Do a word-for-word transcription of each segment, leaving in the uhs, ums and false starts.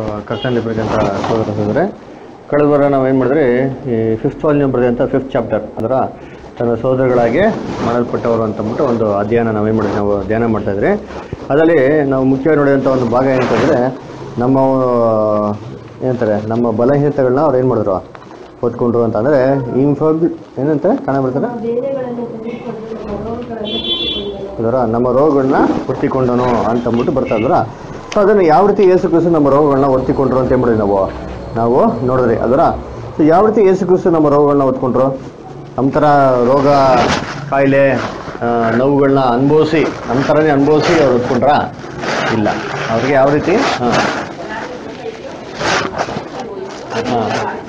ಕರ್ತನಲ್ಲಿ ಬರೆದಂಥ ಸೋದರ ಸೋದರೇ, ಕಳೆದ ವಾರ ನಾವು ಏನು ಮಾಡಿದ್ರಿ, ಈ ಫಿಫ್ತ್ ವಾಲ್ಯೂಮ್ ಬರೆದಂಥ ಫಿಫ್ತ್ ಚಾಪ್ಟರ್ ಅದರ ತನ್ನ ಸೋದರಗಳಾಗಿ ಮಾಡಲ್ಪಟ್ಟವರು ಅಂತಂದ್ಬಿಟ್ಟು ಒಂದು ಅಧ್ಯಯನ ನಾವೇನು ಮಾಡಿದ್ವಿ, ನಾವು ಧ್ಯಾನ ಮಾಡ್ತಾಯಿದ್ರಿ. ಅದರಲ್ಲಿ ನಾವು ಮುಖ್ಯವಾಗಿ ನೋಡಿದಂಥ ಒಂದು ಭಾಗ ಏನಂತಂದರೆ, ನಮ್ಮ ಏನಂತಾರೆ ನಮ್ಮ ಬಲಹೀನತೆಗಳನ್ನ ಅವ್ರು ಏನು ಮಾಡಿದ್ರು ಓದ್ಕೊಂಡ್ರು ಅಂತಂದರೆ, ಇನ್ಫಾಬ್ ಏನಂತಾರೆ ಕನ್ನಡ ಬರ್ತಾರೆ ಅದರ ನಮ್ಮ ರೋಗಗಳನ್ನ ಒತ್ತಿಕೊಂಡನು ಅಂತಂದ್ಬಿಟ್ಟು ಬರ್ತಾ ಇದ್ರ. ಸೊ ಅದನ್ನು ಯಾವ ರೀತಿ ಯೇಸು ಕ್ರಿಸ್ತು ನಮ್ಮ ರೋಗಗಳನ್ನ ಒತ್ತಿಕೊಂಡ್ರು ಅಂತ ಏನು ಮಾಡಿದ್ವಿ ನಾವು ನಾವು ನೋಡಿದ್ರಿ ಅದರ. ಸೊ ಯಾವ ರೀತಿ ಯೇಸು ಕ್ರಿಸ್ತು ನಮ್ಮ ರೋಗಗಳನ್ನ ಒತ್ಕೊಂಡ್ರು, ನಮ್ಮ ಥರ ರೋಗ ಕಾಯಿಲೆ ನೋವುಗಳನ್ನ ಅನುಭವಿಸಿ ನಮ್ಮ ಥರನೇ ಅನುಭವಿಸಿ ಅವ್ರು ಒತ್ಕೊಂಡ್ರಾ? ಇಲ್ಲ. ಅವ್ರಿಗೆ ಯಾವ ರೀತಿ ಹಾಂ ಹಾಂ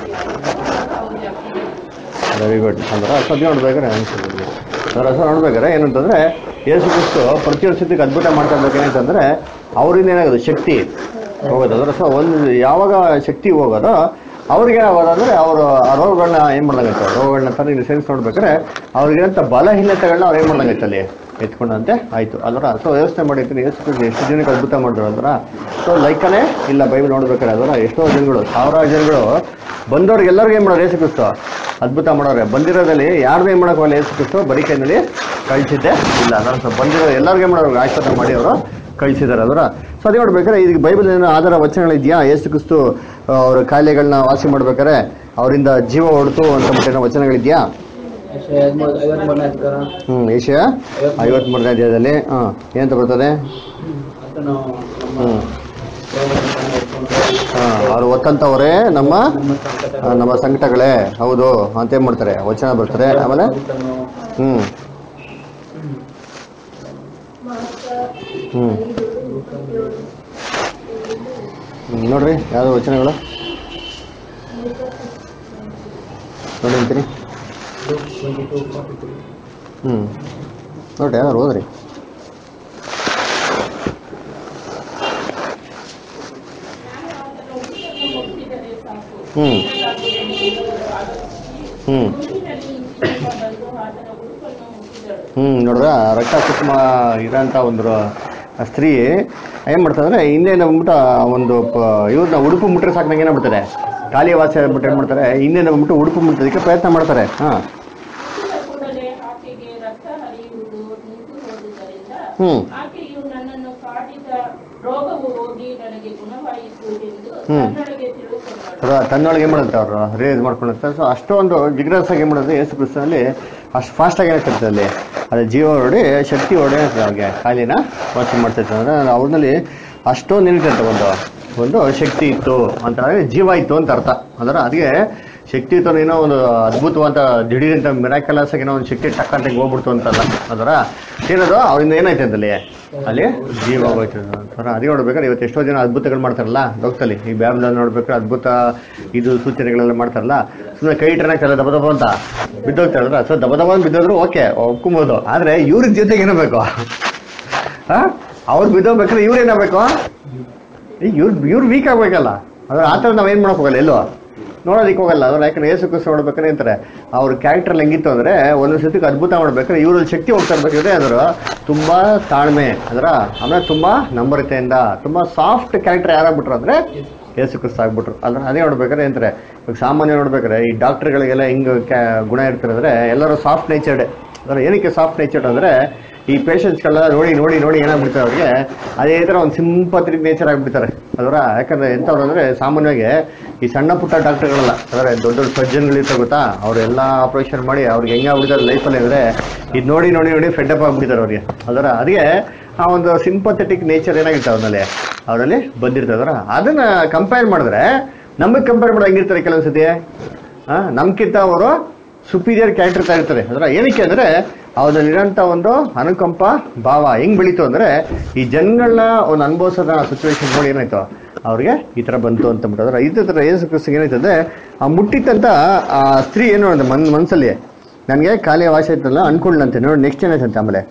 ವೆರಿ ಗುಡ್ ಅಂದ್ರೆ ಸದ್ಯ ನೋಡ್ಬೇಕಾರೆ ಅನ್ಸಿದ್ವಿ ಅದರ ಹೆಸರು ನೋಡ್ಬೇಕಾರೆ ಏನಂತಂದರೆ, ಯೇಸು ಕ್ರಿಸ್ತು ಪ್ರತಿಯೊಂದು ಸ್ಥಿತಿಗೆ ಅದ್ಭುತ ಮಾಡ್ತಾ ಇರ್ಬೇಕೇನಂತಂದರೆ ಅವರಿಂದ ಏನಾಗೋದು ಶಕ್ತಿ ಹೋಗೋದು. ಅದರ ಸೊ ಒಂದು ಯಾವಾಗ ಶಕ್ತಿ ಹೋಗೋದು ಅವ್ರಿಗೆ ಏನಾಗೋದಂದರೆ ಅವರು ಆ ರೋಗಗಳನ್ನ ಏನು ಮಾಡ್ದಂಗೈತೆ, ರೋಗಗಳನ್ನ ಥರ ಇಲ್ಲಿ ಸೇರಿಸಿ ನೋಡ್ಬೇಕಾದ್ರೆ ಅವ್ರಿಗೇನಂತ ಬಲಹೀನತೆಗಳನ್ನ ಅವ್ರು ಏನು ಮಾಡ್ದಂಗೈತೆ ಅಲ್ಲಿ ಎತ್ಕೊಂಡಂತೆ ಆಯಿತು ಅದರ. ಸೊ ವ್ಯವಸ್ಥೆ ಮಾಡಿರ್ತೀನಿ ಯೇಸು ಕ್ರಿಸ್ತು ಎಷ್ಟು ಜನಕ್ಕೆ ಅದ್ಭುತ ಮಾಡಿದ್ರು ಅದರ. ಸೊ ಲೈಕನೇ ಇಲ್ಲ ಬೈಬಲ್ ನೋಡ್ಬೇಕಾರೆ ಅದರ ಎಷ್ಟೋ ಜನಗಳು ಸಾವಿರಾರು ಜನಗಳು ಬಂದವ್ರಿಗೆ ಎಲ್ಲರಿಗೂ ಏನು ಮಾಡೋರು ಯೇಸು ಕ್ರಿಸ್ತು ಅದ್ಭುತ ಮಾಡೋರೆ. ಬಂದಿರೋದಲ್ಲಿ ಯಾರ್ದು ಏನು ಮಾಡೋಕ್ಕಲ್ಲ ಯೇಸು ಕ್ರಿಸ್ತು ಬರೀ ಕೈನಲ್ಲಿ ಕಳಿಸಿದ್ದೆ ಇಲ್ಲ ಅದರ. ಸೊ ಬಂದಿರೋ ಎಲ್ಲರಿಗೂ ಏನು ಮಾಡೋರು ಆಶೀರ್ವಾದ ಮಾಡಿ ಅವರು ಕಳಿಸಿದ್ದಾರೆ ಅದರ. ಸೊ ಅದೇ ನೋಡ್ಬೇಕಾದ್ರೆ ಈಗ ಬೈಬಲ್ ಏನೋ ಆಧಾರ ವಚನಗಳಿದೆಯಾ, ಯೇಸು ಕ್ರಿಸ್ತು ಅವ್ರ ಕಾಯಿಲೆಗಳನ್ನ ವಾಸಿ ಮಾಡ್ಬೇಕಾರೆ ಅವರಿಂದ ಜೀವ ಹೊಡ್ತು ಅಂತ ಏನೋ ವಚನಗಳಿದೆಯಾ? ಹ್ಮ್ ಏಷ್ಯ ಐವತ್ಮೂರನೇ ಅಧ್ಯಾಯದಲ್ಲಿ ಹಾಂ ಏನಂತ ಬರ್ತದೆ? ಹ್ಮ್ ಹಾಂ ಅವ್ರು ಒತ್ತಂತವರೇ ನಮ್ಮ ನಮ್ಮ ಸಂಕಟಗಳೇ ಹೌದು ಅಂತ ಏನ್ ಮಾಡ್ತಾರೆ ವಚನ ಬರ್ತಾರೆ. ಆಮೇಲೆ ಹ್ಮ್ ಹ್ಮ್ ನೋಡ್ರಿ ಯಾವ್ದು ವಚನಗಳು ನೋಡಿ ಅಂತೀನಿ. ಹ್ಮ್ ನೋಡ್ರಿ ಯಾರು ಹೋದ್ರಿ? ಹ್ಮ್ ಹ್ಮ್ ಹ್ಮ್ ನೋಡ್ರ ರಕ್ತ ಕುಸುಮ ಇರೋಂಥ ಒಂದು ಸ್ತ್ರೀ ಏನ್ ಮಾಡ್ತಾರೆ, ಹಿಂದೆ ಬಂದ್ಬಿಟ್ಟು ಒಂದು ಇವ್ರನ್ನ ಉಡುಪು ಮುಟ್ರೆ ಸಾಕು ನಂಗೆ ಏನಾಗ್ಬಿಡ್ತಾರೆ, ಖಾಲಿ ವಾಸಿ ಆಗ್ಬಿಟ್ಟು ಏನ್ ಮಾಡ್ತಾರೆ, ಹಿಂದೆ ಬಂದ್ಬಿಟ್ಟು ಉಡುಪು ಮುಟ್ಟೋದಕ್ಕೆ ಪ್ರಯತ್ನ ಮಾಡ್ತಾರೆ. ಹಾ ಹ್ಮ್ ಹ್ಮ್ ತನ್ನೊಳಗೆ ಏನು ಮಾಡುತ್ತೆ ಅವರು ರೇಸ್ ಮಾಡ್ಕೊಂಡಿರ್ತಾರೆ. ಸೊ ಅಷ್ಟೊಂದು ಜಿಗ್ರಸಾಗಿ ಏನು ಮಾಡೋದು ಯೇಸು ಕ್ರಿಸ್ತನಲ್ಲಿ ಅಷ್ಟು ಫಾಸ್ಟಾಗಿ ಏನಾಗ್ತಿರ್ತದೆ ಅಲ್ಲಿ ಅದೇ ಜೀವ ಹೊರಡಿ ಶಕ್ತಿ ಹೊರಡಿ ಅವ್ರಿಗೆ ಕಾಲಿನ ವಾಸಿ ಮಾಡ್ತಿರ್ತಾರೆ. ಅಂದರೆ ಅವ್ರಲ್ಲಿ ಅಷ್ಟೊಂದು ಏನಿರ್ತಂತೆ ಒಂದು ಒಂದು ಶಕ್ತಿ ಇತ್ತು ಅಂತ ಜೀವ ಇತ್ತು ಅಂತ ಅರ್ಥ. ಅದರ ಅದಕ್ಕೆ ಶಕ್ತಿ ಇತ್ತು ಏನೋ ಒಂದು ಅದ್ಭುತವಾದ ದಿಢೀರಂತ ಮಿರಾಕಲಸ್ ಏನೋ ಒಂದು ಶಕ್ತಿ ಟಕ್ಕಂತ ಹೋಗ್ಬಿಡ್ತು ಅಂತಲ್ಲ. ಅದರ ಏನದು ಅವರಿಂದ ಏನಾಯ್ತು ಅಂತಲ್ಲಿ ಅಲ್ಲಿ ಜೀವ ಹೋಯ್ತು ಅಂತಾರ. ಅದೇ ನೋಡ್ಬೇಕಾದ್ರೆ ಇವತ್ತು ಎಷ್ಟೋ ಜನ ಅದ್ಭುತಗಳು ಮಾಡ್ತಾರಲ್ಲ ಲೋಕದಲ್ಲಿ, ಈ ಬ್ಯಾಬ್ಲಲ್ಲಿ ನೋಡ್ಬೇಕಾದ್ರೆ ಅದ್ಭುತ ಇದು ಸೂಚನೆಗಳೆಲ್ಲ ಮಾಡ್ತಾರಲ್ಲ, ಸುಮ್ಮನೆ ಕೈ ಇಟ್ಟನಾಗ್ತಾರಲ್ಲ ದಬ ದಬ ಅಂತ ಬಿದ್ದೋಗ್ತಾರಲ್ಲ. ಸೊ ದಬ ದಬ ಅಂತ ಬಿದ್ದೋದ್ರು ಓಕೆ ಒಪ್ಕೊಬೋದು, ಆದರೆ ಇವ್ರ ಜೊತೆಗೆ ಏನಾಗಬೇಕು, ಹಾಂ ಅವ್ರು ಬಿದ್ದೋಗ್ಬೇಕಾದ್ರೆ ಇವ್ರು ಏನಾಗಬೇಕು, ಈಗ ಇವ್ರು ಇವ್ರು ವೀಕ್ ಆಗಬೇಕಲ್ಲ. ಅದ್ರ ಆ ಥರ ನಾವೇನು ಮಾಡೋಕೆ ಹೋಗಲ್ಲ, ಎಲ್ಲೋ ನೋಡೋದಕ್ಕೆ ಹೋಗಲ್ಲ. ಅದ್ರ ಯಾಕಂದ್ರೆ ಯೇಸು ಕ್ರಿಸ್ತು ನೋಡ್ಬೇಕಾದ್ರೆ ಅಂತಾರೆ ಅವ್ರ ಕ್ಯಾರೆಕ್ಟರ್ ಹೆಂಗಿತ್ತು ಅಂದರೆ ಒಂದೊಂದು ಸತಿಗೆ ಅದ್ಭುತ ಮಾಡ್ಬೇಕಾದ್ರೆ ಇವರಲ್ಲಿ ಶಕ್ತಿ ಹೋಗ್ತಾ ಇರ್ಬೇಕಾದ್ರೆ ಅದರ ತುಂಬ ತಾಳ್ಮೆ ಅದರ, ಆಮೇಲೆ ತುಂಬ ನಂಬರತೆಯಿಂದ ತುಂಬ ಸಾಫ್ಟ್ ಕ್ಯಾರೆಕ್ಟರ್ ಯಾರಾಗ್ಬಿಟ್ರು ಅಂದರೆ ಯೇಸು ಕ್ರಿಸ್ತು ಆಗ್ಬಿಟ್ರು. ಅದ್ರ ಅದೇ ನೋಡ್ಬೇಕಾದ್ರೆ ಅಂತಾರೆ ಇವಾಗ ಸಾಮಾನ್ಯ ನೋಡ್ಬೇಕಾದ್ರೆ ಈ ಡಾಕ್ಟ್ರುಗಳಿಗೆಲ್ಲ ಹಿಂಗೆ ಕ್ಯಾ ಗುಣ ಇರ್ತಿರಂದರೆ ಎಲ್ಲರೂ ಸಾಫ್ಟ್ ನೇಚರ್ಡ್. ಅದರ ಏನಕ್ಕೆ ಸಾಫ್ಟ್ ನೇಚರ್ಡ್ ಅಂದರೆ ಈ ಪೇಷಂಟ್ಸ್ಗಳನ್ನ ನೋಡಿ ನೋಡಿ ನೋಡಿ ಏನಾಗ್ಬಿಡ್ತಾರೆ ಅವ್ರಿಗೆ ಅದೇ ಥರ ಒಂದು ಸಿಂಪಥೆಟಿಕ್ ನೇಚರ್ ಆಗಿಬಿಡ್ತಾರೆ ಅದರ. ಯಾಕಂದರೆ ಎಂಥವ್ರು ಅಂದರೆ ಸಾಮಾನ್ಯವಾಗಿ ಈ ಸಣ್ಣ ಪುಟ್ಟ ಡಾಕ್ಟರ್ಗಳಲ್ಲ, ಅಂದರೆ ದೊಡ್ಡ ದೊಡ್ಡ ಸರ್ಜನ್ಗಳಿರ್ತಾರೆ ಗೊತ್ತಾ, ಅವರೆಲ್ಲ ಆಪ್ರೇಷನ್ ಮಾಡಿ ಅವ್ರಿಗೆ ಹೆಂಗೆ ಆಗ್ಬಿಡ್ತಾರೆ ಲೈಫಲ್ಲಿ ಅಂದರೆ ಇದು ನೋಡಿ ನೋಡಿ ನೋಡಿ ಫೆಡ್ಅಪ್ ಆಗಿಬಿಡ್ತಾರೆ ಅವ್ರಿಗೆ. ಅದರ ಅದಕ್ಕೆ ಆ ಒಂದು ಸಿಂಪಥೆಟಿಕ್ ನೇಚರ್ ಏನಾಗಿರ್ತಾರೆ ಅವರಲ್ಲಿ ಅವರಲ್ಲಿ ಬಂದಿರ್ತದೆ. ಅದರ ಅದನ್ನು ಕಂಪೇರ್ ಮಾಡಿದ್ರೆ ನಮಗೆ ಕಂಪೇರ್ ಮಾಡೋದು ಹೆಂಗಿರ್ತಾರೆ ಕೆಲವೊಂದು ಸತಿ ಹಾಂ ನಮ್ಗಿಂತ ಅವರು ಸುಪೀರಿಯರ್ ಕ್ಯಾರೆಕ್ಟರ್ ಇರ್ತಾರೆ. ಅದರ ಏನಕ್ಕೆ ಅಂದರೆ ಅವರಲ್ಲಿರೋಂಥ ಒಂದು ಅನುಕಂಪ ಭಾವ ಹೆಂಗೆ ಬೆಳೀತು ಅಂದರೆ ಈ ಜನಗಳನ್ನ ಒಂದು ಅನುಭವಿಸೋದ ಸಿಚುವೇಶನ್ ನೋಡಿ ಏನಾಯ್ತು ಅವ್ರಿಗೆ ಈ ಥರ ಬಂತು ಅಂತ ಬಿಟ್ಟೋದ್ರೆ ಇದೇ ಥರ ಯೇಸು ಕ್ರಿಸ್ತು ಏನಾಯ್ತಂದರೆ ಆ ಮುಟ್ಟಿತ್ತಂತ ಆ ಸ್ತ್ರೀ ಏನು ನೋಡಿದೆ ಮನ್ ಮನಸ್ಸಲ್ಲಿ ನನಗೆ ಖಾಲಿ ವಾಸಿ ಆಯ್ತಲ್ಲ ಅನ್ಕೊಳ್ಳಂತೆ. ನೋಡಿ ನೆಕ್ಸ್ಟ್ ಏನಾಯ್ತಂತೆ ಆಮೇಲೆ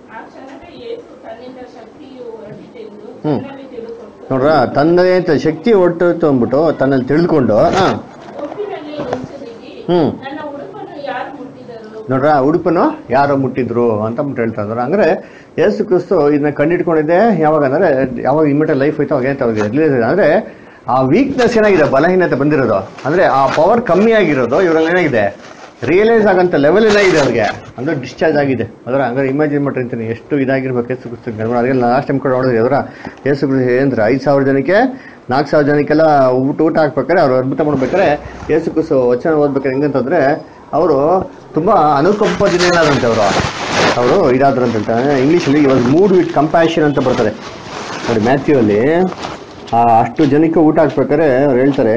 ಹ್ಞೂ ನೋಡ್ರ ತಂದೆ ಶಕ್ತಿ ಹೊರಟೋಯ್ತು ಅಂದ್ಬಿಟ್ಟು ತನ್ನಲ್ಲಿ ತಿಳಿದುಕೊಂಡು ಹಾಂ ಹ್ಞೂ ನೋಡ್ರ ಉಡುಪನ್ನು ಯಾರೋ ಮುಟ್ಟಿದ್ರು ಅಂತ ಹೇಳ್ತಾ ಇದ್ರು. ಅಂದರೆ ಯೇಸು ಕ್ರಿಸ್ತು ಇದನ್ನ ಕಂಡಿಡ್ಕೊಂಡಿದ್ದೆ ಯಾವಾಗ ಅಂದರೆ ಯಾವಾಗ ಇಮಿಡಿಯೇಟ್ ಲೈಫ್ ಹೋಯ್ತು ಅವಾಗ ಏನಾಯ್ತು ಅವಾಗ ಇರಲಿಲ್ಲ. ಅಂದರೆ ಆ ವೀಕ್ನೆಸ್ ಏನಾಗಿದೆ, ಬಲಹೀನತೆ ಬಂದಿರೋದು, ಅಂದ್ರೆ ಆ ಪವರ್ ಕಮ್ಮಿ ಆಗಿರೋದು ಇವ್ರಲ್ಲಿ ಏನಾಗಿದೆ, ರಿಯಲೈಸ್ ಆಗಂತ ಲೆವೆಲ್ ಏನಾಗಿದೆ ಅವ್ರಿಗೆ, ಅಂದ್ರೆ ಡಿಸ್ಚಾರ್ಜ್ ಆಗಿದೆ. ಅದರ ಹಂಗಾರೆ ಇಮ್ಯಾಜಿನ್ ಮಾಡಿರ್ತೀನಿ ಎಷ್ಟು ಇದಾಗಿರ್ಬೇಕು ಯೇಸು ಕ್ರಿಸ್ತಗೆ. ಅದಕ್ಕೆ ಲಾಸ್ಟ್ ಟೈಮ್ ಕೂಡ ನೋಡಿದ್ರಿ ಅವರ ಯೇಸು ಕ್ರಿಸ್ತ ಏನಂದ್ರೆ ಐದು ಸಾವಿರ ಜನಕ್ಕೆ ನಾಲ್ಕು ಸಾವಿರ ಜನಕ್ಕೆಲ್ಲ ಊಟ ಊಟ ಹಾಕ್ಬೇಕಾರೆ ಅವ್ರು ಅದ್ಭುತ ಮಾಡ್ಬೇಕಾರೆ ಯೇಸು ಕ್ರಿಸ್ತ ವಚನ ಓದ್ಬೇಕಾರೆ ಹೆಂಗಂತಂದ್ರೆ ಅವರು ತುಂಬಾ ಅನುಕಂಪದಿಂದ ಏನಾದಂತೆ ಅವರು ಅವರು ಇದಾದ್ರಂತ ಇಂಗ್ಲೀಷಲ್ಲಿ ಇವಾಗ ಮೂಡ್ ವಿತ್ ಕಂಪ್ಯಾಷನ್ ಅಂತ ಬರ್ತದೆ ನೋಡಿ. ಮ್ಯಾಥ್ಯೂ ಅಲ್ಲಿ ಆ ಅಷ್ಟು ಜನಕ್ಕೆ ಊಟ ಹಾಕ್ಬೇಕಾರೆ ಅವ್ರು ಹೇಳ್ತಾರೆ,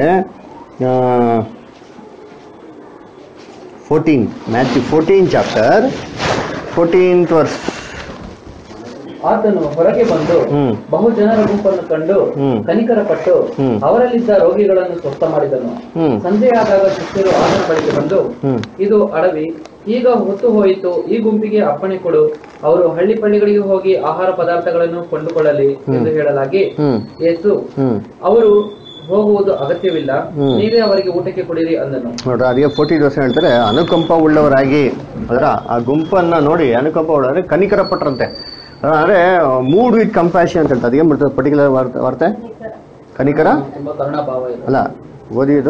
fourteen Matthew fourteen chapter fourteenth verse. ಆತನು ಹೊರಗೆ ಬಂದು ಬಹು ಜನರ ಗುಂಪನ್ನು ಕಂಡು ಕನಿಕರ ಪಟ್ಟು ಅವರಲ್ಲಿದ್ದ ರೋಗಿಗಳನ್ನು ಸ್ವಸ್ಥ ಮಾಡಿದನು. ಸಂಜೆಯಾದಾಗ ಶಿಷ್ಯರು ಆತನ ಬಳಿಗೆ ಬಂದು, ಇದು ಅಡವಿ, ಈಗ ಹೊತ್ತು ಹೋಯಿತು, ಈ ಗುಂಪಿಗೆ ಅಪ್ಪಣೆ ಕೊಡು, ಅವರು ಹಳ್ಳಿ ಪಳ್ಳಿಗಳಿಗೆ ಹೋಗಿ ಆಹಾರ ಪದಾರ್ಥಗಳನ್ನು ಕೊಂಡುಕೊಳ್ಳಲಿ ಎಂದು ಹೇಳಲಾಗಿ, ಯೇಸು ಅವರು ಹೋಗುವುದು ಅಗತ್ಯವಿಲ್ಲ, ನೀವೇ ಅವರಿಗೆ ಊಟಕ್ಕೆ ಕೊಡಿರಿ ಅಂದನು. ನೋಡ್ರ ಅದೇ ಫೋರ್ಟೀನ್ ವರ್ಷ ಹೇಳ್ತಾರೆ, ಅನುಕಂಪ ಉಳ್ಳವರಾಗಿ. ಅದರ ಆ ಗುಂಪನ್ನ ನೋಡಿ ಅನುಕಂಪ ಉಳ್ಳವರೆ ಕನಿಕರ ಪಟ್ರಂತೆ. ಅಂದ್ರೆ ಮೂಡ್ ವಿತ್ ಕಂಪ್ಯಾಷನ್ ಅಂತ ಹೇಳ್ತಾರೆ. ಅದೇನ್ ಬರ್ತದೆ ಪರ್ಟಿಕ್ಯುಲರ್ ವಾರ್ತೆ? ಕನಿಕರ ಅಲ್ಲ, ಓದಿ ಇದು.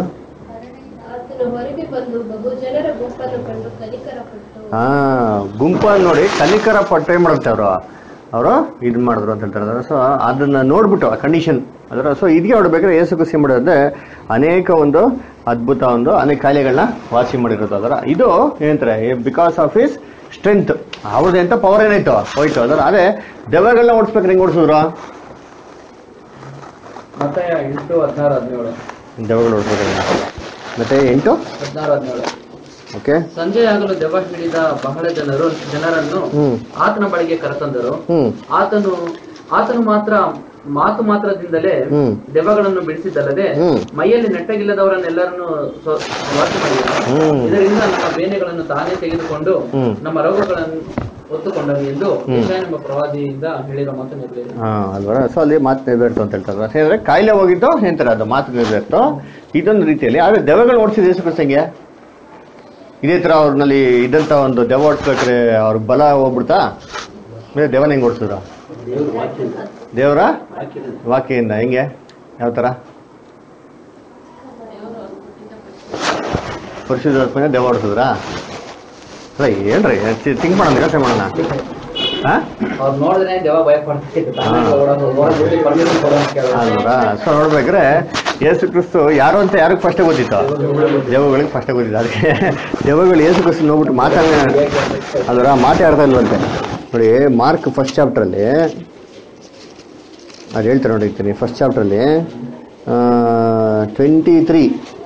ಹಾ, ಗುಂಪನ್ನು ನೋಡಿ ಕನಿಕರ ಪಟ್ಟು ಏನ್ ಮಾಡುತ್ತೆ ಅವರು ಅವರು ಇದು ಮಾಡಿದ್ರು ಅಂತ ಹೇಳ್ತಾರೆ. ಸೊ ಅದನ್ನ ನೋಡ್ಬಿಟ್ಟು ಆ ಕಂಡೀಷನ್ ಅದರ ಸೊ ಇದಕ್ಕೆ ನೋಡ್ಬೇಕಾದ್ರೆ ಯೇಸು ಕ್ರಿಸ್ತ ಮಾಡಿದ್ರೆ ಅನೇಕ ಒಂದು ಅದ್ಭುತ ಒಂದು ಅನೇಕ ಕಾಯಿಲೆಗಳನ್ನ ವಾಸಿ ಮಾಡಿರೋದು. ಅದರ ಇದು ಏನಂತಾರೆ, ಬಿಕಾಸ್ ಆಫ್ ಹಿಸ್ ಸ್ಟ್ರೆಂತ್, ಅವ್ರದ್ದು ಎಂತ ಪವರ್ ಏನಾಯ್ತು ಹೋಯ್ತು. ಅದರ ಅದೇ ದೆವ್ವಗಳನ್ನ ಓಡಿಸ್ಬೇಕು, ಹೆಂಗ್ ಓಡಿಸಿದ್ರು? ದೆವ್ವಗಳು ಓಡಿಸ್ಬೇಕು ಮತ್ತೆ ಎಂಟು ಹದಿನಾರು ಹದಿನೇಳು. ಓಕೆ. ಸಂಜೆಯಾಗಲು ದೆವ್ವ ಹಿಡಿದ ಬಹಳ ಜನರು ಜನರನ್ನು ಆತನ ಬಳಿಗೆ ಕರೆತಂದರು. ಆತನು ಆತನು ಮಾತ್ರ ಮಾತು ಮಾತ್ರದಿಂದಲೇ ದೆವ್ವಗಳನ್ನು ಬಿಡಿಸಿದ್ದಲ್ಲದೆ ಮೈಯಲ್ಲಿ ನೆಟ್ಟಗಿಲ್ಲದವರನ್ನೆಲ್ಲರನ್ನು ವಾಸಿ ಮಾಡಿದನು. ಇದರಿಂದ ನಮ್ಮ ಬೇನೆಗಳನ್ನು ತಾನೇ ತೆಗೆದುಕೊಂಡು ನಮ್ಮ ರೋಗಗಳನ್ನು ಒತ್ತುಕೊಂಡನು ಎಂದು ಎಂಬ ಪ್ರವಾದಿಯಿಂದ ಹೇಳಿರೋ ಮಾತು ನೆರವೇರಿತು. ಹಾ ಅಲ್ವಾ. ಸೊ ಅಲ್ಲಿ ಮಾತು ನೆರವೇರ್ತು ಅಂತ ಹೇಳ್ತಾರೆ. ಯಾಕಂದ್ರೆ ಕಾಯಿಲೆ ಹೋಗಿದ್ದು ಏನಂತಾರೆ, ಅದು ಮಾತು ನೆರವೇರ್ತು. ಇದೊಂದು ರೀತಿಯಲ್ಲಿ ಆದ್ರೆ ದೆವ್ವಗಳು ಓಡಿಸಿದ ಯೇಸು ಕ್ರಿಸ್ತಂಗೆ ಇದೇ ತರ ಅವ್ರನಲ್ಲಿ ಇದ್ದಂತ ಒಂದು ದೆವ್ವ ಓಡಿಸ್ಬೇಕಾದ್ರೆ ಅವ್ರ ಬಲ ಹೋಗ್ಬಿಡ್ತಾ, ಮೇಲೆ ದೆವ್ವನ ಹೆಂಗ್ ಓಡಿಸಿದ್ರು? ದೇವರ ವಾಕ್ಯದಿಂದ. ಹೆಂಗೆ, ಯಾವ ತರ? ಪರಿಶುದ್ಧಾತ್ಮನ ದೆವ್ವ ಓಡಿಸಿದ್ರಾ? ಅಲ್ಲ ಏನ್ರಿ ಥಿಂಕ್ ಮಾಡೋಣ, ಯೋಚನೆ ಮಾಡೋಣ. ಅಲ್ವಾ. ಸೊ ನೋಡ್ಬೇಕ್ರೆ ಯೇಸು ಕ್ರಿಸ್ತು ಯಾರು ಅಂತ ಯಾರಿಗೆ ಫಸ್ಟ್ ಗೊತ್ತಿತ್ತು? ದೆವ್ವಗಳಿಗೆ ಫಸ್ಟ್ ಗೊತ್ತಿತ್ತು. ಅದಕ್ಕೆ ದೆವ್ವಗಳು ಯೇಸು ಕ್ರಿಸ್ತು ನೋಡ್ಬಿಟ್ಟು ಮಾತಾಡ ಅಲ್ವರ ಮಾತಾಡ್ತಾ ಇಲ್ವಂತೆ. ನೋಡಿ ಮಾರ್ಕ್ ಫಸ್ಟ್ ಚಾಪ್ಟ್ರಲ್ಲಿ ಅದು ಹೇಳ್ತಾರೆ ನೋಡಿರ್ತೀನಿ. ಫಸ್ಟ್ ಚಾಪ್ಟ್ರಲ್ಲಿ ಟ್ವೆಂಟಿ ತ್ರೀ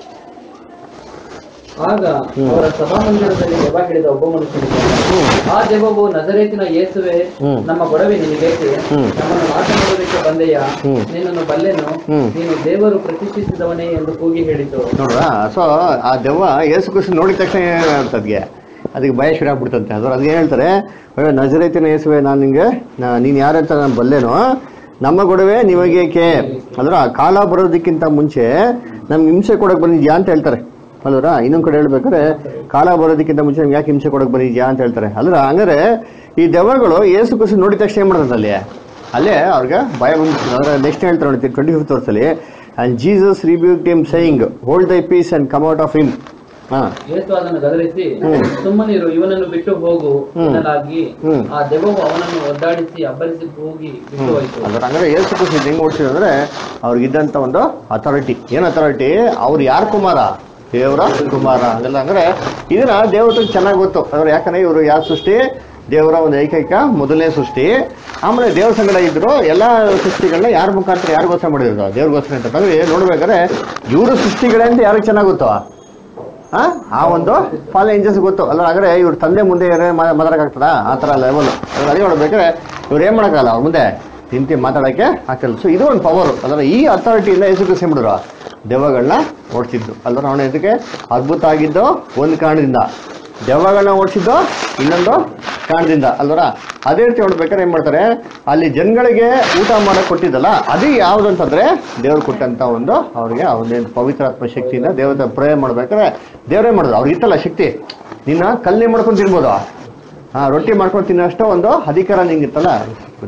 ಆಗ ಅವರ ಸಭಾಮಂದಿರದಲ್ಲಿ ದೆವ್ವ ಹಿಡಿದ ಒಬ್ಬ ಮನುಷ್ಯನಿದ್ದಾನೆ. ಆ ದೆವ್ವವು, ನಜರೇತಿನ ಯೇಸುವೆ, ನಮ್ಮ ಗೊಡವೆ ನಿನಗೇಕೆ? ನಮ್ಮನ್ನು ನಾಶ ಮಾಡುವುದಕ್ಕೆ ಬಂದೆಯ? ನಿನ್ನನ್ನು ಬಲ್ಲೆನು, ನೀನು ದೇವರು ಪ್ರತಿಷ್ಠಿಸಿದವನೇ ಎಂದು ಕೂಗಿ ಹೇಳಿತು. ನೋಡ್ರಾ. ಸೊ ಆ ದೆವ್ವ ಯೇಸು ಕ್ರಿಸ್ತ ನೋಡಿದ ತಕ್ಷಣ ಏನಾಗ್ತದ್ಗೆ ಅದಕ್ಕೆ ಭಯ ಶುರು ಆಗ್ಬಿಡ್ತಂತೆ. ಅದ್ರ ಅದೇನು ಹೇಳ್ತಾರೆ, ನಜರೇತಿನ ಯೇಸುವೆ, ನಾನು ನಿಂಗೆ ನೀನು ಯಾರಂತ ನಾನು ಬಲ್ಲೆನೋ, ನಮ್ಮ ಗೊಡವೆ ನಿಮಗೇಕೆ? ಅದ್ರ ಕಾಲ ಬರೋದಕ್ಕಿಂತ ಮುಂಚೆ ನಮ್ಗೆ ಹಿಂಸೆ ಕೊಡಕ್ ಬಂದಿದ್ಯಾ ಅಂತ ಹೇಳ್ತಾರೆ ಅಲ್ವರ. ಇನ್ನೊಂದ್ ಕಡೆ ಹೇಳ್ಬೇಕಾದ್ರೆ ಕಾಲ ಬರೋದಕ್ಕಿಂತ ಮುಂಚೆ ನಮ್ಗೆ ಯಾಕೆ ಹಿಂಸೆ ಕೊಡಕ್ ಬಂದಿದ್ಯಾ ಅಂತ ಹೇಳ್ತಾರೆ ಅಲ್ರ. ಹಂಗಾರೆ ಈ ದೆವ್ವಗಳು ಯೇಸು ಕ್ರಿಸ್ತ ನೋಡಿದ ತಕ್ಷಣ ಏನ್ ಮಾಡ್ತದೆ ಅಲ್ಲಿ ಅಲ್ಲೇ ಅವ್ರಿಗೆ ಭಯ ಬಂದ್ಬಿಡ್ತದೆ. ಅಂದ್ರೆ ನೆಕ್ಸ್ಟ್ ಹೇಳ್ತಾರೆ ನೋಡಿ ಟ್ವೆಂಟಿ ಫಿಫ್ತ್ ವರ್ಸಲ್ಲಿ, and Jesus rebuked him saying, hold thy peace and come out of him. ಯೇಸು ಅದನ್ನು ಗದರಿಸಿ, ಸುಮ್ಮನಿರು, ಇವನನ್ನು ಬಿಟ್ಟು ಹೋಗು ಎನ್ನಲಾಗಿ ಆ ದೆವ್ವವು ಅವನನ್ನು ಒದ್ದಾಡಿಸಿ ಅಬ್ಬರಿಸಿ ಹೋಗಿ ಬಿಟ್ಟು ಹೋಯಿತು. ಅಂದ್ರೆ ಹಂಗಾರೆ ಯೇಸು ಕ್ರಿಸ್ತ ಹೆಂಗ್ ಓಡಿಸಿದ್ರು ಅಂದ್ರೆ ಅವ್ರಿಗಿದ್ದಂತ ಒಂದು ಅಥಾರಿಟಿ. ಏನ್ ಅಥಾರಿಟಿ? ಅವ್ರು ಯಾರ ಕುಮಾರ? ದೇವರ ಕುಮಾರ. ಅದೆಲ್ಲ ಅಂದ್ರೆ ಇದನ್ನ ದೇವ್ರ ಚೆನ್ನಾಗಿ ಗೊತ್ತು. ಅವ್ರು ಯಾಕಂದ್ರೆ ಇವರು ಯಾವ ಸೃಷ್ಟಿ? ದೇವರ ಒಂದು ಏಕೈಕ ಮೊದಲನೇ ಸೃಷ್ಟಿ. ಆಮೇಲೆ ದೇವ್ರ ಸಂಗಡ ಇದ್ರು ಎಲ್ಲಾ ಸೃಷ್ಟಿಗಳನ್ನ ಯಾರ ಮುಖಾಂತರ ಯಾರಿಗೋಸ್ಕರ ಮಾಡಿದ್ರು? ದೇವ್ರಿಗೋಸ್ಕರ ಅಂತ. ಅಂದ್ರೆ ನೋಡ್ಬೇಕಾದ್ರೆ ಇವರು ಸೃಷ್ಟಿಗಳೇ ಅಂತ ಯಾರಿಗೆ ಚೆನ್ನಾಗಿ ಗೊತ್ತು? ಆ ಆ ಒಂದು ಫಾಲ ಏಂಜಲ್ಸ್ ಗೊತ್ತು ಅಲ್ಲ. ಹಾಗಾದ್ರೆ ಇವ್ರ ತಂದೆ ಮುಂದೆ ಮಾತಾಡಕ್ಕಾಗ್ತದ? ಆ ತರ ಲೆವೆಲ್ ಅದೇ ನೋಡ್ಬೇಕಾದ್ರೆ ಇವ್ರು ಏನ್ ಮಾಡಕ್ಕಲ್ಲ, ಅವ್ರ ಮುಂದೆ ನಿಂತು ಮಾತಾಡಕ್ಕೆ ಆಗ್ತಿಲ್ಲ. ಸೊ ಇದು ಒಂದು ಪವರ್. ಅಂದ್ರೆ ಈ ಅಥಾರಿಟಿಯಿಂದ ಯೇಸು ಕ್ರಿಸ್ತ ಮಾಡಿದ್ರು ದೆವ್ವಗಳನ್ನ ಓಡಿಸಿದ್ದು ಅಲ್ವ. ಅವನ ಇದಕ್ಕೆ ಅದ್ಭುತ ಆಗಿದ್ದು ಒಂದು ಕಾರಣದಿಂದ, ದೆವ್ವಗಳನ್ನ ಓಡಿಸಿದ್ದು ಇನ್ನೊಂದು ಕಾರಣದಿಂದ ಅಲ್ವರ. ಅದೇ ರೀತಿ ನೋಡ್ಬೇಕಾದ್ರೆ ಏನ್ ಮಾಡ್ತಾರೆ, ಅಲ್ಲಿ ಜನಗಳಿಗೆ ಊಟ ಮಾಡಕ್ ಕೊಟ್ಟಿದ್ದಲ್ಲ, ಅದು ಯಾವ್ದಂತಂದ್ರೆ ದೇವ್ರು ಕೊಟ್ಟಂತ ಒಂದು ಅವ್ರಿಗೆ ಅವ್ರನ್ನೇನು ಪವಿತ್ರಾತ್ಮ ಶಕ್ತಿಯಿಂದ ದೇವರ ಪ್ರೇ ಮಾಡ್ಬೇಕಾದ್ರೆ ದೇವರೇ ಮಾಡಿದ್ರು. ಅವ್ರಿಗೆ ಇತ್ತಲ್ಲ ಶಕ್ತಿ, ನಿನ್ನ ಕಲ್ಲೇ ಮಾಡ್ಕೊಂಡು ತಿನ್ಬೋದು, ಹಾ ರೊಟ್ಟಿ ಮಾಡ್ಕೊಂಡು ತಿನ್ನೋಷ್ಟು ಒಂದು ಅಧಿಕಾರ ನಿಂಗಿತ್ತಲ್ಲ.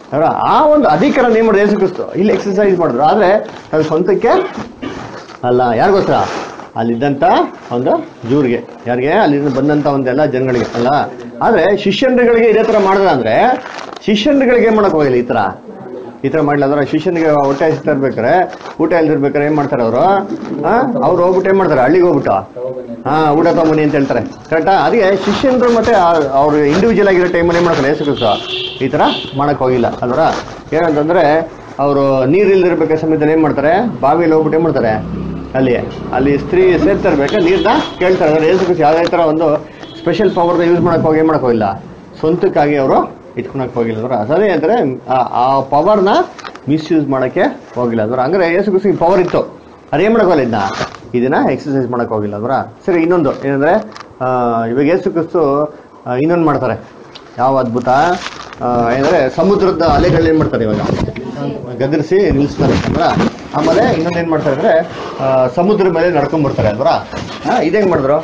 ಅವರ ಆ ಒಂದು ಅಧಿಕಾರ ಏನ್ ಮಾಡಿದ್ರು ಯೇಸು ಕ್ರಿಸ್ತು ಇಲ್ಲಿ ಎಕ್ಸರ್ಸೈಸ್ ಮಾಡಿದ್ರು. ಆದ್ರೆ ಅದು ಸ್ವಂತಕ್ಕೆ ಅಲ್ಲ, ಯಾರಿಗೋಸ್ಕರ? ಅಲ್ಲಿದ್ದಂತ ಒಂದು ಜೂರಿಗೆ, ಯಾರಿಗೆ ಅಲ್ಲಿಂದ ಬಂದಂತ ಒಂದೆಲ್ಲ ಜನಗಳಿಗೆ ಅಲ್ಲ. ಆದ್ರೆ ಶಿಷ್ಯಂದ್ರಗಳಿಗೆ ಇದೇ ತರ ಮಾಡಿದ್ರ ಅಂದ್ರೆ ಶಿಷ್ಯಂದ್ರಗಳಿಗೆ ಏನ್ ಮಾಡಕ್ ಹೋಗಿಲ್ಲ ಈ ತರ ಈ ತರ ಮಾಡ್ಲಿಲ್ಲ ಅಂದ್ರೆ ಶಿಷ್ಯನಿಗೆ ಹೊಟ್ಟೆ ಹಸಿತಾ ಇರ್ಬೇಕಾರೆ ಊಟ ಇಲ್ದಿರ್ಬೇಕಾರೆ ಏನ್ ಮಾಡ್ತಾರೆ ಅವರು? ಹಾ ಅವ್ರು ಹೋಗ್ಬಿಟ್ಟು ಏನ್ ಮಾಡ್ತಾರೆ? ಹಳ್ಳಿಗೆ ಹೋಗ್ಬಿಟ್ಟು ಹಾ ಊಟ ತಗೊಂಬನಿ ಅಂತ ಹೇಳ್ತಾರೆ. ಕರೆಕ್ಟಾ? ಅದಕ್ಕೆ ಶಿಷ್ಯಂದ್ರು ಮತ್ತೆ ಅವ್ರು ಇಂಡಿವಿಜುವಲ್ ಆಗಿರೋ ಟೈಮಲ್ಲಿ ಏನ್ ಮಾಡ್ತಾರೆ? ಯೇಸು ಕ್ರಿಸ್ತು ಈ ತರ ಮಾಡಕ್ ಹೋಗಿಲ್ಲ ಅಲ್ವರ. ಏನಂತಂದ್ರೆ ಅವರು ನೀರ್ ಇಲ್ದಿರ್ಬೇಕಾದ ಸಮಯದಲ್ಲಿ ಏನ್ ಮಾಡ್ತಾರೆ? ಬಾವಿಯಲ್ಲಿ ಹೋಗ್ಬಿಟ್ಟು ಏನ್ ಮಾಡ್ತಾರೆ? ಅಲ್ಲಿ ಅಲ್ಲಿ ಸ್ತ್ರೀ ಸೇರ್ತಾ ಇರ್ಬೇಕಾ ನೀರ್ನ ಕೇಳ್ತಾರೆ. ಅಂದ್ರೆ ಯೇಸು ಕ್ರಿಸ್ತು ಯಾವುದೇ ತರ ಒಂದು ಸ್ಪೆಷಲ್ ಪವರ್ನ ಯೂಸ್ ಮಾಡಕ್ ಹೋಗಿ ಏನ್ ಮಾಡಕ್ ಹೋಗಿಲ್ಲ, ಸ್ವಂತಕ್ಕಾಗಿ ಅವರು ಇಟ್ಕೊಳಕ್ ಹೋಗಿಲ್ಲ ಅಂದ್ರೆ. ಅದೇ ಅಂದ್ರೆ ಆ ಪವರ್ನ ಮಿಸ್ಯೂಸ್ ಮಾಡಕ್ಕೆ ಹೋಗಿಲ್ಲ ಅಂದ್ರೆ. ಹಂಗಾರೆ ಯೇಸು ಕ್ರಿಸ್ತು ಪವರ್ ಇತ್ತು, ಅದೇನ್ ಮಾಡಕ್ ಹೋಗಿಲ್ಲ, ಇದನ್ನ ಇದನ್ನ ಎಕ್ಸರ್ಸೈಸ್ ಮಾಡಕ್ ಹೋಗಿಲ್ಲ ಅಂದ್ರ. ಸರಿ, ಇನ್ನೊಂದು ಏನಂದ್ರೆ ಇವಾಗ ಯೇಸು ಕ್ರಿಸ್ತು ಇನ್ನೊಂದು ಮಾಡ್ತಾರೆ. ಯಾವ ಅದ್ಭುತ ಏನಂದ್ರೆ ಸಮುದ್ರದ ಅಲೆಗಳು ಏನ್ ಮಾಡ್ತಾರೆ ಇವಾಗ ಗದರಿಸಿ ನಿಲ್ಲಿಸ್ತಾರೆ ಅಂದ್ರ. ಆಮೇಲೆ ಇನ್ನೊಂದು ಏನ್ ಮಾಡ್ತಾರೆ ಅಂದ್ರೆ ಸಮುದ್ರ ಮೇಲೆ ನಡ್ಕೊಂಡ್ ಬರ್ತಾರೆ ಅಲ್ವರ. ಇದೇನ್ ಮಾಡಿದ್ರು?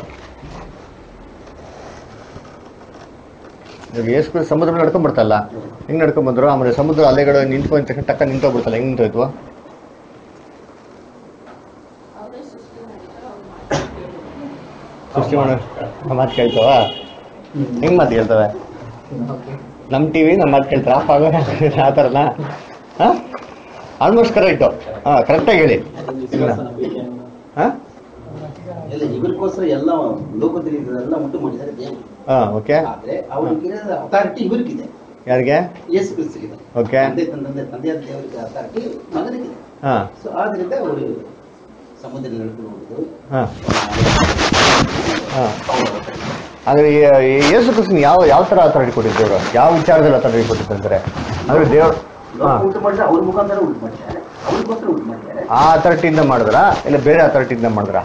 ಯೇಸು ಕ್ರಿಸ್ತು ಸಮುದ್ರ ಮೇಲೆ ನಡ್ಕೊಂಡ್ ಬರ್ತಾರಲ್ಲ, ಹೆಂಗ್ ನಡ್ಕೊಂಡ್ ಬಂದ್ರು? ಆಮೇಲೆ ಸಮುದ್ರ ಅಲೆಗಳು ನಿಂತ್ಕೊಂಡ್ ತಕ್ಷಣ ಟಕ್ಕ ನಿಂತೋಗ್ಬಿಡ್ತಲ್ಲ, ಹೆಂಗ್ ನಿಂತೋಯ್ತು? ಸೃಷ್ಟಿ ಮಾಡೋ ಮಾತು ಕೇಳ್ತಾವ? ಹೆಂಗ್ ಮಾತು ಕೇಳ್ತವೆ? ನಮ್ ಟಿವಿ ನಮ್ಮ ಮಾತು ಕೇಳ್ತಾರ? ಆಫ್ ಆಗೋ ಆ ಥರನ? ಹಾ ಆಲ್ಮೋಸ್ಟ್ ಕರೆಕ್ಟು. ಹಾ ಕರೆಕ್ಟಾಗಿ ಹೇಳಿ. ಹಾ ಇವರಿಗೋಸ್ಕರ ಎಲ್ಲ ಲೋಕದಲ್ಲಿ ಎಲ್ಲ ಉಂಟು ಮಾಡಿದ್ದಾರೆ ದೇವರು. ಹಾ ಓಕೆ. ಆದ್ರೆ ಅವರಿಗೆ ಅಥಾರಿಟಿ ಇವರಿಗಿದೆ. ಯಾರಿಗೆ? ಯೇಸು ಕ್ರಿಸ್ತನಿಗಿದೆ. ಓಕೆ. ತಂದೆ ತಂದೆ ತಂದೆಯಾದ ದೇವರಿಗೆ ಅಥಾರಿಟಿ ಮಗನಿಗಿದೆ. ಹಾ ಸೊ ಆದ್ರಿಂದ ಅವರು ಸಮುದ್ರ ನಡ್ಕೊಂಡು ಹೋಗುದು. ಹಾ ಹಾ ಅಂದ್ರೆ ಯೇಸು ಕ್ರಿಸ್ತನ್ ಯಾವ ಯಾವ ತರ ಅಥಾರಿಟಿ ಕೊಟ್ಟಿದ್ದೇವ್ರು? ಯಾವ ವಿಚಾರದಲ್ಲಿ ಅಥಾರಿಟಿ ಕೊಟ್ಟಿದ್ದಾರೆ ಅಂದ್ರೆ ದೇವ್ರು ಉಂಟು ಮಾಡಿದ್ರೆ ಅವ್ರ ಮುಖಾಂತರ ಉಂಟು ಮಾಡಿದ್ದಾರೆ, ಅವ್ರಿಗೋಸ್ಕರ ಉಂಟು ಮಾಡಿದ್ದಾರೆ. ಆ ಅಥಾರಿಟಿಯಿಂದ ಮಾಡಿದ್ರ ಇಲ್ಲ ಬೇರೆ ಅಥಾರಿಟಿಯಿಂದ ಮಾಡಿದ್ರ?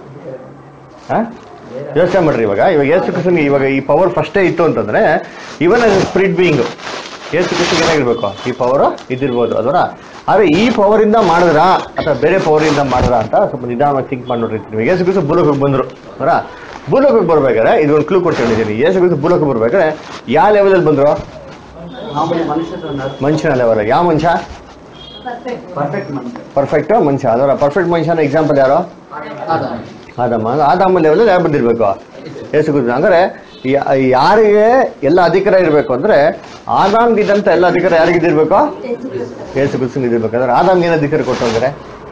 ಯೋಚನೆ ಮಾಡ್ರಿ. ಇವಾಗ ಇವಾಗ ಯೇಸು ಕ್ರಿಸ್ತನಿಗೆ ಇವಾಗ ಈ ಪವರ್ ಫಸ್ಟೇ ಇತ್ತು ಅಂತಂದ್ರೆ even as a spirit being ಯೇಸು ಕ್ರಿಸ್ತನಿಗೆ ಏನಾಗಿರ್ಬೇಕು? ಈ ಪವರ್ ಇದ್ದಿರ್ಬೋದು ಅದರ. ಆದ್ರೆ ಈ ಪವರ್ ಇಂದ ಮಾಡಿದ್ರ ಅಥವಾ ಬೇರೆ ಪವರ್ ಇಂದ ಮಾಡಿದ್ರ ಅಂತ ಸ್ವಲ್ಪ ನಿಧಾನವಾಗಿ ಥಿಂಕ್ ಮಾಡಿ ನೋಡಿರ್ತೀವಿ. ಯೇಸು ಕ್ರಿಸ್ತ ಭೂಲೋಕಕ್ಕೆ ಬಂದ್ರು ಅವರ. ಭೂಲೋಕಕ್ಕೆ ಬರ್ಬೇಕಾದ್ರೆ ಇದೊಂದು ಕ್ಲೂ ಕೊಡ್ಕೊಂಡಿದ್ದೀನಿ. ಯೇಸು ಕ್ರಿಸ್ತ ಭೂಲೋಕಕ್ಕೆ ಬರ್ಬೇಕಾದ್ರೆ ಯಾವ ಲೆವೆಲಲ್ಲಿ ಬಂದ್ರು? ಮನುಷ್ಯನ ಲೆವೆಲ್. ಯಾವ ಮನುಷ್ಯ? ಪರ್ಫೆಕ್ಟ್ ಮನುಷ್ಯ ಅದರ. ಪರ್ಫೆಕ್ಟ್ ಮನುಷ್ಯನ ಎಕ್ಸಾಂಪಲ್ ಯಾರು? ಆದಾಮ. ಆದಾಮ ಲೆವೆಲ್ ಯಾರು ಬಂದಿರ್ಬೇಕು? ಯೇಸು ಕ್ರಿಸ್ತ. ಅಂದ್ರೆ ಯಾರಿಗೆ ಎಲ್ಲ ಅಧಿಕಾರ ಇರಬೇಕು ಅಂದ್ರೆ ಆದಾಮ್ಗಿದ್ದಂತ ಎಲ್ಲ ಅಧಿಕಾರ ಯಾರಿಗಿದ್ದಿರ್ಬೇಕು? ಯೇಸು ಕ್ರಿಸ್ತನಿಗೆ ಇದಿರ್ಬೇಕು. ಅಂದ್ರೆ ಆದಾಮ್ಗೆ ಏನು ಅಧಿಕಾರ ಕೊಟ್ಟು ಅಂದ್ರೆ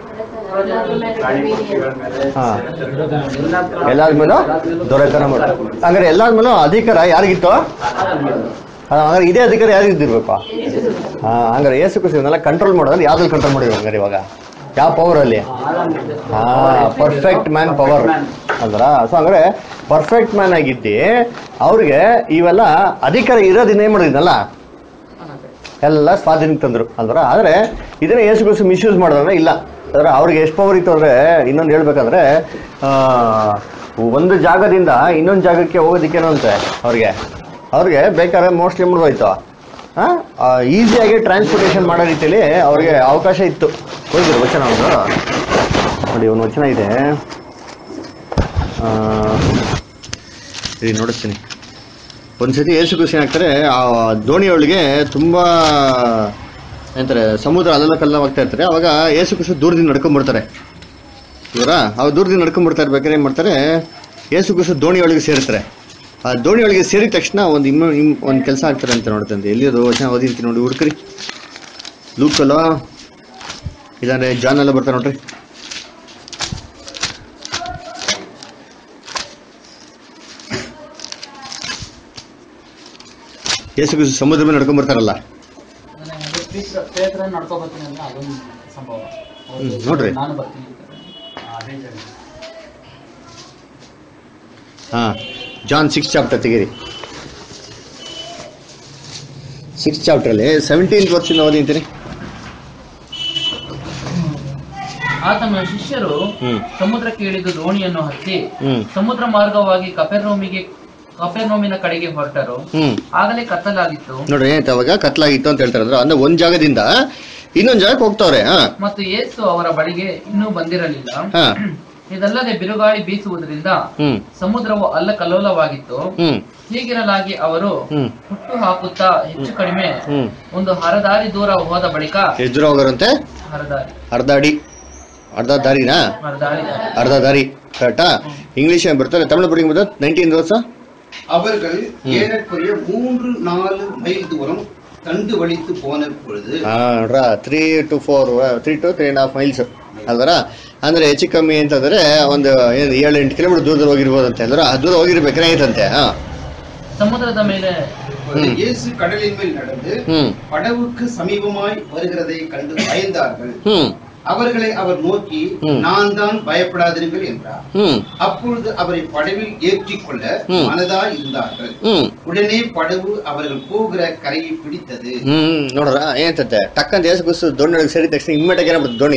ಹಾ ಎಲ್ಲಾದ್ಮೇಲೂ ದೊರೆತನ ಮಾಡ. ಹಂಗಾರೆ ಎಲ್ಲಾದ್ಮೇಲೂ ಅಧಿಕಾರ ಯಾರಿಗಿತ್ತು? ಹಂಗಾರೆ ಇದೇ ಅಧಿಕಾರ ಯಾರಿಗಿದ್ದಿರ್ಬೇಕು? ಹಾ ಹಂಗಾರೆ ಯೇಸು ಕ್ರಿಸ್ತನೆಲ್ಲ ಕಂಟ್ರೋಲ್ ಮಾಡೋದ್ರೆ ಯಾವ್ದ್ರಲ್ಲಿ ಕಂಟ್ರೋಲ್ ಮಾಡಿದ್ರು? ಹಂಗಾರೆ ಇವಾಗ ಯಾವ ಪವರ್ ಅಲ್ಲಿ? ಹಾ ಪರ್ಫೆಕ್ಟ್ ಮ್ಯಾನ್ ಪವರ್ ಅಲ್ರ. ಸೊ ಹಂಗಾರೆ ಪರ್ಫೆಕ್ಟ್ ಮ್ಯಾನ್ ಆಗಿದ್ದಿ ಅವ್ರಿಗೆ ಇವೆಲ್ಲ ಅಧಿಕಾರ ಇರೋದಿನ್ನ ಏನ್ ಮಾಡಿದ್ನಲ್ಲ ಎಲ್ಲ ಸ್ವಾಧೀನಕ್ಕೆ ತಂದ್ರು ಅಲ್ವರ. ಆದ್ರೆ ಇದನ್ನ ಯೇಸು ಕ್ರಿಸ್ತ ಮಿಸ್ಯೂಸ್ ಮಾಡೋದ್ರೆ ಇಲ್ಲ. ಅಂದ್ರೆ ಅವ್ರಿಗೆ ಎಷ್ಟು ಪವರ್ ಇತ್ತು ಅಂದ್ರೆ ಇನ್ನೊಂದು ಹೇಳ್ಬೇಕಂದ್ರೆ ಆ ಒಂದು ಜಾಗದಿಂದ ಇನ್ನೊಂದು ಜಾಗಕ್ಕೆ ಹೋಗೋದಿಕ್ಕೇನಂತೆ ಅವ್ರಿಗೆ ಅವ್ರಿಗೆ ಬೇಕಾದ್ರೆ ಮೋಸ್ಟ್ಲಿ ಮುಗಿದೋಯ್ತು. ಹಾಂ ಈಸಿಯಾಗಿ ಟ್ರಾನ್ಸ್ಪೋರ್ಟೇಷನ್ ಮಾಡೋ ರೀತಿಯಲ್ಲಿ ಅವ್ರಿಗೆ ಅವಕಾಶ ಇತ್ತು. ಹೋಗಿದ್ರು ವಚನ ಒಂದು ನೋಡಿ, ಒಂದು ವಚನ ಇದೆ ಸರಿ ನೋಡಿಸ್ತೀನಿ. ಒಂದ್ಸತಿ ಯೇಸು ಕ್ರಿಸ್ತ ಏನಾಗ್ತಾರೆ ಆ ದೋಣಿಯೊಳಗೆ ತುಂಬಾ ಏನಂತಾರೆ ಸಮುದ್ರ ಅಲ್ಲೆಲ್ಲ ಕಲ್ಲವಾಗ್ತಾ ಇರ್ತಾರೆ. ಅವಾಗ ಯೇಸು ಕ್ರಿಸ್ತ ದೂರದಿಂದ ನಡ್ಕೊಂಡ್ಬರ್ತಾರೆ ಇವರ. ಅವ್ರು ದೂರದಿಂದ ನಡ್ಕೊಂಡ್ಬರ್ತಾ ಇರ್ಬೇಕಾದ್ರೆ ಏನು ಮಾಡ್ತಾರೆ, ಯೇಸು ಕ್ರಿಸ್ತ ದೋಣಿಯೊಳಗೆ ಸೇರ್ತಾರೆ. ಆ ದೋಣಿಯೊಳಗೆ ಸೇರಿದ ತಕ್ಷಣ ಒಂದು ಇಮ್ಮ ಒಂದು ಕೆಲಸ ಆಗ್ತಾರೆ ಅಂತ ನೋಡ್ತಂತೆ. ಎಲ್ಲಿರೋದು ವಚನ ಓದಿರ್ತೀನಿ ನೋಡಿ, ಹುಡುಕ್ರಿ. ಲೂಕಲ್ಲ ಇಲ್ಲಾಂದ್ರೆ ಜಾನ್ ಎಲ್ಲ ಬರ್ತಾರೆ ನೋಡ್ರಿ. ಯೇಸು ಕ್ರಿಸ್ತ ಸಮುದ್ರ ಮೇಲೆ ನಡ್ಕೊಂಡ್ ಬರ್ತಾರಲ್ಲ ನೋಡ್ರಿ. ಹಾ ಜಾನ್ ಸಿಕ್ಸ್ ಚಾಪ್ಟರ್ ತೆಗೀರಿ. ಸಿಕ್ಸ್ ಚಾಪ್ಟರ್ ಅಲ್ಲಿ ಸೆವೆಂಟೀನ್ ವರ್ಷದಿಂದ ಓದಿಂತೀನಿ. ಆತನ ಶಿಷ್ಯರು ಸಮುದ್ರಕ್ಕೆ ಇಳಿದು ದೋಣಿಯನ್ನು ಹತ್ತಿ ಸಮುದ್ರ ಮಾರ್ಗವಾಗಿ ಕಪೆರ್ನೌಮಿಗೆ ಕಪೆರ್ನೌಮಿನ ಕಡೆಗೆ ಹೊರಟರು. ಆಗಲೇ ಕತ್ತಲಾಗಿತ್ತು. ನೋಡ್ರಿ ಅವಾಗ ಕತ್ತಲಾಗಿತ್ತು ಅಂತ ಹೇಳ್ತಾರೆ. ಅಂದ್ರೆ ಒಂದ್ ಜಾಗದಿಂದ ಇನ್ನೊಂದ್ ಜಾಗಕ್ಕೆ ಹೋಗ್ತಾವ್ರೆ. ಮತ್ತು ಯೇಸು ಅವರ ಬಳಿಗೆ ಇನ್ನೂ ಬಂದಿರಲಿಲ್ಲ. ಇದಲ್ಲದೆ ಬಿರುಗಾಳಿ ಬೀಸುವುದರಿಂದ ಹ್ಮ್ ಸಮುದ್ರವು ಅಲ್ಲಕಲ್ಲೋಲವಾಗಿತ್ತು. ಹ್ಮ್ ಹೀಗಿರಲಾಗಿ ಅವರು ಹ್ಮ್ ಹುಟ್ಟು ಹಾಕುತ್ತಾ ಹೆಚ್ಚು ಕಡಿಮೆ ಹ್ಮ್ ಒಂದು ಹರದಾರಿ ದೂರ ಹೋದ ಬಳಿಕ ಎಷ್ಟು ದೂರ ಹೋಗೋರಂತೆ? ಹರದಾರಿ ಅರ್ಧ ಅಡಿ, ಅರ್ಧ ದಾರಿನಾ? ಹರದಾರಿ ಅರ್ಧ ದಾರಿ ಕರೆಕ್ಟಾ? ಇಂಗ್ಲಿಷ್ ಬರ್ತಾರೆ, ತಮಿಳು படிக்கும் போது நைன்டீன் வருஷம் அவர்கள் ஏறக்குறைய மூன்று நாலு மைல் தூரம் கண்டு வலித்து போன பொழுது three to four three to three and half miles ಅಲ್ವರ, ಅಂದ್ರೆ ಹೆಚ್ಚು ಕಮ್ಮಿ ಅಂತಂದ್ರೆ ಒಂದು ಏನು ಏಳು ಎಂಟು ಕಿಲೋಮೀಟರ್ ದೂರದಲ್ಲಿ ಹೋಗಿರ್ಬೋದಂತೆ ಅಲ್ವರ. ಆ ದೂರ ಹೋಗಿರ್ಬೇಕಾರೆ ಆಯ್ತಂತೆ. ಹಾ ಸಮುದ್ರದ ಮೇಲೆ இயேசு கடலின் மேல் நடந்து படவுக்கு சமீபமாய் வருகிறதை கண்டு பயந்தார்கள். அவர்களை அவர் நோக்கி நான் தான் பயப்படாதீர்கள் என்றார். அப்பொழுது அவரை படவில் ஏற்றிக் கொள்ள மனதாய் இருந்தார்கள். உடனே படவு அவர்கள் போகிற கரையை பிடித்தது. ಹ್ಮ್ ನೋಡ್ರ ಏನಂತೆ ಟಕ್ಕಂತ ಏಸು ಕ್ರಿಸ್ತು ದೋಣಿ ಸೇರಿದ ತಕ್ಷಣ ಇಮ್ಮಿಡಿಯೇಟ್ ಏನಾಗ್ಬಿಡ್ತು, ದೋಣಿ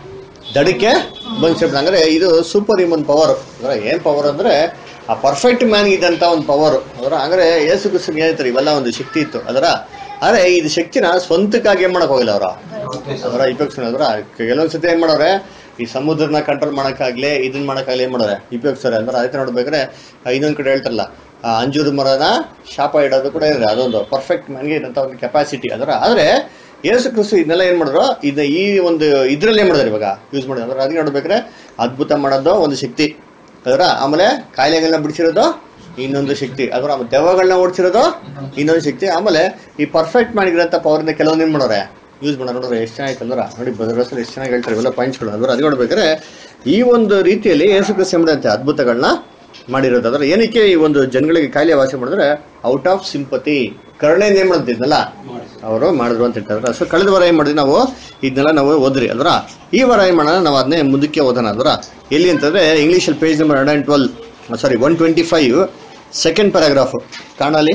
ದಡಕ್ಕೆ ಬಂದು ಸೇರ್ಬಿಟ್ಟು. ಅಂದ್ರೆ ಇದು ಸೂಪರ್ ಹ್ಯೂಮನ್ ಪವರ್. ಅಂದ್ರೆ ಏನ್ ಪವರ್ ಅಂದ್ರೆ ಆ ಪರ್ಫೆಕ್ಟ್ ಮ್ಯಾನ್ ಇದ್ದಂತ ಒಂದು ಪವರ್ ಅದರ. ಅಂದ್ರೆ ಏಸು ಕ್ರಿಸ್ತನಿಗೆ ಹೇಳ್ತಾರೆ ಇವೆಲ್ಲ ಒಂದು ಶಕ್ತಿ ಇತ್ತು ಅದರ. ಆದ್ರೆ ಇದು ಶಕ್ತಿನ ಸ್ವಂತಕ್ಕಾಗಿ ಏನ್ ಮಾಡಕ್ ಹೋಗಿಲ್ಲ ಅವರ ಅವರ ಉಪಯೋಗಿಸ್ಕೊಂಡ್ರ. ಕೆಲವೊಂದ್ಸತಿ ಏನ್ ಮಾಡೋರೆ ಈ ಸಮುದ್ರನ ಕಂಟ್ರೋಲ್ ಮಾಡಕ್ಕಾಗ್ಲಿ ಇದನ್ನ ಮಾಡಕ್ಕಾಗ್ಲಿ ಏನ್ ಮಾಡೋರೆ ಉಪಯೋಗಿಸ್ತಾರೆ. ಅಂದ್ರೆ ಅದಕ್ಕೆ ನೋಡ್ಬೇಕಾದ್ರೆ ಇನ್ನೊಂದ್ ಕಡೆ ಹೇಳ್ತಾರಲ್ಲ, ಆ ಅಂಜೂರ ಮರನ ಶಾಪ ಇಡೋದು ಕೂಡ ಇದೆ. ಅದೊಂದು ಪರ್ಫೆಕ್ಟ್ ಮ್ಯಾನ್ಗೆ ಇದಂತ ಒಂದು ಕೆಪಾಸಿಟಿ ಅದರ. ಆದ್ರೆ ಯೇಸು ಕ್ರಿಸ್ತು ಇದನ್ನೆಲ್ಲ ಏನ್ ಮಾಡಿದ್ರು, ಇದ ಈ ಒಂದು ಇದ್ರಲ್ಲಿ ಏನ್ ಮಾಡಿದ್ರು ಇವಾಗ ಯೂಸ್ ಮಾಡಿದ್ರು. ಅಂದ್ರೆ ಅದಕ್ಕೆ ನೋಡ್ಬೇಕಾದ್ರೆ ಅದ್ಭುತ ಮಾಡೋದು ಒಂದು ಶಕ್ತಿ ಅದರ. ಆಮೇಲೆ ಕಾಯಿಲೆಗಳನ್ನ ಬಿಡಿಸಿರೋದು ಇನ್ನೊಂದು ಶಕ್ತಿ ಅದರ. ದೆವ್ವಗಳನ್ನ ಓಡಿಸಿರೋದು ಇನ್ನೊಂದು ಶಕ್ತಿ. ಆಮೇಲೆ ಈ ಪರ್ಫೆಕ್ಟ್ ಮಾಡಿರೋಂಥ ಪವರ್ನ ಕೆಲವೊಂದು ಏನ್ ಮಾಡೋರೆ ಯೂಸ್ ಮಾಡೋರು. ನೋಡ್ರೆ ಎಷ್ಟು ಚೆನ್ನಾಗಿ ಅಂದ್ರ ನೋಡಿ ಬದರಸಲ್ಲಿ ಎಷ್ಟು ಚೆನ್ನಾಗಿ ಹೇಳ್ತಾರೆ ಇವೆಲ್ಲ ಪಾಯಿಂಟ್ಸ್ಗಳು ಅಲ್ವ. ಅದು ನೋಡ್ಬೇಕಾದ್ರೆ ಈ ಒಂದು ರೀತಿಯಲ್ಲಿ ಯೇಸು ಕ್ರಿಸ್ತು ಎಂಬಂತೆ ಅದ್ಭುತಗಳನ್ನ ಮಾಡಿರೋದು. ಅದರ ಏನಕ್ಕೆ ಈ ಒಂದು ಜನಗಳಿಗೆ ಕಾಯಿಲೆ ವಾಸಿ ಮಾಡಿದ್ರೆ ಔಟ್ ಆಫ್ ಸಿಂಪತಿ, ಕರುಣೆಯಿಂದ ಏನ್ ಮಾಡ್ತಿದ್ನಲ್ಲ ಅವರು ಮಾಡಿದ್ರು ಅಂತ ಹೇಳ್ತಾರೆ. ಸೊ ಕಳೆದ ವಾರ ಏನ್ ಮಾಡಿದ್ವಿ ನಾವು ಇದನ್ನೆಲ್ಲ ನಾವು ಓದ್ರಿ ಅಲ್ವರ. ಈ ವಾರ ಏನ್ ಮಾಡೋಣ ನಾವು ಅದನ್ನೇ ಮುಂದಕ್ಕೆ ಓದೋಣ ಅಲ್ವರ. ಎಲ್ಲಿ ಅಂತಂದ್ರೆ ಇಂಗ್ಲೀಷಲ್ಲಿ page number hundred and twelve sorry one twenty five second paragraph ಕಾಣಲಿ.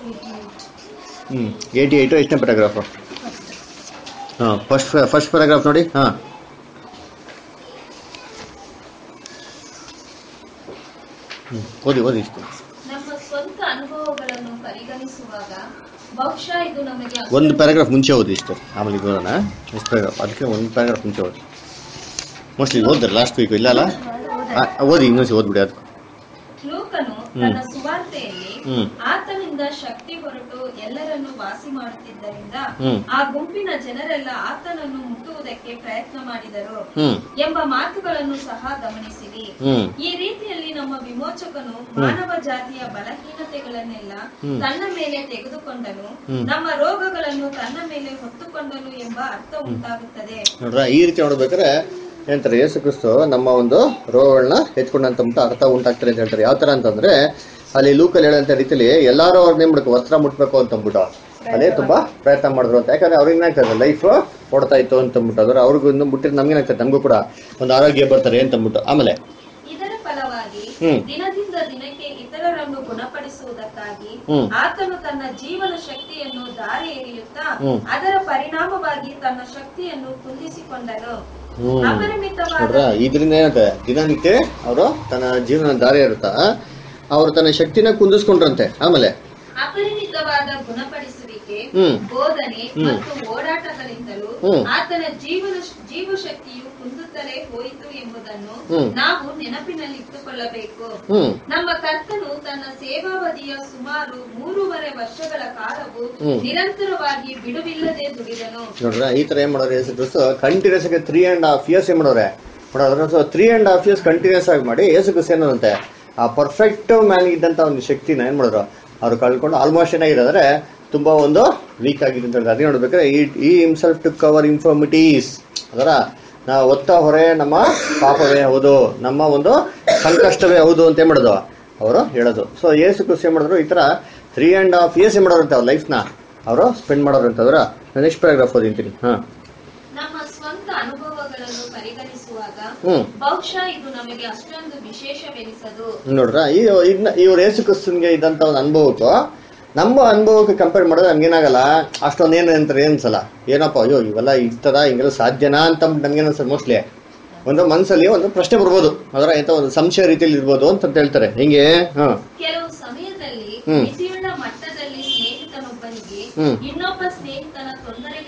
ಹ್ಮ್ ಏಯ್ಟಿ ಏಯ್ಟು ಎಷ್ಟನೇ ಪ್ಯಾರಾಗ್ರಾಫ್? ಹಾ ಫಸ್ಟ್ ಫಸ್ಟ್ ಪ್ಯಾರಾಗ್ರಾಫ್ ನೋಡಿ. ಹಾ ಓದಿ ಓದಿ ಇಷ್ಟು. ನಮ್ಮ ಸ್ವಂತ ಅನುಭವಗಳನ್ನು ಪರಿಗಣಿಸುವಾಗ ಬಹುಶಃ ಇದು ನಮಗೆ ಒಂದು ಪ್ಯಾರಾಗ್ರಾಫ್ ಮುಂಚೆ ಓದಿ ಇಷ್ಟು, ಆಮೇಲೆ ಇದು ಓದೋಣ. ಎಷ್ಟು ಪ್ಯಾರಾಗ್ರಾಫ್? ಅದಕ್ಕೆ ಒಂದು ಪ್ಯಾರಾಗ್ರಾಫ್ ಮುಂಚೆ ಓದಿ. ಮೋಸ್ಟ್ಲಿ ಓದ್ರಿ ಲಾಸ್ಟ್ ವೀಕ್ ಇಲ್ಲ ಅಲ್ಲ? ಓದಿ ಇನ್ನೊಂದ್ಸಿ ಓದ್ಬಿಡಿ. ಅದಕ್ಕೆ ಲೂಕನು ತನ್ನ ಸುವಾರ್ತೆಯಲ್ಲಿ ಆತನಿಂದ ಶಕ್ತಿ ಹೊರಟು ಎಲ್ಲರನ್ನು ವಾಸಿ ಮಾಡುತ್ತಿದ್ದರಿಂದ ಆ ಗುಂಪಿನ ಜನರೆಲ್ಲ ಆತನನ್ನು ಮುಟ್ಟುವುದಕ್ಕೆ ಪ್ರಯತ್ನ ಮಾಡಿದರು ಎಂಬ ಮಾತುಗಳನ್ನು ಸಹ ಗಮನಿಸಿರಿ. ಈ ರೀತಿಯಲ್ಲಿ ನಮ್ಮ ವಿಮೋಚಕನು ಮಾನವ ಜಾತಿಯ ಬಲಹೀನತೆಗಳನ್ನೆಲ್ಲ ತನ್ನ ಮೇಲೆ ತೆಗೆದುಕೊಂಡನು, ನಮ್ಮ ರೋಗಗಳನ್ನು ತನ್ನ ಮೇಲೆ ಹೊತ್ತುಕೊಂಡನು ಎಂಬ ಅರ್ಥ ಉಂಟಾಗುತ್ತದೆ. ನೋಡ್ರ ಈ ರೀತಿ ನೋಡ್ಬೇಕಾದ್ರೆ ಏನಂತಾರೆ ಯೇಸು ಕ್ರಿಸ್ತು ನಮ್ಮ ಒಂದು ರೋಗಗಳನ್ನ ಹೆಚ್ಕೊಂಡಂತ ಅರ್ಥ ಉಂಟಾಗ್ತಾರೆ ಅಂತ ಹೇಳ್ತಾರೆ. ಯಾವ ತರ ಅಂತಂದ್ರೆ ಅಲ್ಲಿ ಲೂಕಲ್ಲಿ ಹೇಳಂತ ರೀತಿಯಲ್ಲಿ ಎಲ್ಲಾರು ಅವ್ರ ನೇಮ್ಬೇಕು ವಸ್ತ್ರ ಮುಟ್ಬೇಕು ಅಂತ ಅಂದ್ಬಿಟ್ಟು ಅದೇ ತುಂಬಾ ಪ್ರಯತ್ನ ಮಾಡಿದ್ರು ಅಂತ. ಯಾಕಂದ್ರೆ ಅವ್ರಿಗೆ ಏನಾಗ್ತದೆ ಲೈಫ್ ಓಡ್ತಾ ಇತ್ತು ಅಂತ ಅಂದ್ಬಿಟ್ಟು ಅದ್ರ ಅವ್ರಿಗೂ ಇನ್ನು ಮುಟ್ಟಿದ್ರೆ ನಮ್ಗೇನಾಗ್ತದೆ ನಮಗೂ ಕೂಡ ಒಂದು ಆರೋಗ್ಯ ಬರ್ತಾರೆ ಅಂತ ಅಂದ್ಬಿಟ್ಟು. ಆಮೇಲೆ ಇದರ ಫಲವಾಗಿ ದಿನದಿಂದ ದಿನಕ್ಕೆ ಇತರರನ್ನು ಗುಣಪಡಿಸುವುದಕ್ಕಾಗಿ ಆತನು ತನ್ನ ಜೀವನ ಶಕ್ತಿಯನ್ನು ದಾರಿ ಎರೆಯುತ್ತಾ ಅದರ ಪರಿಣಾಮವಾಗಿ ತನ್ನ ಶಕ್ತಿಯನ್ನು ಕುಂದಿಸಿಕೊಂಡನು. ನೋಡ್ರ ಇದರಿಂದ ಏನಂತೆ ದಿನನಿತ್ಯ ಅವರು ತನ್ನ ಜೀವನ ದಾರಿ ಇರುತ್ತಾ ಅವರು ತನ್ನ ಶಕ್ತಿನ ಕುಂದಿಸ್ಕೊಂಡ್ರಂತೆ. ಆಮೇಲೆ ಅಪರಿಮಿತವಾದ ಗುಣಪಡಿಸುವಿಕೆ, ಬೋಧನೆ ಮತ್ತು ಓಡಾಟಗಳಿಂದಲೂ ಆತನ ಜೀವನ ಜೀವಶಕ್ತಿಯು ಕುಂದುತ್ತಲೇ ಹೋಯಿತು ಎಂಬುದನ್ನು ನಾವು ನೆನಪಿನಲ್ಲಿಟ್ಟುಕೊಳ್ಳಬೇಕು. ನಮ್ಮ ಕರ್ತನು ತನ್ನ ಸೇವಾವಧಿಯ ಸುಮಾರು ಮೂರುವರೆ ವರ್ಷಗಳ ಕಾಲವು ನಿರಂತರವಾಗಿ ಬಿಡುವಿಲ್ಲದೆ ದುಡಿದನು. ನೋಡ್ರ ಈ ತರ ಏನ್ ಮಾಡೋರು ಯೇಸು ಕ್ರಿಸ್ತು ಕಂಟಿನ್ಯೂಸ್ ಆಗಿ ತ್ರೀ ಅಂಡ್ ಹಾಫ್ ಇಯರ್ಸ್ ಏನ್ ಮಾಡೋರೆ ಮಾಡೋದ್ರ three and half years continuous ಆಗಿ ಮಾಡಿ ಯೇಸು ಕ್ರಿಸ್ತು ಏನಂತೆ ಆ ಪರ್ಫೆಕ್ಟ್ ಮ್ಯಾನ್ ಇದ್ದಂತ ಒಂದು ಶಕ್ತಿನ ಏನ್ ಮಾಡಿದ್ರು ಅವ್ರು ಕಳ್ಕೊಂಡು ಆಲ್ಮೋಸ್ಟ್ ಏನಾಗಿದ್ರೆ ತುಂಬಾ ಒಂದು ವೀಕ್ ಆಗಿದೆ ಅಂತ ಹೇಳಿದ್ರೆ. ಅದೇ ನೋಡ್ಬೇಕಾದ್ರೆ ಈ ಹಿಮ್ಸೆಲ್ಫ್ ಟು ಕವರ್ ಇನ್ಫರ್ಮಿಟೀಸ್ ಅದರ ನಾವು ಒತ್ತ ಹೊರೆ ನಮ್ಮ ಪಾಪವೇ ಹೌದು, ನಮ್ಮ ಒಂದು ಸಂಕಷ್ಟವೇ ಹೌದು ಅಂತ ಏನ್ ಮಾಡೋದು ಅವರು ಹೇಳೋದು. ಸೊ ಯೇಸು ಕ್ರಿಸ್ತು ಏನ್ ಮಾಡಿದ್ರು ಈ ತರ ತ್ರೀ ಅಂಡ್ ಹಾಫ್ ಇಯರ್ಸ್ ಏನ್ ಮಾಡೋರಂತೆ ಅವ್ರ ಲೈಫ್ ನ ಅವರು ಸ್ಪೆಂಡ್ ಮಾಡೋರು ಅಂತಂದ್ರ. ನೆಕ್ಸ್ಟ್ ಪ್ಯಾರಾಗ್ರಾಫ್ ಓದಿಂತೀನಿ. ಹಾ ನಮ್ಮ ಸ್ವಂತ ಅನುಭವಗಳನ್ನು ಪರಿಗಣಿಸುವಾಗ ಬಹುಶಃ ಇದು ನಮಗೆ ಅಷ್ಟೊಂದು ವಿಶೇಷವೆನಿಸದು. ನೋಡ್ರ ಈ ಇದನ್ನ ಇವ್ರ ಯೇಸು ಕ್ರಿಸ್ತನ್ಗೆ ಇದ್ದಂತ ಒಂದು ಅನುಭವಕ್ಕೂ ನಮ್ಮ ಅನುಭವಕ್ಕೆ ಕಂಪೇರ್ ಮಾಡಿದ್ರೆ ನಮ್ಗೇನಾಗಲ್ಲ ಅಷ್ಟೊಂದು ಏನು ಅಂತಾರೆ ಏನ್ಸಲ್ಲ. ಏನಪ್ಪ ಅಯ್ಯೋ ಇವೆಲ್ಲ ಇರ್ತದ ಹಿಂಗೆಲ್ಲ ಸಾಧ್ಯನಾ ಅಂತ ನಮ್ಗೇನನ್ಸಲ್ಲ. ಮೋಸ್ಟ್ಲಿ ಒಂದು ಮನ್ಸಲ್ಲಿ ಒಂದು ಪ್ರಶ್ನೆ ಬರ್ಬೋದು, ಅದರ ಎಂತ ಒಂದು ಸಂಶಯ ರೀತಿಯಲ್ಲಿ ಇರ್ಬೋದು ಅಂತ ಹೇಳ್ತಾರೆ. ಹಿಂಗೆ ಹ ಕೆಲವು ಸಮಯದಲ್ಲಿ ಮಿತಿಯುಳ್ಳ ಮಟ್ಟದಲ್ಲಿ ಸ್ನೇಹಿತನೊಬ್ಬನಿಗೆ ಇನ್ನೊಬ್ಬ ಸ್ನೇಹಿತನ ತೊಂದರೆಗಳಲ್ಲಿ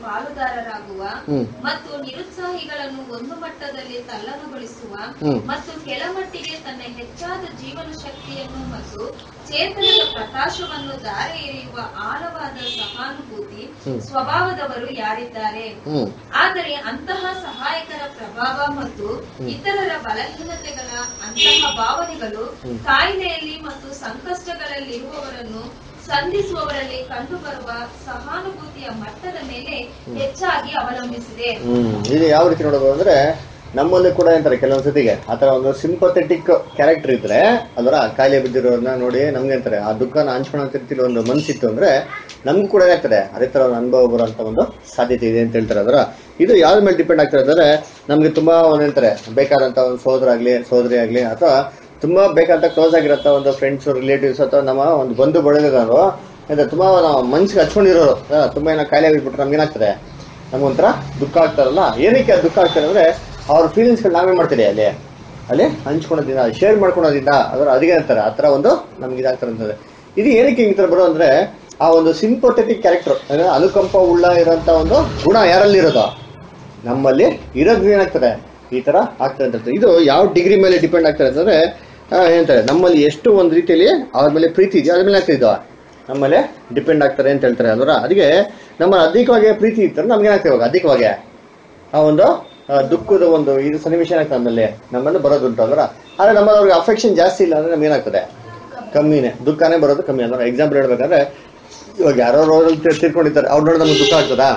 ಪಾಲುದಾರರಾಗುವ ಮತ್ತು ನಿರುತ್ಸಾಹಿಗಳನ್ನು ಒಂದು ಮಟ್ಟದಲ್ಲಿ ತಲ್ಲಣಗೊಳಿಸುವ ಮತ್ತು ಕೆಳಮಟ್ಟಿಗೆ ತನ್ನ ಹೆಚ್ಚಾದ ಜೀವನ ಶಕ್ತಿಯನ್ನು ಮತ್ತು ಚೇತನದ ಪ್ರಕಾಶವನ್ನು ದಾರೆ ಎರೆಯುವ ಆಳವಾದ ಸಹಾನುಭೂತಿ ಸ್ವಭಾವದವರು ಯಾರಿದ್ದಾರೆ. ಆದರೆ ಅಂತಹ ಸಹಾಯಕರ ಪ್ರಭಾವ ಮತ್ತು ಇತರರ ಬಲಹೀನತೆಗಳ ಅಂತಹ ಭಾವನೆಗಳು ಕಾಯಿಲೆಯಲ್ಲಿ ಮತ್ತು ಸಂಕಷ್ಟಗಳಲ್ಲಿರುವವರನ್ನು ಸಂಧಿಸುವವರಲ್ಲಿ ಕಂಡುಬರುವ ಸಹಾನುಭೂತಿಯ ಮಟ್ಟದ ಮೇಲೆ ಹೆಚ್ಚಾಗಿ ಅವಲಂಬಿಸಿದೆ. ಇದು ಯಾವ ರೀತಿ ನೋಡಬಹುದು ಅಂದ್ರೆ, ನಮ್ಮಲ್ಲಿ ಕೂಡ ಅಂತಾರೆ ಕೆಲವೊಂದ್ಸತಿಗೆ ಆತರ ಒಂದು ಸಿಂಪಥೆಟಿಕ್ ಕ್ಯಾರೆಕ್ಟರ್ ಇದ್ರೆ, ಅದರ ಕಾಯಿಲೆ ಬಿದ್ದಿರೋರನ್ನ ನೋಡಿ ನಮ್ಗೆ ಅಂತಾರೆ ಆ ದುಃಖನ ಹಂಚ್ಕೊಳತಿರ್ತಿರೋ ಒಂದು ಮನ್ಸಿತ್ತು ಅಂದ್ರೆ ನಮ್ಗೂ ಕೂಡ ಏನಾಗ್ತದೆ ಅದೇ ತರ ಒಂದು ಅನುಭವ ಬರುವಂತ ಒಂದು ಸಾಧ್ಯತೆ ಇದೆ ಅಂತ ಹೇಳ್ತಾರೆ. ಅದರ ಇದು ಯಾವ್ದ ಮೇಲೆ ಡಿಪೆಂಡ್ ಆಗ್ತಾರೆ ಅಂದ್ರೆ, ನಮ್ಗೆ ತುಂಬಾ ಒಂದ್ ಹೇಳ್ತಾರೆ ಬೇಕಾದಂತ ಒಂದು ಸೋದರ ಆಗ್ಲಿ ಸೋದರಿ ಆಗ್ಲಿ ಅಥವಾ ತುಂಬಾ ಬೇಕಾದಂತ ಕ್ಲೋಸ್ ಆಗಿರತ್ತ ಒಂದು ಫ್ರೆಂಡ್ಸ್ ರಿಲೇಟಿವ್ಸ್ ಅಥವಾ ನಮ್ಮ ಒಂದು ಬಂಧು ಬಳಗದವರು ಅಂದ್ರೆ ತುಂಬಾ ನಾವು ಮನ್ಸಿಗೆ ಹಚ್ಕೊಂಡಿರೋರು ತುಂಬಾ ಏನೋ ಕಾಯಿಲೆ ಆಗಿಬಿಟ್ರೆ ನಮ್ಗೆ ಏನಾಗ್ತದೆ, ನಮ್ಗೊಂಥರ ದುಃಖ ಆಗ್ತಾರಲ್ಲ. ಏನಕ್ಕೆ ದುಃಖ ಆಗ್ತಾರೆ ಅಂದ್ರೆ ಅವ್ರ ಫೀಲಿಂಗ್ಸ್ಗಳು ನಾವೇ ಮಾಡ್ತೀರಿ ಅಲ್ಲಿ ಅಲ್ಲಿ ಹಂಚ್ಕೊಳೋದ್ರಿಂದ ಶೇರ್ ಮಾಡ್ಕೊಳೋದ್ರಿಂದ ಅದರ ಅದಿಗೆ ಅಂತಾರೆ ಆ ತರ ಒಂದು ನಮ್ಗೆ ಇದಾಗ್ತಾರೆ ಅಂತಂದ್ರೆ. ಇದು ಏನಕ್ಕೆ ಈ ತರ ಬರೋ ಅಂದ್ರೆ ಆ ಒಂದು ಸಿಂಪಥೆಟಿಕ್ ಕ್ಯಾರೆಕ್ಟರ್ ಅಂದ್ರೆ ಅನುಕಂಪ ಉಳ್ಳ ಇರೋಂತ ಒಂದು ಗುಣ ಯಾರಲ್ಲಿ ಇರೋದು, ನಮ್ಮಲ್ಲಿ ಇರೋದು ಏನಾಗ್ತದೆ ಈ ತರ ಆಗ್ತದೆ ಅಂತ. ಇದು ಯಾವ ಡಿಗ್ರಿ ಮೇಲೆ ಡಿಪೆಂಡ್ ಆಗ್ತದೆ ಅಂತಂದ್ರೆ ಏನಂತಾರೆ, ನಮ್ಮಲ್ಲಿ ಎಷ್ಟು ಒಂದು ರೀತಿಯಲ್ಲಿ ಅವ್ರ ಮೇಲೆ ಪ್ರೀತಿ ಇದೆಯೋ ಅದ್ರ ಮೇಲೆ ಆಗ್ತಿದ್ವ ನಮ್ಮಲ್ಲಿ ಡಿಪೆಂಡ್ ಆಗ್ತಾರೆ ಅಂತ ಹೇಳ್ತಾರೆ. ಅಲ್ವರ ಅದಕ್ಕೆ ನಮ್ಮ ಅಧಿಕವಾಗಿ ಪ್ರೀತಿ ಇರ್ತಾರೆ ನಮ್ಗೆ ಏನಾಗ್ತದೆ ಇವಾಗ ಅಧಿಕವಾಗಿ ಆ ಒಂದು ದುಃಖದ ಒಂದು ಇದು ಸನ್ನಿವೇಶ ಏನಾಗ್ತದೆ ನಮ್ಮಲ್ಲಿ ನಮ್ಮನ್ನು ಬರೋದುಂಟು ಅಲ್ವರ. ಆದ್ರೆ ನಮ್ಮಲ್ಲಿ ಅವ್ರಿಗೆ ಅಫೆಕ್ಷನ್ ಜಾಸ್ತಿ ಇಲ್ಲ ಅಂದ್ರೆ ನಮ್ಗೆ ಏನಾಗ್ತದೆ ಕಮ್ಮಿನೇ, ದುಃಖನೇ ಬರೋದು ಕಮ್ಮಿ ಅಲ್ವರ. ಎಕ್ಸಾಂಪಲ್ ಹೇಳ್ಬೇಕಂದ್ರೆ ಇವಾಗ ಯಾರೋ ರೋಡಲ್ಲಿ ತಿರ್ಕೊಂಡಿರ್ತಾರೆ, ಅವ್ರು ನೋಡಿ ನಮ್ಗೆ ದುಃಖ ಆಗ್ತದಾ,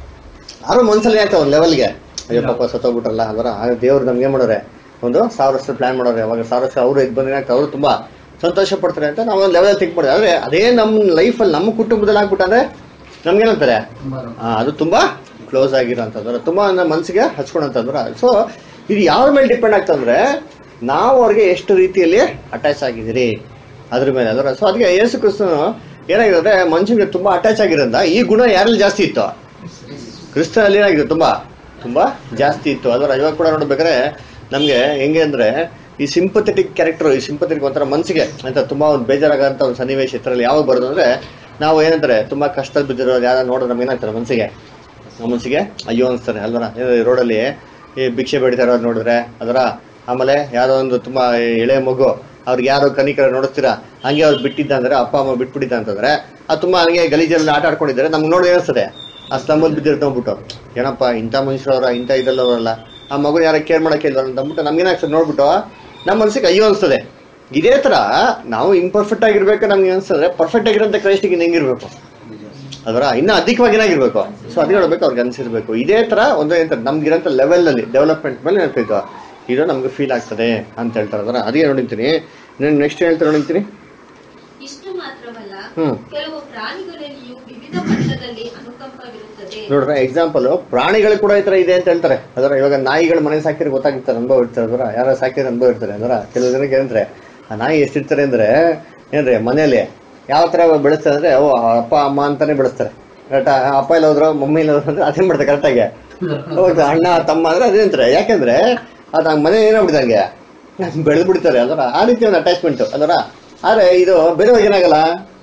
ಯಾರೋ ಮನ್ಸಲ್ಲಿ ಆಗ್ತದೆ ಒಂದು ಲೆವೆಲ್ಗೆ ಅಯ್ಯೋ ಪಾಪ ಸತ್ತೋಗ್ಬಿಟ್ರಲ್ಲ ಅಲ್ವರ. ಆಗ ದೇವ್ರು ನಮ್ಗೆ ಏನ್ ಮಾಡೋರೆ ಒಂದು ಸಾವಿರ ವರ್ಷ ಪ್ಲಾನ್ ಮಾಡೋರೆ, ಅವಾಗ ಸಾವಿರ ವರ್ಷ ಅವ್ರು ಎದ್ದು ಬಂದ್ರೆ ಏನಾಗ್ತದೆ ಅವರು ತುಂಬಾ ಸಂತೋಷ ಪಡ್ತಾರೆ ಅಂತ ನಾವು ಒಂದು ಲೆವೆಲ್ ತಿಂಕ್ ಮಾಡಿದ್ರೆ. ಆದ್ರೆ ಅದೇ ನಮ್ಮ ಲೈಫಲ್ಲಿ ನಮ್ಮ ಕುಟುಂಬದಲ್ಲಿ ಆಗ್ಬಿಟ್ಟಂದ್ರೆ ನಮ್ಗೇನಂತಾರೆ ಅದು ತುಂಬಾ ಕ್ಲೋಸ್ ಆಗಿರೋಂಥದ್ದು, ತುಂಬಾ ನಮ್ಮ ಮನಸ್ಸಿಗೆ ಹಚ್ಕೊಳಂತಂದ್ರ. ಸೊ ಇದು ಯಾವ್ರ ಮೇಲೆ ಡಿಪೆಂಡ್ ಆಗ್ತಂದ್ರೆ ನಾವು ಅವ್ರಿಗೆ ಎಷ್ಟು ರೀತಿಯಲ್ಲಿ ಅಟ್ಯಾಚ್ ಆಗಿದ್ದೀರಿ ಅದ್ರ ಮೇಲೆ ಅದರ. ಸೊ ಅದಕ್ಕೆ ಯೇಸು ಕ್ರಿಸ್ತನು ಏನಾಗಿರುತ್ತೆ ಮನುಷ್ಯನಿಗೆ ತುಂಬಾ ಅಟ್ಯಾಚ್ ಆಗಿರೋದ್ರಿಂದ ಈ ಗುಣ ಯಾರಲ್ಲಿ ಜಾಸ್ತಿ ಇತ್ತು, ಕ್ರಿಸ್ತನಲ್ಲಿ ಏನಾಗಿದೆ ತುಂಬಾ ತುಂಬಾ ಜಾಸ್ತಿ ಇತ್ತು ಅದರ. ಇವಾಗ ಕೂಡ ನೋಡ್ಬೇಕಾದ್ರೆ ನಮ್ಗೆ ಹೆಂಗೆ ಅಂದ್ರೆ ಈ ಸಿಂಪಥೆಟಿಕ್ ಕ್ಯಾರೆಕ್ಟರ್, ಈ ಸಿಂಪಥೆಟಿಕ್ ಒಂಥರ ಮನಸ್ಸಿಗೆ ಅಂತ ತುಂಬಾ ಒಂದು ಬೇಜಾರಾಗಂತ ಒಂದು ಸನ್ನಿವೇಶ ಇದ್ರಲ್ಲಿ ಯಾವಾಗ ಬರೋದು ಅಂದ್ರೆ ನಾವು ಏನಂತಾರೆ ತುಂಬಾ ಕಷ್ಟ ಬಿದ್ದಿರೋದು ಯಾರು ನೋಡಿದ್ರೆ ನಮ್ಗೆ ಏನಾಗ್ತಾರೆ ಮನಸ್ಸಿಗೆ ನಮ್ಮ ಮನಸ್ಸಿಗೆ ಅಯ್ಯೋ ಅನಿಸ್ತಾರೆ ಅಲ್ವರ. ರೋಡಲ್ಲಿ ಈ ಭಿಕ್ಷೆ ಬೇಡಿತಾ ಇರೋದು ನೋಡಿದ್ರೆ ಅದರ, ಆಮೇಲೆ ಯಾರೋ ಒಂದು ತುಂಬಾ ಎಳೆ ಮಗು ಅವ್ರಿಗೆ ಯಾರೋ ಕನಿಕರ ನೋಡಿಸ್ತೀರಾ ಹಂಗೆ ಅವ್ರು ಬಿಟ್ಟಿದ್ದ ಅಂದ್ರೆ ಅಪ್ಪ ಅಮ್ಮ ಬಿಟ್ಬಿಟ್ಟಿದ್ದ ಅಂತಂದ್ರೆ ಅದು ತುಂಬಾ ಹಂಗೆ ಗಲೀಜಲ್ಲಿ ಆಟ ಆಡ್ಕೊಂಡಿದ್ದಾರೆ ನಮ್ಗೆ ನೋಡಿ ಏನಿಸ್ತದೆ ಆ ಸ್ತಂಭದಲ್ಲಿ ಬಿದ್ದಿರ್ತ ಹೋಗ್ಬಿಟ್ಟು ಏನಪ್ಪ ಇಂಥ ಮನುಷ್ಯರವ್ರ ಇಂಥ ಇದಲ್ಲವರಲ್ಲ, ಆ ಮಗು ಯಾರ ಕೇರ್ ಮಾಡಕ್ಕೆ ಇಲ್ವ ಅಂತ ಅಂದ್ಬಿಟ್ಟು ನಮ್ಗೆ ಏನಾಗ್ತದೆ ನೋಡ್ಬಿಟ್ಟು ನಮ್ಮ ಮನಸ್ಸಿಗೆ ಅಯ್ಯೋ ಅನಿಸ್ತದೆ. ಇದೇ ತರ ನಾವು ಇಂಪರ್ಫೆಕ್ಟ್ ಆಗಿರ್ಬೇಕು ನಮ್ಗೆ ಅನ್ಸ್ತದ್ರೆ ಪರ್ಫೆಕ್ಟ್ ಆಗಿರೋಂಥ ಕ್ರೈಸ್ಟಿಗೆ ಹೆಂಗಿರ್ಬೇಕು ಅದರ ಇನ್ನ ಅಧಿಕವಾಗಿ ಏನಾಗಿರ್ಬೇಕು. ಸೊ ಅದ್ ಹೇಳ್ಬೇಕು ಅವ್ರಿಗೆ ಅನ್ಸಿರ್ಬೇಕು. ಇದೇ ತರ ಒಂದು ಏನಂತಾರೆ ನಮ್ಗಿರೋಂಥ ಲೆವೆಲ್ ಅಲ್ಲಿ ಡೆವಲಪ್ಮೆಂಟ್ ಮೇಲೆ ಹೇಳ್ತಿದ್ವ ಇದು ನಮ್ಗೆ ಫೀಲ್ ಆಗ್ತದೆ ಅಂತ ಹೇಳ್ತಾರೆ ಅದರ. ಅದೇ ನೋಡಿರ್ತೀನಿ ನೆಕ್ಸ್ಟ್ ಹೇಳ್ತಾರೆ ನೋಡಿರ್ತೀನಿ. ಇಷ್ಟು ಮಾತ್ರವಲ್ಲ, ಕೆಲವು ಪ್ರಾಣಿಗಳಲ್ಲಿಯೂ ವಿವಿಧ ಮಟ್ಟದಲ್ಲಿ ಅನುಕಂಪವಿರುತ್ತದೆ. ನೋಡ್ರ ಎಕ್ಸಾಂಪಲ್ ಪ್ರಾಣಿಗಳು ಕೂಡ ಈ ತರ ಇದೆ ಅಂತ ಹೇಳ್ತಾರೆ ಅದರ. ಇವಾಗ ನಾಯಿಗಳು ಮನೆ ಸಾಕಿದ್ರೆ ಗೊತ್ತಾಗಿರ್ತಾರೆ ಅನುಭವ ಇರ್ತಾರೆ ಅದರ, ಯಾರ ಸಾಕಿದ್ರೆ ಅನುಭವ ಇರ್ತಾರೆ ಅದರ. ಕೆಲವು ಜನಕ್ಕೆ ಏನಂದ್ರೆ ಆ ನಾಯಿ ಎಷ್ಟಿರ್ತಾರೆ ಅಂದ್ರೆ ಏನ್ರಿ ಮನೇಲಿ ಯಾವ ತರ ಬೆಳೆಸ್ತಾರೆ ಅಂದ್ರೆ ಓ ಅಪ್ಪ ಅಮ್ಮ ಅಂತಾನೆ ಬೆಳೆಸ್ತಾರೆ ಕರೆಕ್ಟ್. ಅಪ್ಪ ಇಲ್ಲ ಹೋದ್ರು ಮಮ್ಮಿ ಇಲ್ಲ ಹೋದ್ರು ಅಂದ್ರೆ ಅದೇನ್ ಮಾಡ್ತಾರೆ ಕರೆಕ್ಟಾಗಿ ಹೌದು, ಅಣ್ಣ ತಮ್ಮ ಅಂದ್ರೆ ಅದೇಂತಾರೆ. ಯಾಕೆಂದ್ರೆ ಅದು ಮನೆ ಏನಾಗ್ಬಿಡ್ತಂಗೆ ಬೆಳೆದ್ ಬಿಡ್ತಾರೆ ಅದರ. ಆ ರೀತಿ ಒಂದು ಅಟ್ಯಾಚ್ಮೆಂಟ್ ಅದರ. ಆದ್ರೆ ಇದು ಬೇರೆಯವ್ರಿಗೆ ಏನಾಗಲ್ಲ,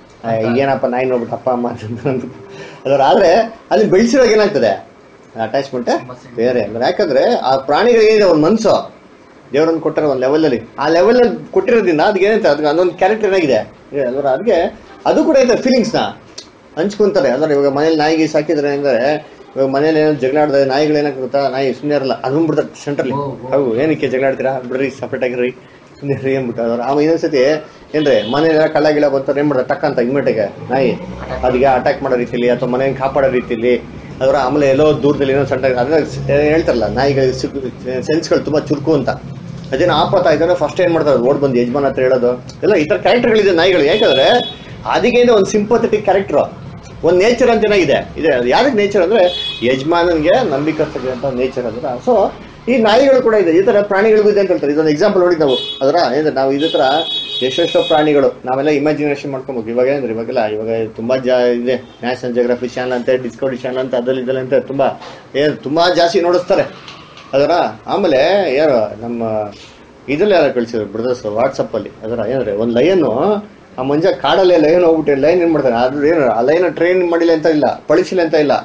ಏನಪ್ಪ ನಾಯಿ ನೋಡ್ಬಿಟ್ಟು ಅಪ್ಪ ಅಮ್ಮ ಅಂತ ಅದರ. ಆದ್ರೆ ಅಲ್ಲಿ ಬೆಳೆಸಿರೋವಾಗ ಏನಾಗ್ತದೆ ಅಟ್ಯಾಚ್ಮೆಂಟ್ ಬೇರೆ ಅಂದ್ರೆ. ಯಾಕಂದ್ರೆ ಆ ಪ್ರಾಣಿಗಳಿಗೆ ಏನಿದೆ ಒಂದು ಮನ್ಸು ದೇವ್ರನ್ನ ಕೊಟ್ಟಿರೋ ಒಂದು ಲೆವೆಲ್ ಅಲ್ಲಿ, ಆ ಲೆವೆಲ್ ಅಲ್ಲಿ ಕೊಟ್ಟಿರೋದ್ರಿಂದ ಅದಕ್ಕೆ ಏನಂತ ಅದಕ್ಕೆ ಅದೊಂದು ಕ್ಯಾರೆಕ್ಟರ್ ಏನಾಗಿದೆ ಅಲ್ವರ. ಅದಕ್ಕೆ ಅದು ಕೂಡ ಐತೆ ಫೀಲಿಂಗ್ಸ್ ನ ಹಂಚ್ಕೊಂತಾರೆ ಅಂದ್ರೆ. ಇವಾಗ ಮನೇಲಿ ನಾಯಿಗೆ ಸಾಕಿದ್ರೆ ಅಂದ್ರೆ ಇವಾಗ ಮನೇಲಿ ಏನೋ ಜಗಳ ಆಡಿದ್ರೆ ನಾಯಿಗಳು ಏನಾಗ್ತದೆ ಗೊತ್ತಾ, ನಾಯಿ ಸುಮ್ಮನೆ ಇರಲ್ಲ ಅದು ಬಿಡ್ತಾರೆ ಸೆಂಟ್ರಲ್ಲಿ. ಹೌದು ಏನಕ್ಕೆ ಜಗಳ ಆಡ್ತೀರಾ ಬಿಡ್ರಿ ಸಪ್ರೇಟ್ ಆಗಿರ್ರಿ ಸುಮ್ಮನೆ ರೀ ಅಂದ್ಬಿಟ್ಟು ಅದರ. ಆಮೇಲೆ ಇನ್ನೊಂದ್ಸತಿ ಏನ್ರಿ ಮನೇಲಿ ಕಳ್ಳ ಗಿಳ ಬರ್ತಾರೆ ಏನ್ ಮಾಡ್ತಾರೆ ಟಕ್ ಅಂತ ಇಮ್ಮಿಡಿಗೆ ನಾಯಿ ಅದಕ್ಕೆ ಅಟ್ಯಾಕ್ ಮಾಡೋ ರೀತಿಲಿ ಅಥವಾ ಮನೆಯನ್ನು ಕಾಪಾಡೋ ರೀತಿಲಿ ಅದರ. ಆಮೇಲೆ ಎಲ್ಲೋ ದೂರದಲ್ಲಿ ಏನೋ ಸಣ್ಣ ಅದ್ರ ಹೇಳ್ತಾರಲ್ಲ ನಾಯಿಗಳಿಗೆ ಸೆನ್ಸ್ಗಳು ತುಂಬಾ ಚುರುಕು ಅಂತ. ಅದೇನೋ ಆಪತ್ತ ಆಯ್ತಾನೆ ಫಸ್ಟ್ ಏನ್ ಮಾಡ್ತಾರೆ ಓಡ್ ಬಂದು ಯಜಮಾನ್ ಹತ್ರ ಹೇಳೋದು ಎಲ್ಲ ಈ ತರ ಕ್ಯಾರೆಕ್ಟರ್ಗಳಿದೆ ನಾಯಿಗಳು. ಯಾಕಂದ್ರೆ ಅದಕ್ಕೆ ಒಂದು ಸಿಂಪಥೆಟಿಕ್ ಕ್ಯಾರೆಕ್ಟರ್ ಒಂದು ನೇಚರ್ ಅಂತ ಏನಾಗಿದೆ ಇದೆ. ಯಾರಿಗೆ ನೇಚರ್ ಅಂದ್ರೆ ಯಜಮಾನನ್ಗೆ ನಂಬಿಕಸ್ತಕ್ಕಂಥ ನೇಚರ್ ಅಂದ್ರೆ. ಸೊ ಈ ನಾಯಿಗಳು ಕೂಡ ಇದೆ, ಈ ತರ ಪ್ರಾಣಿಗಳಿಗೂ ಇದೆ ಅಂತ ಹೇಳ್ತಾರೆ. ಇದೊಂದು ಎಕ್ಸಾಂಪಲ್ ನೋಡಿ ನಾವು ಅದರ. ಏನ್ರೆ ನಾವು ಇದೇ ತರ ಎಷ್ಟೆಷ್ಟೋ ಪ್ರಾಣಿಗಳು ನಾವೆಲ್ಲ ಇಮ್ಯಾಜಿನೇಷನ್ ಮಾಡ್ಕೊಬೇಕು. ಇವಾಗ ಏನಂದ್ರೆ ಇವಾಗೆಲ್ಲ ಇವಾಗ ತುಂಬಾ ಜಾ ಇದೆ ನ್ಯಾಷನಲ್ ಜಿಯೋಗ್ರಫಿ ಚಾನಲ್ ಅಂತೆ, ಡಿಸ್ಕವರಿ ಚಾನಲ್ ಅಂತ ಅದ್ರಲ್ಲಿ ಇದಲ್ಲ ಅಂತ ತುಂಬಾ ಏನು ತುಂಬಾ ಜಾಸ್ತಿ ನೋಡಿಸ್ತಾರೆ ಅದರ. ಆಮೇಲೆ ಯಾರು ನಮ್ಮ ಇದ್ರಲ್ಲಿ ಯಾರು ಕಳಿಸಿದ್ರು ಬ್ರದರ್ಸ್ ವಾಟ್ಸಪ್ ಅಲ್ಲಿ ಅದರ. ಏನಂದ್ರೆ ಒಂದು ಲೈನು ಆ ಮಂಜ ಕಾಡಲ್ಲೇ ಲೈನ್ ಹೋಗ್ಬಿಟ್ಟು ಲೈನ್ ಏನ್ ಮಾಡ್ತಾರೆ ಅದು ಏನು ಆ ಲೈನ್ ಟ್ರೈನ್ ಮಾಡಿಲ್ಲ ಅಂತ ಇಲ್ಲ, ಪಳಿಸಿಲ್ಲ ಅಂತ ಇಲ್ಲ,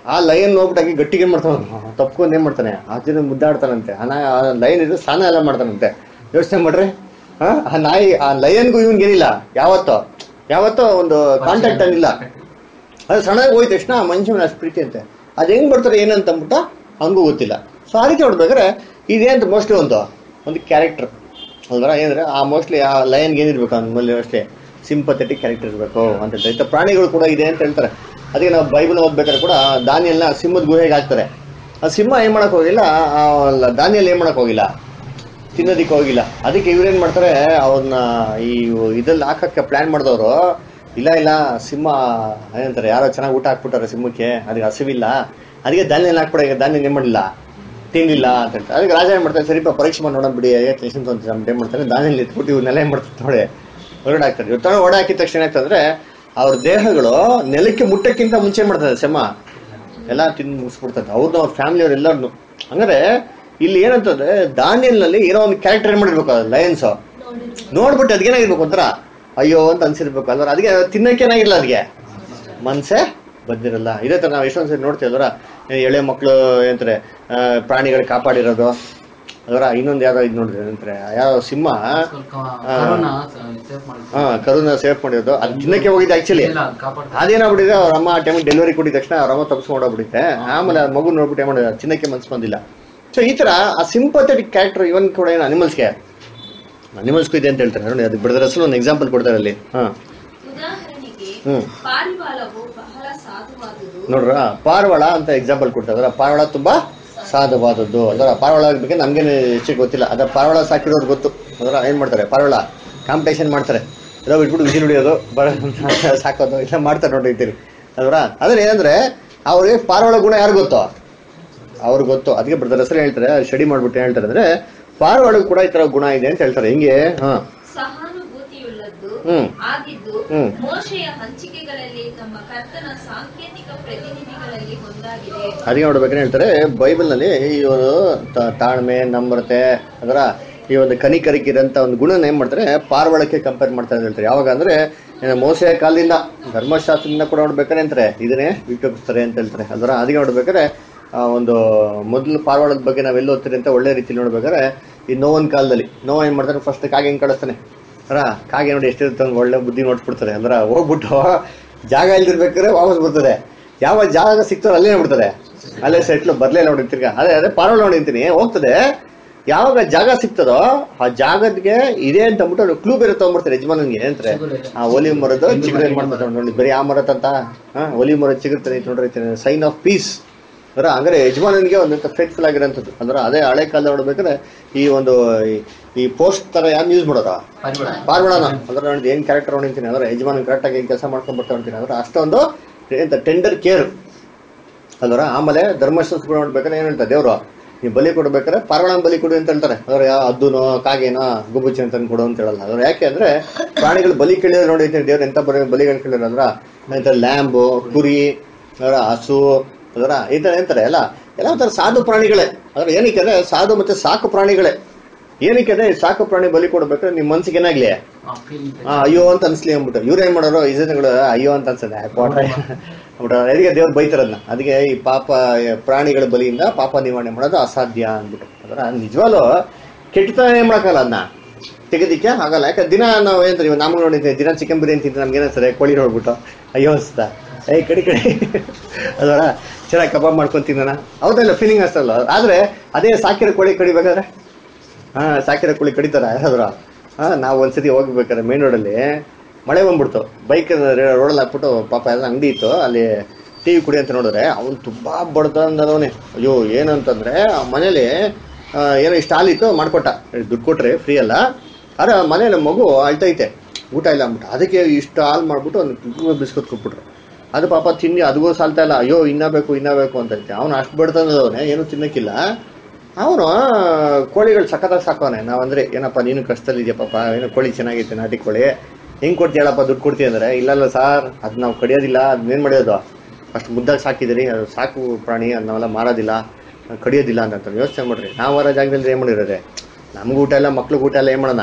ಆ ಲೈನ್ ನೋಡ್ಬಿಟ್ಟಾಗಿ ಗಟ್ಟಿಗೆ ಏನ್ ಮಾಡ್ತಾನ, ತಪ್ಕೊಂಡು ಏನ್ ಮಾಡ್ತಾನೆ, ಆಚೆ ಮುದ್ದಾಡ್ತಾನಂತೆ. ಆ ನಾಯಿ ಆ ಲೈನ್ ಇದ್ರೆ ಸ್ನಾನ ಎಲ್ಲ ಮಾಡ್ತಾನಂತೆ. ಯೋಚನೆ ಮಾಡ್ರಿ, ಹಾ ಆ ನಾಯಿ ಆ ಲಯನ್ಗೂ ಇವನ್ಗೇನಿಲ್ಲ, ಯಾವತ್ತೋ ಯಾವತ್ತೋ ಒಂದು ಕಾಂಟ್ಯಾಕ್ಟ್ ಏನಿಲ್ಲ. ಅದು ಸಣ್ಣದಾಗಿ ಹೋಯ್ತು ತಕ್ಷಣ ಮನುಷ್ಯನ ಅಷ್ಟು ಪ್ರೀತಿ ಅಂತೆ. ಅದು ಹೆಂಗ್ ಬರ್ತಾರೆ ಏನಂತ ಅಂದ್ಬಿಟ್ಟು ಹಂಗೂ ಗೊತ್ತಿಲ್ಲ. ಸೊ ಆ ರೀತಿ ನೋಡ್ಬೇಕಾದ್ರೆ ಇದೇಂತ ಮೋಸ್ಟ್ಲಿ ಒಂದು ಒಂದು ಕ್ಯಾರೆಕ್ಟರ್ ಅಲ್ವರ. ಏನಂದ್ರೆ ಆ ಮೋಸ್ಟ್ಲಿ ಆ ಲಯನ್ಗೆ ಏನಿರ್ಬೇಕು ಅಂದ್ಮೇಲೆ ಮೋಸ್ಟ್ಲಿ ಸಿಂಪಥೆಟಿಕ್ ಕ್ಯಾರೆಕ್ಟರ್ ಇರಬೇಕು ಅಂತ ಹೇಳ್ತಾರೆ. ಇಂಥ ಪ್ರಾಣಿಗಳು ಕೂಡ ಇದೆ ಅಂತ ಹೇಳ್ತಾರೆ. ಅದಕ್ಕೆ ನಾವು ಬೈಬಲ್ ಓದ್ಬೇಕಾದ್ರೆ ಕೂಡ ದಾನಿಯಲ್ನ ಸಿಂಹದ ಗುಹೆಗೆ ಹಾಕ್ತಾರೆ. ಆ ಸಿಂಹ ಏನ್ ಮಾಡಕ್ ಹೋಗಿಲ್ಲ, ದಾನಿಯಲ್ಲಿ ಏನ್ ಮಾಡಕ್ ಹೋಗಿಲ್ಲ, ತಿನ್ನೋದಿಕ್ಕೆ ಹೋಗಿಲ್ಲ. ಅದಕ್ಕೆ ಇವ್ರೇನ್ ಮಾಡ್ತಾರೆ, ಅವ್ರನ್ನ ಈ ಇದ್ರಲ್ಲಿ ಹಾಕಕ್ಕೆ ಪ್ಲಾನ್ ಮಾಡಿದವರು, ಇಲ್ಲ ಇಲ್ಲ ಸಿಂಹ ಏನಂತಾರೆ, ಯಾರೋ ಚೆನ್ನಾಗಿ ಊಟ ಹಾಕ್ಬಿಟ್ಟಾರೆ ಸಿಂಹಕ್ಕೆ, ಅದಕ್ಕೆ ಹಸಿವಿಲ್ಲ, ಅದಕ್ಕೆ ಧಾನ್ಯ ಹಾಕ್ಬಿಡ, ಈಗ ಧಾನ್ಯ ಏನ್ ಮಾಡಿಲ್ಲ, ತಿನ್ನಿಲ್ಲ ಅಂತ ಹೇಳ್ತಾರೆ. ಅದಕ್ಕೆ ರಾಜ ಏನ್ ಮಾಡ್ತಾರೆ, ಸರಿಪ ಪರೀಕ್ಷೆ ಮಾಡಿ ನೋಡೋಣ ಬಿಡಿ, ಟೆನ್ಷನ್ ತೊಗೊಂಡು ಏನ್ ಮಾಡ್ತಾರೆ, ಧಾನ್ಯ ಇಟ್ಬಿಟ್ಟು ಇವನ್ನೆಲ್ಲ ಏನ್ ಮಾಡ್ತಾರೆ ನೋಡಿ ಹೊರಗಡೆ ಹಾಕ್ತಾರೆ. ಇವ್ರು ಹೊಡೆ ಹಾಕಿದ ತಕ್ಷಣ ಏನಾಗ್ತಂದ್ರೆ ಅವ್ರ ದೇಹಗಳು ನೆಲಕ್ಕೆ ಮುಟ್ಟಕ್ಕಿಂತ ಮುಂಚೆ ಮಾಡ್ತಾರೆ ಸಿಂಹ ಎಲ್ಲ ತಿಂದು ಮುಗಿಸ್ಬಿಡ್ತಾರೆ ಅವ್ರನ್ನ, ಅವ್ರ ಫ್ಯಾಮಿಲಿ ಅವ್ರು ಎಲ್ಲರನ್ನು. ಹಂಗಾರೆ ಇಲ್ಲಿ ಏನಂತಂದ್ರೆ ದಾನಿಯಲ್ನಲ್ಲಿ ಏನೋ ಒಂದು ಕ್ಯಾರೆಕ್ಟರ್ ಏನ್ ಮಾಡಿರ್ಬೇಕು, ಲಯನ್ಸ್ ನೋಡ್ಬಿಟ್ಟು ಅದ್ಗೇನಾಗಿರ್ಬೇಕು ಒಂಥರ ಅಯ್ಯೋ ಅಂತ ಅನ್ಸಿರ್ಬೇಕು ಅಲ್ವ. ಅದಕ್ಕೆ ತಿನ್ನಕ್ಕೆ ಏನಾಗಿರಲ್ಲ, ಅದಕ್ಕೆ ಮನ್ಸೆ ಬಂದಿರಲ್ಲ. ಇದೇ ತರ ನಾವು ಎಷ್ಟೊಂದ್ ಸರಿ ನೋಡ್ತೀವಿ ಅಲ್ವರ, ಎಳೆ ಮಕ್ಕಳು ಏನಂತಾರೆ ಪ್ರಾಣಿಗಳು ಕಾಪಾಡಿರೋದು ಅದರ. ಇನ್ನೊಂದು ಯಾವ್ದೋ ಇದು ನೋಡಿದ್ರೆ ಏನಂತಾರೆ, ಯಾವ ಸಿಂಹ ಹಾ ಕರುನ ಸೇಫ್ ಮಾಡಿರೋದು, ಅದು ತಿನ್ನಕ್ಕೆ ಹೋಗಿದ್ದೆ ಆಕ್ಚುಲಿ. ಅದೇನಾಗ್ಬಿಟ್ಟಿದೆ, ಅವ್ರ ಅಮ್ಮ ಆ ಟೈಮಿಗೆ ಡೆಲಿವರಿ ಕೊಟ್ಟಿದ ತಕ್ಷಣ ಅವ್ರ ಅಮ್ಮ ತಪ್ಪಿಸ್ಕೊಂಡೋಗ್ಬಿಟ್ಟಿದೆ. ಆಮೇಲೆ ಆ ಮಗು ನೋಡ್ಬಿಟ್ಟು ಏನ್ ಮಾಡಿದ, ಚಿನ್ನಕ್ಕೆ ಮನ್ಸು ಬಂದಿಲ್ಲ. ಸೊ ಈ ತರ ಆ ಸಿಂಪಥೆಟಿಕ್ ಕ್ಯಾರೆಕ್ಟರ್ ಇವನ್ ಕೂಡ ಏನು ಅನಿಮಲ್ಸ್ಗೆ ಅನಿಮಲ್ಸ್ಗೂ ಇದೆ ಅಂತ ಹೇಳ್ತಾರೆ ನೋಡಿ. ಅದಕ್ಕೆ ಬಿಡದ್ರ ಹೆಸರು ಒಂದು ಎಕ್ಸಾಂಪಲ್ ಕೊಡ್ತಾರೆ ಅಲ್ಲಿ. ಹಾ ಹ್ಮ್ ನೋಡ್ರ, ಪಾರಿವಾಳ ಅಂತ ಎಕ್ಸಾಂಪಲ್ ಕೊಡ್ತಾರೆ. ಪಾರಿವಾಳ ತುಂಬಾ ಸಾಧುವಾದದ್ದು ಅದರ. ಪಾರಿವಾಳ ಬಗ್ಗೆ ನಮ್ಗೇನು ಹೆಚ್ಚಿಗೆ ಗೊತ್ತಿಲ್ಲ, ಅದರ ಪಾರಿವಾಳ ಸಾಕಿರೋದು ಗೊತ್ತು. ಅದರ ಏನ್ ಮಾಡ್ತಾರೆ, ಪಾರಿವಾಳ ಕಾಂಪಿಟೇಷನ್ ಮಾಡ್ತಾರೆ, ಇರೋ ಬಿಟ್ಬಿಟ್ಟು ವಿಜಿಲ್ ಹೊಡಿಯೋದು, ಬರ ಸಾಕೋದು ಇಲ್ಲ ಮಾಡ್ತಾರೆ ನೋಡಿರ್ತೀರಿ ಅದರ. ಆದ್ರೆ ಏನಂದ್ರೆ ಅವ್ರಿಗೆ ಪಾರಿವಾಳ ಗುಣ ಯಾರು ಗೊತ್ತೋ ಅವ್ರಿಗೆ ಗೊತ್ತು. ಅದಕ್ಕೆ ಬ್ರದರ್ ಹೆಸರು ಹೇಳ್ತಾರೆ, ಸ್ಟಡಿ ಮಾಡ್ಬಿಟ್ಟು ಹೇಳ್ತಾರೆ ಅಂದ್ರೆ ಪಾರಿವಾಳಗೂ ಕೂಡ ಈ ತರ ಗುಣ ಇದೆ ಅಂತ ಹೇಳ್ತಾರೆ. ಹಿಂಗೆ ಹಾ ಸಹಾನುಭೂತಿಯುಳ್ಳದ್ದು ಹ್ಮ್ ಆಗಿದ್ದು ಹ್ಮ್ ಮೋಶೆಯ ಹಂಚಿಕೆಗಳಲ್ಲಿ ನಮ್ಮ ಕರ್ತನ ಸಾಂಕೇತಿಕ ಪ್ರತಿನಿಧಿಗಳಲ್ಲಿ ಒಂದಾಗಿದೆ. ಅದಕ್ಕೆ ನೋಡ್ಬೇಕಂದ್ರೆ ಹೇಳ್ತಾರೆ ಬೈಬಲ್ ನಲ್ಲಿ ಈ ಒಂದು ತಾಳ್ಮೆ, ನಮ್ರತೆ, ಅದರ ಈ ಒಂದು ಕನಿಕರಿಕಿರಂತ ಒಂದು ಗುಣನ ಏನ್ ಮಾಡ್ತಾರೆ ಪಾರಿವಾಳಕ್ಕೆ ಕಂಪೇರ್ ಮಾಡ್ತಾರೆ ಅಂತ ಹೇಳ್ತಾರೆ. ಯಾವಾಗ ಅಂದ್ರೆ ಮೋಸೆಯ ಕಾಲದಿಂದ ಧರ್ಮಶಾಸ್ತ್ರದಿಂದ ಕೂಡ ನೋಡ್ಬೇಕಾರೆ ಅಂತಾರೆ ಇದನ್ನೇ ವಿಪಯೋಗಿಸ್ತಾರೆ ಅಂತ ಹೇಳ್ತಾರೆ. ಅದರ ಅದಕ್ಕೆ ನೋಡ್ಬೇಕಾದ್ರೆ ಆ ಒಂದು ಮೊದಲು ಪಾರಿವಾಳದ ಬಗ್ಗೆ ನಾವೆಲ್ಲ ಓದ್ತೀರಿ ಅಂತ ಒಳ್ಳೆ ರೀತಿಲಿ ನೋಡ್ಬೇಕಾದ್ರೆ ಈ ನೋವನ್ ಕಾಲದಲ್ಲಿ ನೋವು ಏನ್ ಮಾಡ್ತಾರೆ, ಫಸ್ಟ್ ಕಾಗೆ ಹೆಂಗ್ ಕಳಿಸ್ತಾನೆ ಅರ, ಕಾಗೆ ನೋಡಿ ಎಷ್ಟಿರುತ್ತೆ ಒಳ್ಳೆ ಬುದ್ಧಿ ನೋಡ್ಬಿಡ್ತಾರೆ. ಅಂದ್ರೆ ಹೋಗ್ಬಿಟ್ಟು ಜಾಗ ಇಲ್ದಿರ್ಬೇಕಾದ್ರೆ ವಾಪಸ್ ಬರ್ತದೆ, ಯಾವ ಜಾಗ ಸಿಗ್ತಾರೋ ಅಲ್ಲೇ ಬಿಡ್ತದೆ, ಅಲ್ಲೇ ಸೆಟ್ಲು ಬರ್ಲೇ ನೋಡಿ ತಿರ್ಗ. ಅದೇ ಅದೇ ಪಾರಿವಾಳ ನೋಡಿರ್ತೀನಿ ಹೋಗ್ತದೆ, ಯಾವಾಗ ಜಾಗ ಸಿಗ್ತದೋ ಆ ಜಾಗಕ್ಕೆ ಇದೆ ಅಂತ ಅಂದ್ಬಿಟ್ಟು ಕ್ಲೂ ಬೇರೆ ತಗೊಂಡ್ಬಿಡ್ತಾರೆ ಯಜಮಾನನ್ಗೆ. ಏನಂತಾರೆ ಆ ಒಲಿ ಮರದ ಚಿಗುರು ಏನ್ ಮಾಡ್ತಾರೆ ನೋಡಿ, ಬರೀ ಆ ಮರದ ಅಂತ ಹಾ ಒಲಿ ಮರದ ಚಿಗುರ್ತಾನೆ ನೋಡ್ರಿ, ಸೈನ್ ಆಫ್ ಪೀಸ್ ಅದರ. ಹಂಗಾರೆ ಯಜಮಾನನಿಗೆ ಒಂದು ಫೇತ್ಫುಲ್ ಆಗಿರೋಂಥದ್ದು. ಅಂದ್ರೆ ಅದೇ ಹಳೆ ಕಾಲ ನೋಡ್ಬೇಕಾದ್ರೆ ಈ ಒಂದು ಈ ಪೋಸ್ಟ್ ತರ ಯಾರು ಯೂಸ್ ಮಾಡೋದ ಪಾರಿವಾಳನ ಅಂದ್ರೆ ನೋಡಿ ಏನ್ ಕ್ಯಾರೆಕ್ಟರ್ ಹೊಡಿತೀನಿ ಅಂದ್ರೆ ಯಜಮಾನ ಕರೆಕ್ಟ್ ಆಗಿ ಕೆಲಸ ಮಾಡ್ಕೊಂಡ್ ಬರ್ತಾ ಹೊಂತೀನಿ ಅಂದ್ರೆ ಅಷ್ಟೊಂದು ಎಂತ ಟೆಂಡರ್ ಕೇರ್ ಅಲ್ವರ. ಆಮೇಲೆ ಧರ್ಮಶಾಸ್ತ್ರ ನೋಡ್ಬೇಕಾದ್ರೆ ಏನ್ ಹೇಳ್ತಾರೆ ದೇವ್ರು, ನೀವು ಬಲಿ ಕೊಡ್ಬೇಕಾದ್ರೆ ಪಾರಿವಾಳನ ಬಲಿ ಕೊಡು ಅಂತ ಹೇಳ್ತಾರೆ. ಅದ್ರ ಯಾವ ಹದ್ದುನೋ ಕಾಗೇನೋ ಗುಬ್ಬುಚ್ಚಿ ಅಂತ ಕೊಡು ಅಂತ ಹೇಳಲ್ಲ. ಅದ್ರ ಯಾಕೆ ಅಂದ್ರೆ ಪ್ರಾಣಿಗಳು ಬಲಿ ಕೇಳಿದ್ರೆ ನೋಡಿ ದೇವ್ರು ಎಂತ ಬರೀ ಬಲಿಗಳು ಕೇಳಿದ್ರೆ ಅಂದ್ರ ಎಂತ ಲ್ಯಾಂಬು, ಕುರಿ, ಅದರ ಹಸು, ಅದರ ಈ ತರ ಎಂತಾರೆ ಎಲ್ಲ ಎಲ್ಲ ಒಂಥರ ಸಾಧು ಪ್ರಾಣಿಗಳೇ. ಅದ್ರ ಏನಕ್ಕೆ ಅಂದ್ರೆ ಸಾಧು ಮತ್ತೆ ಸಾಕು ಪ್ರಾಣಿಗಳೇ. ಏನಕ್ಕೆ ಅಂದ್ರೆ ಸಾಕು ಪ್ರಾಣಿ ಬಲಿ ಕೊಡ್ಬೇಕಾದ್ರೆ ನಿಮ್ ಮನ್ಸಿಗೆ ಏನಾಗ್ಲಿ ಹಾ ಅಯ್ಯೋ ಅಂತ ಅನ್ಸ್ಲಿ ಅಂದ್ಬಿಟ್ಟು ಇವ್ರು ಏನ್ ಮಾಡೋರು ಈ ಜನಗಳು ಅಯ್ಯೋ ಅಂತ ಅನ್ಸದೆ ಅದಕ್ಕೆ ದೇವ್ರು ಬೈತಾರದ್ನ. ಅದಕ್ಕೆ ಈ ಪಾಪ ಪ್ರಾಣಿಗಳ ಬಲಿಯಿಂದ ಪಾಪ ನಿವಾರಣೆ ಮಾಡೋದು ಅಸಾಧ್ಯ ಅಂದ್ಬಿಟ್ಟು. ಅದರ ನಿಜವಾಗ್ಲೂ ಕೆಟ್ಟತನ ಏನ್ ಮಾಡಕ್ಕಲ್ಲ ಅದನ್ನ ತೆಗೆದಿಕ್ಕೆ ಆಗಲ್ಲ. ಯಾಕಂದ್ರೆ ದಿನ ನಾವು ಏನಂತಾರೆ ಇವಾಗ ನಮ್ಗೆ ನೋಡಿದ್ವಿ ದಿನ ಚಿಕನ್ ಬಿರಿಯಾನಿ ತಿಂತ ನಮ್ಗೆ ಏನಿಸ್ತಾರೆ ಕೋಳಿ ನೋಡ್ಬಿಟ್ಟು ಅಯ್ಯೋ ಅನ್ಸ್ತಾ ಏ ಕಡಿ ಕಡಿ ಅದರ ಚೆನ್ನಾಗಿ ಕಬಾಬ್ ಮಾಡ್ಕೊಂಡು ತಿನ್ನೋಣ ಹೌದಲ್ಲ ಫೀಲಿಂಗ್ ಅಷ್ಟಲ್ಲ. ಆದ್ರೆ ಅದೇ ಸಾಕಿರೋ ಕೋಳಿ ಕಡಿಬೇಕಾದ್ರೆ ಹಾ ಸಾಕಿರೋ ಕೋಳಿ ಕಡಿತಾರ ಯಾರಾದ್ರ ಹಾ ನಾವು ಒಂದ್ಸತಿ ಹೋಗ್ಬೇಕಾದ್ರೆ ಮೇನ್ ರೋಡಲ್ಲಿ ಮಳೆ ಬಂದ್ಬಿಡ್ತು, ಬೈಕ್ ರೋಡಲ್ಲಿ ಹಾಕ್ಬಿಟ್ಟು ಪಾಪ ಎಲ್ಲ ಅಂಗಡಿ ಇತ್ತು ಅಲ್ಲಿ ಟಿ ವಿ ಕುಡಿ ಅಂತ ನೋಡಿದ್ರೆ ಅವ್ನು ತುಂಬಾ ಬಡ್ದಂದವನೇ. ಅಯ್ಯೋ ಏನಂತಂದ್ರೆ ಆ ಮನೇಲಿ ಏನೋ ಇಷ್ಟ ಹಾಲಿತ್ತು ಮಾಡ್ಕೊಟ್ಟ, ದುಡ್ಡು ಕೊಟ್ರೆ ಫ್ರೀ ಅಲ್ಲ. ಆದ್ರೆ ಆ ಮನೇಲಿ ಮಗು ಅಳ್ತೈತೆ ಊಟ ಇಲ್ಲ ಅಂದ್ಬಿಟ್ಟು ಅದಕ್ಕೆ ಇಷ್ಟು ಹಾಲು ಮಾಡ್ಬಿಟ್ಟು ಒಂದು ಬಿಸ್ಕೊತ್ ಕೊಟ್ಬಿಟ್ರು. ಅದು ಪಾಪ ತಿನ್ನಿ ಅದಗೂ ಸಾಲ್ತಾ ಇಲ್ಲ, ಅಯ್ಯೋ ಇನ್ನ ಬೇಕು ಇನ್ನ ಬೇಕು ಅಂತೈತೆ. ಅವನು ಅಷ್ಟು ಬಡ್ತಂದವನೇ ಏನು ತಿನ್ನಕ್ಕಿಲ್ಲ. ಅವನು ಕೋಳಿಗಳು ಸಖತ್ತಾಗಿ ಸಾಕೋನೆ. ನಾವಂದ್ರೆ ಏನಪ್ಪ ನೀನು ಕಷ್ಟದಲ್ಲಿ ಇದೆಯಾ ಪಾಪ, ಏನೋ ಕೋಳಿ ಚೆನ್ನಾಗೈತೆ ನಾಟಿ ಕೋಳಿ ಹೆಂಗ್ ಕೊಡ್ತೀಯ ಹೇಳಪ್ಪ ದುಡ್ಡು ಕೊಡ್ತೀಯ ಅಂದ್ರೆ ಇಲ್ಲಲ್ಲ ಸಾರ್ ಅದು ನಾವು ಕಡಿಯೋದಿಲ್ಲ, ಅದನ್ನೇನು ಮಾಡೋದು ಅಷ್ಟು ಮುದ್ದಾಗಿ ಸಾಕಿದಿರಿ, ಅದು ಸಾಕು ಪ್ರಾಣಿ ಅದು ನಾವೆಲ್ಲ ಮಾರೋದಿಲ್ಲ ಕಡಿಯೋದಿಲ್ಲ ಅಂತ ಯೋಚನೆ ಮಾಡ್ರಿ. ನಾವು ಹೊರ ಜಾಗದಲ್ಲಿ ಏನು ಮಾಡಿರೋದೆ ನಮ್ಗೆ ಊಟ ಇಲ್ಲ ಮಕ್ಳಿಗೆ ಊಟ ಎಲ್ಲ ಏನು ಮಾಡೋಣ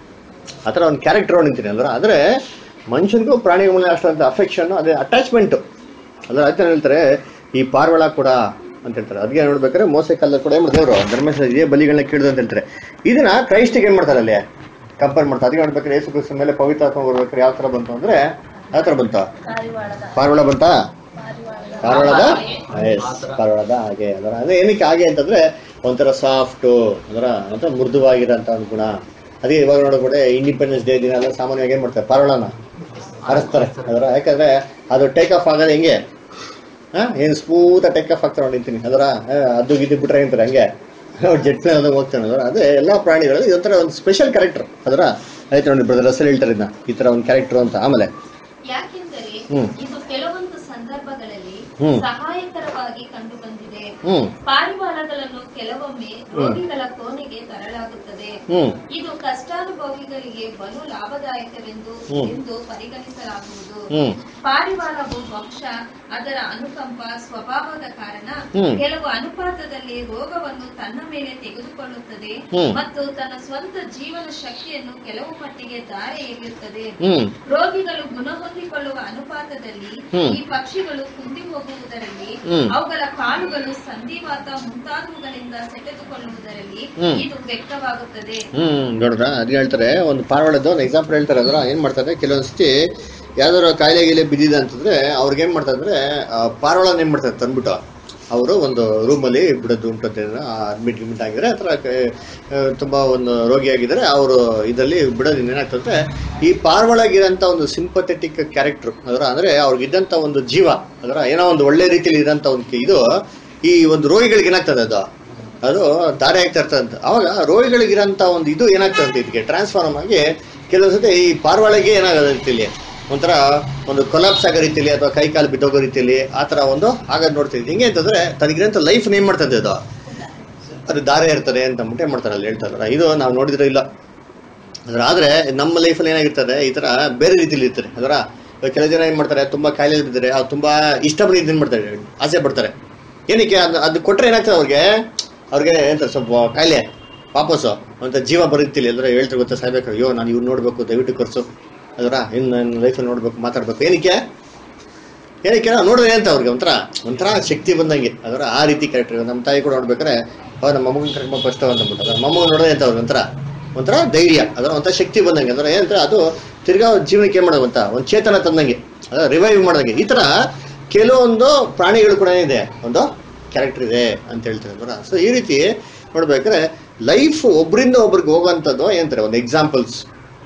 ಆ ಥರ ಒಂದು ಕ್ಯಾರೆಕ್ಟರ್ ನಿಂತೀನಿ ಅಂದ್ರೆ. ಆದರೆ ಮನುಷ್ಯನಿಗೂ ಪ್ರಾಣಿಗಳ ಮೇಲೆ ಅಷ್ಟೊಂದು ಅಫೆಕ್ಷನ್ ಅದೇ ಅಟ್ಯಾಚ್ಮೆಂಟು ಅದ್ರ ಆಯ್ತು ಹೇಳ್ತಾರೆ ಈ ಪಾರಿವಾಳ ಕೂಡ ಅಂತ ಹೇಳ್ತಾರೆ. ಅದಕ್ಕೆ ನೋಡ್ಬೇಕಾದ್ರೆ ಮೋಸೆ ಕಾಲದಲ್ಲಿ ಕೂಡ ಏನ್ ಮಾಡ್ತಾರೆ ದೇವರು ಧರ್ಮಸ್ಥಳ ಇದೇ ಬಲಿಗಳನ್ನ ಕೇಳಿದ್ರು ಅಂತ ಹೇಳ್ತಾರೆ. ಇದನ್ನ ಕ್ರೈಸ್ಟಿಗೆ ಏನ್ ಮಾಡ್ತಾರೆ ಅಲ್ಲಿ ಕಂಪೇರ್ ಮಾಡ್ತಾರೆ. ಅದಕ್ಕೆ ನೋಡ್ಬೇಕಾದ್ರೆ ಯೇಸು ಕ್ರಿಸ್ತನ ಮೇಲೆ ಪವಿತ್ರ ಆತ್ಮ ಬರ್ಬೇಕಾದ್ರೆ ಯಾವ ತರ ಬಂತು ಅಂದ್ರೆ ಯಾವ ತರ ಬಂತ ಪಾರಿವಾಳ ಬಂತ ಪಾರಿವಾಳದ ಪಾರಿವಾಳದ ಹಾಗೆ ಅದರ ಅಂದ್ರೆ ಏನಕ್ಕೆ ಹಾಗೆ ಅಂತಂದ್ರೆ ಒಂಥರ ಸಾಫ್ಟ್ ಅದರ ಅಂತ ಮೃದುವಾಗಿರೋಂಥ ಒಂದು ಗುಣ. ಅದೇ ಇವಾಗ ನೋಡೋಕೆ ಇಂಡಿಪೆಂಡೆನ್ಸ್ ಡೇ ದಿನ ಎಲ್ಲ ಸಾಮಾನ್ಯವಾಗಿ ಏನ್ ಮಾಡ್ತಾರೆ ಪಾರಿವಾಳನ ಹರಿಸ್ತಾರೆ ಅದರ. ಯಾಕಂದ್ರೆ ಅದು ಟೇಕ್ ಆಫ್ ಆಗೋದು ಹೆಂಗೆ ಹಾ ಏನು ಸ್ಮೂತ್ ಟೇಕ್ ಆಫ್ ಆಗ್ತಾರೆ ನಿಂತೀನಿ ಅದರ. ಅದು ಗಿದ್ದು ಬಿಟ್ರೆ ಅಂತಾರೆ ಹಂಗೆ ಜೆಟ್ ಅದಾಗ ಹೋಗ್ತಾನೆ ಅದರ. ಅದೇ ಎಲ್ಲಾ ಪ್ರಾಣಿಗಳು ಇದೊಂಥರ ಒಂದು ಸ್ಪೆಷಲ್ ಕ್ಯಾರೆಕ್ಟರ್ ಅದರ. ಆಯ್ತು ನೋಡಿ ಬ್ರದರ್ ರಸಲ್ ಹೇಳ್ತಾರೆ ಇದನ್ನ ಈ ತರ ಒಂದು ಕ್ಯಾರೆಕ್ಟರ್ ಅಂತ. ಆಮೇಲೆ ಯಾಕೆಂದರೆ ಇದು ಕೆಲವೊಂದು ಸಂದರ್ಭಗಳಲ್ಲಿ ಸಹಾಯಕರವಾಗಿ ಕಂಡು ಬಂದಿದೆ. ಪಾರಿವಾಳಗಳನ್ನು ಕೆಲವೊಮ್ಮೆ ರೋಗಿಗಳ ಕೋಣೆಗೆ ತರಲಾಗುತ್ತದೆ. ಇದು ಕಷ್ಟಾನುಭವಿಗಳಿಗೆ ಬಲು ಲಾಭದಾಯಕವೆಂದು ಎಂದು ಪರಿಗಣಿಸಲಾಗುವುದು. ಪಾರಿವಾಳವು ಬಹುಶಃ ಅದರ ಅನುಕಂಪ ಸ್ವಭಾವದ ಕಾರಣ ಕೆಲವು ಅನುಪಾತದಲ್ಲಿ ರೋಗವನ್ನು ತನ್ನ ಮೇಲೆ ತೆಗೆದುಕೊಳ್ಳುತ್ತದೆ ಮತ್ತು ತನ್ನ ಸ್ವಂತ ಜೀವನ ಶಕ್ತಿಯನ್ನು ಕೆಲವು ಮಟ್ಟಿಗೆ ದಾರೆ ಎಳೆಯುತ್ತದೆ. ರೋಗಿಗಳು ಗುಣ ಹೊಂದಿಕೊಳ್ಳುವ ಅನುಪಾತದಲ್ಲಿ ಈ ಪಕ್ಷಿಗಳು ಕುಂದಿ ಹೋಗುವುದರಲ್ಲಿ, ಅವುಗಳ ಕಾಲುಗಳು ಸಂಧಿವಾತ ಮುಂತಾದವುಗಳಿಂದ ಸೆಟೆದುಕೊಳ್ಳುವುದರಲ್ಲಿ ಇದು ವ್ಯಕ್ತವಾಗುತ್ತದೆ. ಹ್ಮ್ ನೋಡ್ರ ಅದ್ ಹೇಳ್ತಾರೆ ಒಂದು ಪಾರಿವಾಳದ ಒಂದು ಎಕ್ಸಾಂಪಲ್ ಹೇಳ್ತಾರೆ. ಅದರ ಏನ್ ಮಾಡ್ತಾರೆ ಕೆಲವೊಂದ್ಸತಿ ಯಾವ್ದಾದ್ರು ಕಾಯಿಲೆ ಗೀಲೆ ಬಿದ್ದಿದೆ ಅಂತಂದ್ರೆ ಅವ್ರಿಗೆ ಏನ್ ಮಾಡ್ತಾರೆ ಅಂದ್ರೆ ಪಾರಿವಾಳನ ಏನ್ ಮಾಡ್ತಾರೆ ತಂದ್ಬಿಟ್ಟು ಅವರು ಒಂದು ರೂಮಲ್ಲಿ ಬಿಡೋದು ಉಂಟು ಅಂತ ಅಡ್ಮಿಟ್ ಗಿಮಿಟ್ ಆಗಿದ್ರೆ ಆ ಥರ ತುಂಬ ಒಂದು ರೋಗಿಯಾಗಿದ್ದಾರೆ ಅವರು ಇದರಲ್ಲಿ ಬಿಡೋದ್ರಿಂದ ಏನಾಗ್ತದೆ ಈ ಪಾರಿವಾಳಗಿರೋಂಥ ಒಂದು ಸಿಂಪಥೆಟಿಕ್ ಕ್ಯಾರೆಕ್ಟರ್ ಅದರ ಅಂದರೆ ಅವ್ರಿಗಿದ್ದಂಥ ಒಂದು ಜೀವ ಅದರ ಏನೋ ಒಂದು ಒಳ್ಳೆ ರೀತಿಯಲ್ಲಿ ಇರೋಂಥ ಒಂದು ಇದು ಈ ಒಂದು ರೋಗಿಗಳಿಗೆ ಏನಾಗ್ತದೆ ಅದು ಅದು ದಾರಿ ಆಗ್ತಾ ಇರ್ತದಂತ. ಅವಾಗ ರೋಗಿಗಳಿಗಿರೋಂಥ ಒಂದು ಇದು ಏನಾಗ್ತದಂತೆ ಇದಕ್ಕೆ ಟ್ರಾನ್ಸ್ಫಾರ್ಮ್ ಆಗಿ ಕೆಲವೊಂದ್ಸತಿ ಈ ಪಾರಿವಾಳಗೆ ಏನಾಗೋದ ರೀತಿಯಲ್ಲಿ ಒಂಥರ ಒಂದು ಕೊಲಾಪ್ಸ್ ಆಗೋ ರೀತಿಯಲ್ಲಿ ಅಥವಾ ಕೈ ಕಾಲು ಬಿದ್ದೋಗೋ ರೀತಿಯಲ್ಲಿ ಆ ಥರ ಒಂದು ಆಗೋದು ನೋಡ್ತಿದ್ವಿ. ಹಿಂಗೆ ಅಂತಂದ್ರೆ ತನಗಿರೋಂಥ ಲೈಫ್ ನೇಮ್ ಮಾಡ್ತದೆ ಅದು ಅದು ದಾರಿ ಇರ್ತದೆ ಅಂತ ಅಂದ್ಬಿಟ್ಟು ಮಾಡ್ತಾರೆ ಅಲ್ಲಿ ಹೇಳ್ತಾರಲ್ಲ. ಇದು ನಾವು ನೋಡಿದ್ರೆ ಇಲ್ಲ ಅದರ. ಆದರೆ ನಮ್ಮ ಲೈಫಲ್ಲಿ ಏನಾಗಿರ್ತದೆ ಈ ಥರ ಬೇರೆ ರೀತಿಯಲ್ಲಿ ಇರ್ತಾರೆ ಅದರ. ಕೆಲವು ಜನ ಏನು ಮಾಡ್ತಾರೆ ತುಂಬ ಕಾಯಿಲೆಯಲ್ಲಿ ಬಿದ್ದರೆ ಅವ್ರು ತುಂಬ ಇಷ್ಟಪಟ್ಟು ಇದನ್ನು ಮಾಡ್ತಾರೆ, ಆಸೆ ಪಡ್ತಾರೆ. ಏನಕ್ಕೆ ಅದು ಅದು ಕೊಟ್ಟರೆ ಏನಾಗ್ತದೆ ಅವ್ರಿಗೆ ಅವ್ರಿಗೆ ಏನಂತಾರೆ ಸ್ವಲ್ಪ ಕಾಯಿಲೆ ವಾಪಸ್ಸು ಅಂತ ಜೀವ ಬರೀತಿಲ್ಲ ಎಲ್ಲರೂ ಹೇಳ್ತಾರೆ ಗೊತ್ತಾ ಸಾಯ್ಬೇಕು, ಅಯ್ಯೋ ನಾನು ಇವ್ರು ನೋಡಬೇಕು ದಯವಿಟ್ಟು ಕರ್ಸು ಅದರ ಇನ್ನು ನನ್ನ ಲೈಫಲ್ಲಿ ನೋಡ್ಬೇಕು ಮಾತಾಡ್ಬೇಕು. ಏನಕ್ಕೆ ಏನಕ್ಕೆ ನೋಡಿದ್ರೆ ಅಂತ ಅವ್ರಿಗೆ ಒಂಥರ ಒಂಥರ ಶಕ್ತಿ ಬಂದಂಗೆ ಅದರ ಆ ರೀತಿ ಕ್ಯಾರೆಕ್ಟರ್. ನಮ್ಮ ತಾಯಿ ಕೂಡ ನೋಡ್ಬೇಕಾದ್ರೆ ಅವ್ರು ನಮ್ಮ ಮೊಮ್ಮಗನ ಕರ್ಕೊಂಡು ಫಸ್ಟ್ ಅಂತಂದ್ಬಿಟ್ಟು ಅದರ ಮೊಮ್ಮಗ ನೋಡೋದೇ ಅಂತ ಅವ್ರಿಗೆ ಒಂಥರ ಒಂಥರ ಧೈರ್ಯ ಅದರ ಒಂಥರ ಶಕ್ತಿ ಬಂದಂಗೆ ಅಂದ್ರೆ ಏನಂದ್ರೆ ಅದು ತಿರ್ಗಾ ಜೀವನಕ್ಕೆ ಏನು ಮಾಡೋದು ಅಂತ ಒಂದು ಚೇತನ ತಂದಂಗೆ ಅದರ ರಿವೈವ್ ಮಾಡ್ದಂಗೆ. ಈ ಥರ ಕೆಲವೊಂದು ಪ್ರಾಣಿಗಳು ಕೂಡ ಏನಿದೆ ಒಂದು ಕ್ಯಾರೆಕ್ಟರ್ ಇದೆ ಅಂತ ಹೇಳ್ತಾರೆ ಅದರ. ಸೊ ಈ ರೀತಿ ನೋಡ್ಬೇಕಾದ್ರೆ ಲೈಫ್ ಒಬ್ಬರಿಂದ ಒಬ್ರಿಗೆ ಹೋಗೋವಂಥದ್ದು ಏನಂತಾರೆ ಒಂದು ಎಕ್ಸಾಂಪಲ್ಸ್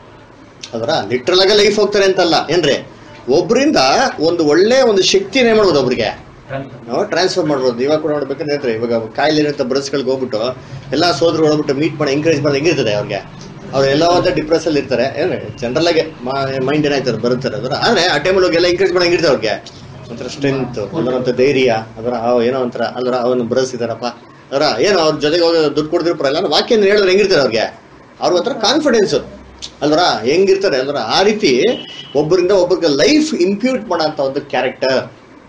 ಅದರ. ಲಿಟ್ರಲ್ ಆಗಿ ಲೈಫ್ ಹೋಗ್ತಾರೆ ಅಂತಲ್ಲ ಏನ್ರಿ, ಒಬ್ಬರಿಂದ ಒಂದು ಒಳ್ಳೆ ಒಂದು ಶಕ್ತಿನ ಏನ್ ಮಾಡ್ಬೋದು ಒಬ್ರಿಗೆ ನಾವು ಟ್ರಾನ್ಸ್ಫರ್ ಮಾಡ್ಬೋದು. ಇವಾಗ ಕೂಡ ನೋಡ್ಬೇಕಂದ್ರೆ ಹೇಳ್ತಾರೆ ಇವಾಗ ಕಾಯಿಲೆ ಇರೋಂಥ ಬ್ರಸ್ಗಳಿಗೆ ಹೋಗ್ಬಿಟ್ಟು ಎಲ್ಲ ಸೋದ್ರು ಹೋಗ್ಬಿಟ್ಟು ಮೀಟ್ ಮಾಡಿ ಎಂಕರೇಜ್ ಮಾಡಿ ಹೆಂಗಿರ್ತದೆ ಅವ್ರಿಗೆ. ಅವ್ರು ಎಲ್ಲ ಒಂದು ಡಿಪ್ರೆಸ್ ಅಲ್ಲಿ ಇರ್ತಾರೆ ಏನ್ರಿ, ಜನರಲ್ ಆಗಿ ಮೈಂಡ್ ಏನಾಯ್ತಾರೆ ಬರುತ್ತಾರೆ ಅದರ. ಆದ್ರೆ ಆ ಟೈಮಲ್ಲಿ ಹೋಗಿ ಎಲ್ಲ ಎಂಕರೇಜ್ ಮಾಡಿ ಹೆಂಗಿರ್ತಾರೆ ಅವ್ರಿಗೆ ಒಂಥರ ಸ್ಟ್ರೆಂತ್ ಒಂದೊಂಥ ಧೈರ್ಯ ಅದರ ಏನೋ ಒಂಥರ ಅಲ್ವರ ಅವನು ಬರೆಸಿದಾರಪ್ಪ ಅದರ ಏನೋ ಅವ್ರ ಜೊತೆಗೆ ಹೋಗಿ ದುಡ್ಡು ಕೊಡ್ತಿರ್ಪರ ಎಲ್ಲ ವಾಕ್ಯ ಹೇಳಿದ್ರೆ ಹೆಂಗಿರ್ತಾರೆ ಅವ್ರಿಗೆ ಅವ್ರಿಗೆ ಒಂಥರ ಕಾನ್ಫಿಡೆನ್ಸ್ ಅಲ್ವರ ಹೆಂಗಿರ್ತಾರೆ ಅಲ್ವರ. ಆ ರೀತಿ ಒಬ್ಬರಿಂದ ಒಬ್ಬರಿಗೆ ಲೈಫ್ ಇಂಪ್ಯೂಟ್ ಮಾಡೋ ಅಂತ ಒಂದು ಕ್ಯಾರೆಕ್ಟರ್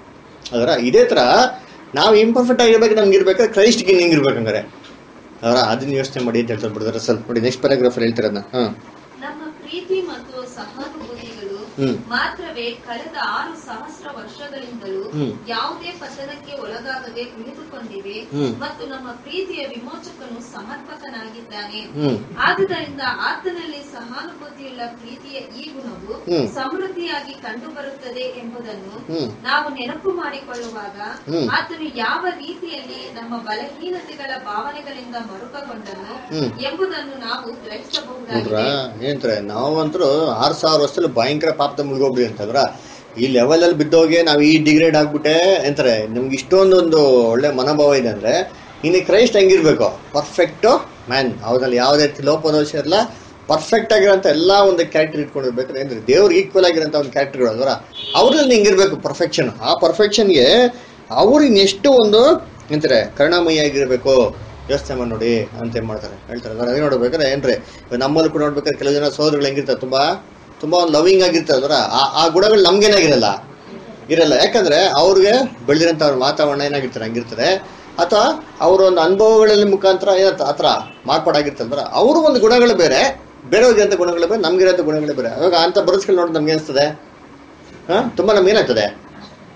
ಅದರ. ಇದೇ ತರ ನಾವು ಇಂಪರ್ಫೆಕ್ಟ್ ಆಗಿರ್ಬೇಕು ನಮ್ಗೆ ಇರ್ಬೇಕಾದ್ರೆ ಕ್ರೈಸ್ಟ್ಗೆ ಹೆಂಗಿರ್ಬೇಕಂಗಾರೆ ಅವರ ಅದನ್ನ ಯೋಚನೆ ಮಾಡಿ ಅಂತ ಹೇಳ್ತಾರೆ ಬಿಡ್ತಾರೆ. ಸ್ವಲ್ಪ ನೋಡಿ ನೆಕ್ಸ್ಟ್ ಪ್ಯಾರಾಗ್ರಾಫ್ ಹೇಳ್ತಾರೆ ಅದನ್ನ. ಹಾ ನಮ್ಮ ಪ್ರೀತಿ ಮತ್ತು ಸಹಾನುಭೂತಿಗಳು ಮಾತ್ರವೇ ಕಳೆದ ಆರು ಸಹಸ್ರ ವರ್ಷಗಳಿಂದಲೂ ಯಾವುದೇ ಪತನಕ್ಕೆ ಒಳಗಾಗದೆ ಉಳಿದುಕೊಂಡಿವೆ ಮತ್ತು ನಮ್ಮ ಪ್ರೀತಿಯ ವಿಮೋಚಕನು ಸಮರ್ಪಕನಾಗಿದ್ದಾನೆ. ಆದುದರಿಂದ ಆತನಲ್ಲಿ ಸಹಾನುಭೂತಿಯುಳ್ಳ ಪ್ರೀತಿಯ ಈ ಗುಣವು ಸಮೃದ್ಧಿಯಾಗಿ ಕಂಡುಬರುತ್ತದೆ ಎಂಬುದನ್ನು ನಾವು ನೆನಪು ಮಾಡಿಕೊಳ್ಳುವಾಗ ಆತನು ಯಾವ ರೀತಿಯಲ್ಲಿ ನಮ್ಮ ಬಲಹೀನತೆಗಳ ಭಾವನೆಗಳಿಂದ ಮರುಕಗೊಂಡನು ಎಂಬುದನ್ನು ನಾವು ಗ್ರಹಿಸಬಹುದಾಗಿದೆ. ನಾವಂತರೂ ಆರು ಸಾವಿರ ವರ್ಷದಲ್ಲಿ ಭಯಂಕರ ಪಾಪದ ಮುಳುಗೋಗ್ಬಿಡಿ ಅಂತಂದ್ರ ಈ ಲೆವೆಲ್ ಅಲ್ಲಿ ಬಿದ್ದೋಗಿ ನಾವು ಈ ಡಿಗ್ರೇಡ್ ಆಗ್ಬಿಟ್ಟೆ ಅಂತಾರೆ. ನಮ್ಗೆ ಇಷ್ಟೊಂದೊಂದು ಒಳ್ಳೆ ಮನೋಭಾವ ಇದೆ ಅಂದ್ರೆ ಇನ್ನು ಕ್ರೈಸ್ಟ್ ಹೆಂಗಿರ್ಬೇಕು ಪರ್ಫೆಕ್ಟ್ ಮ್ಯಾನ್, ಅವ್ರಲ್ಲಿ ಯಾವುದೇ ಲೋಪದೋಷ ಇರಲ್ಲ, ಪರ್ಫೆಕ್ಟ್ ಆಗಿರೋಂಥ ಎಲ್ಲ ಒಂದು ಕ್ಯಾರೆಕ್ಟರ್ ಇಟ್ಕೊಂಡಿರ್ಬೇಕಾದ್ರೆ ಅಂದ್ರೆ ದೇವ್ರಿಗೆ ಈಕ್ವಲ್ ಆಗಿರೋಂಥ ಒಂದು ಕ್ಯಾರೆಕ್ಟರ್ಗಳು ಅಲ್ವರ ಅವ್ರಲ್ಲಿ ಹಿಂಗಿರ್ಬೇಕು ಪರ್ಫೆಕ್ಷನ್. ಆ ಪರ್ಫೆಕ್ಷನ್ಗೆ ಅವ್ರು ಇನ್ನೆಷ್ಟು ಒಂದು ಎಂತಾರೆ ಕರುಣಾಮಯಿ ಆಗಿರ್ಬೇಕು ಯೋಚನೆ ಮಾಡಿ ನೋಡಿ ಅಂತ ಏನ್ ಮಾಡ್ತಾರೆ ಹೇಳ್ತಾರೆ. ಅದೇ ನೋಡ್ಬೇಕಾದ್ರೆ ಏನ್ರಿ ನಮ್ಮಲ್ಲಿ ಕೂಡ ನೋಡ್ಬೇಕಾದ್ರೆ ಕೆಲವು ಜನ ಸೋದರಗಳು ಹೆಂಗಿರ್ತಾರೆ ತುಂಬಾ ತುಂಬಾ ಒಂದು ಲವಿಂಗ್ ಆಗಿರ್ತಾರೆ ಅದರ. ಆ ಗುಣಗಳು ನಮ್ಗೇನಾಗಿರಲ್ಲ ಇರಲ್ಲ, ಯಾಕಂದ್ರೆ ಅವ್ರಿಗೆ ಬೆಳೆದಿರೋಂಥ ಅವ್ರ ವಾತಾವರಣ ಏನಾಗಿರ್ತಾರೆ ಹಂಗಿರ್ತಾರೆ, ಅಥವಾ ಅವರ ಒಂದು ಅನುಭವಗಳಲ್ಲಿ ಮುಖಾಂತರ ಏನಂತ ಆ ಥರ ಮಾರ್ಪಾಡಾಗಿರ್ತಂದ್ರೆ ಅವರು ಒಂದು ಗುಣಗಳು ಬೇರೆ, ಬೇರೆಯವ್ರಿಗಿರೋಂಥ ಗುಣಗಳು ಬೇರೆ, ನಮ್ಗಿರೋಂಥ ಗುಣಗಳು ಬೇರೆ. ಅವಾಗ ಅಂತ ಬರೆಸ್ಕೊಂಡು ನೋಡಿ ನಮ್ಗೆ ಅನಿಸ್ತದೆ ಹಾ ತುಂಬಾ ನಮ್ಗೆ ಏನಾಗ್ತದೆ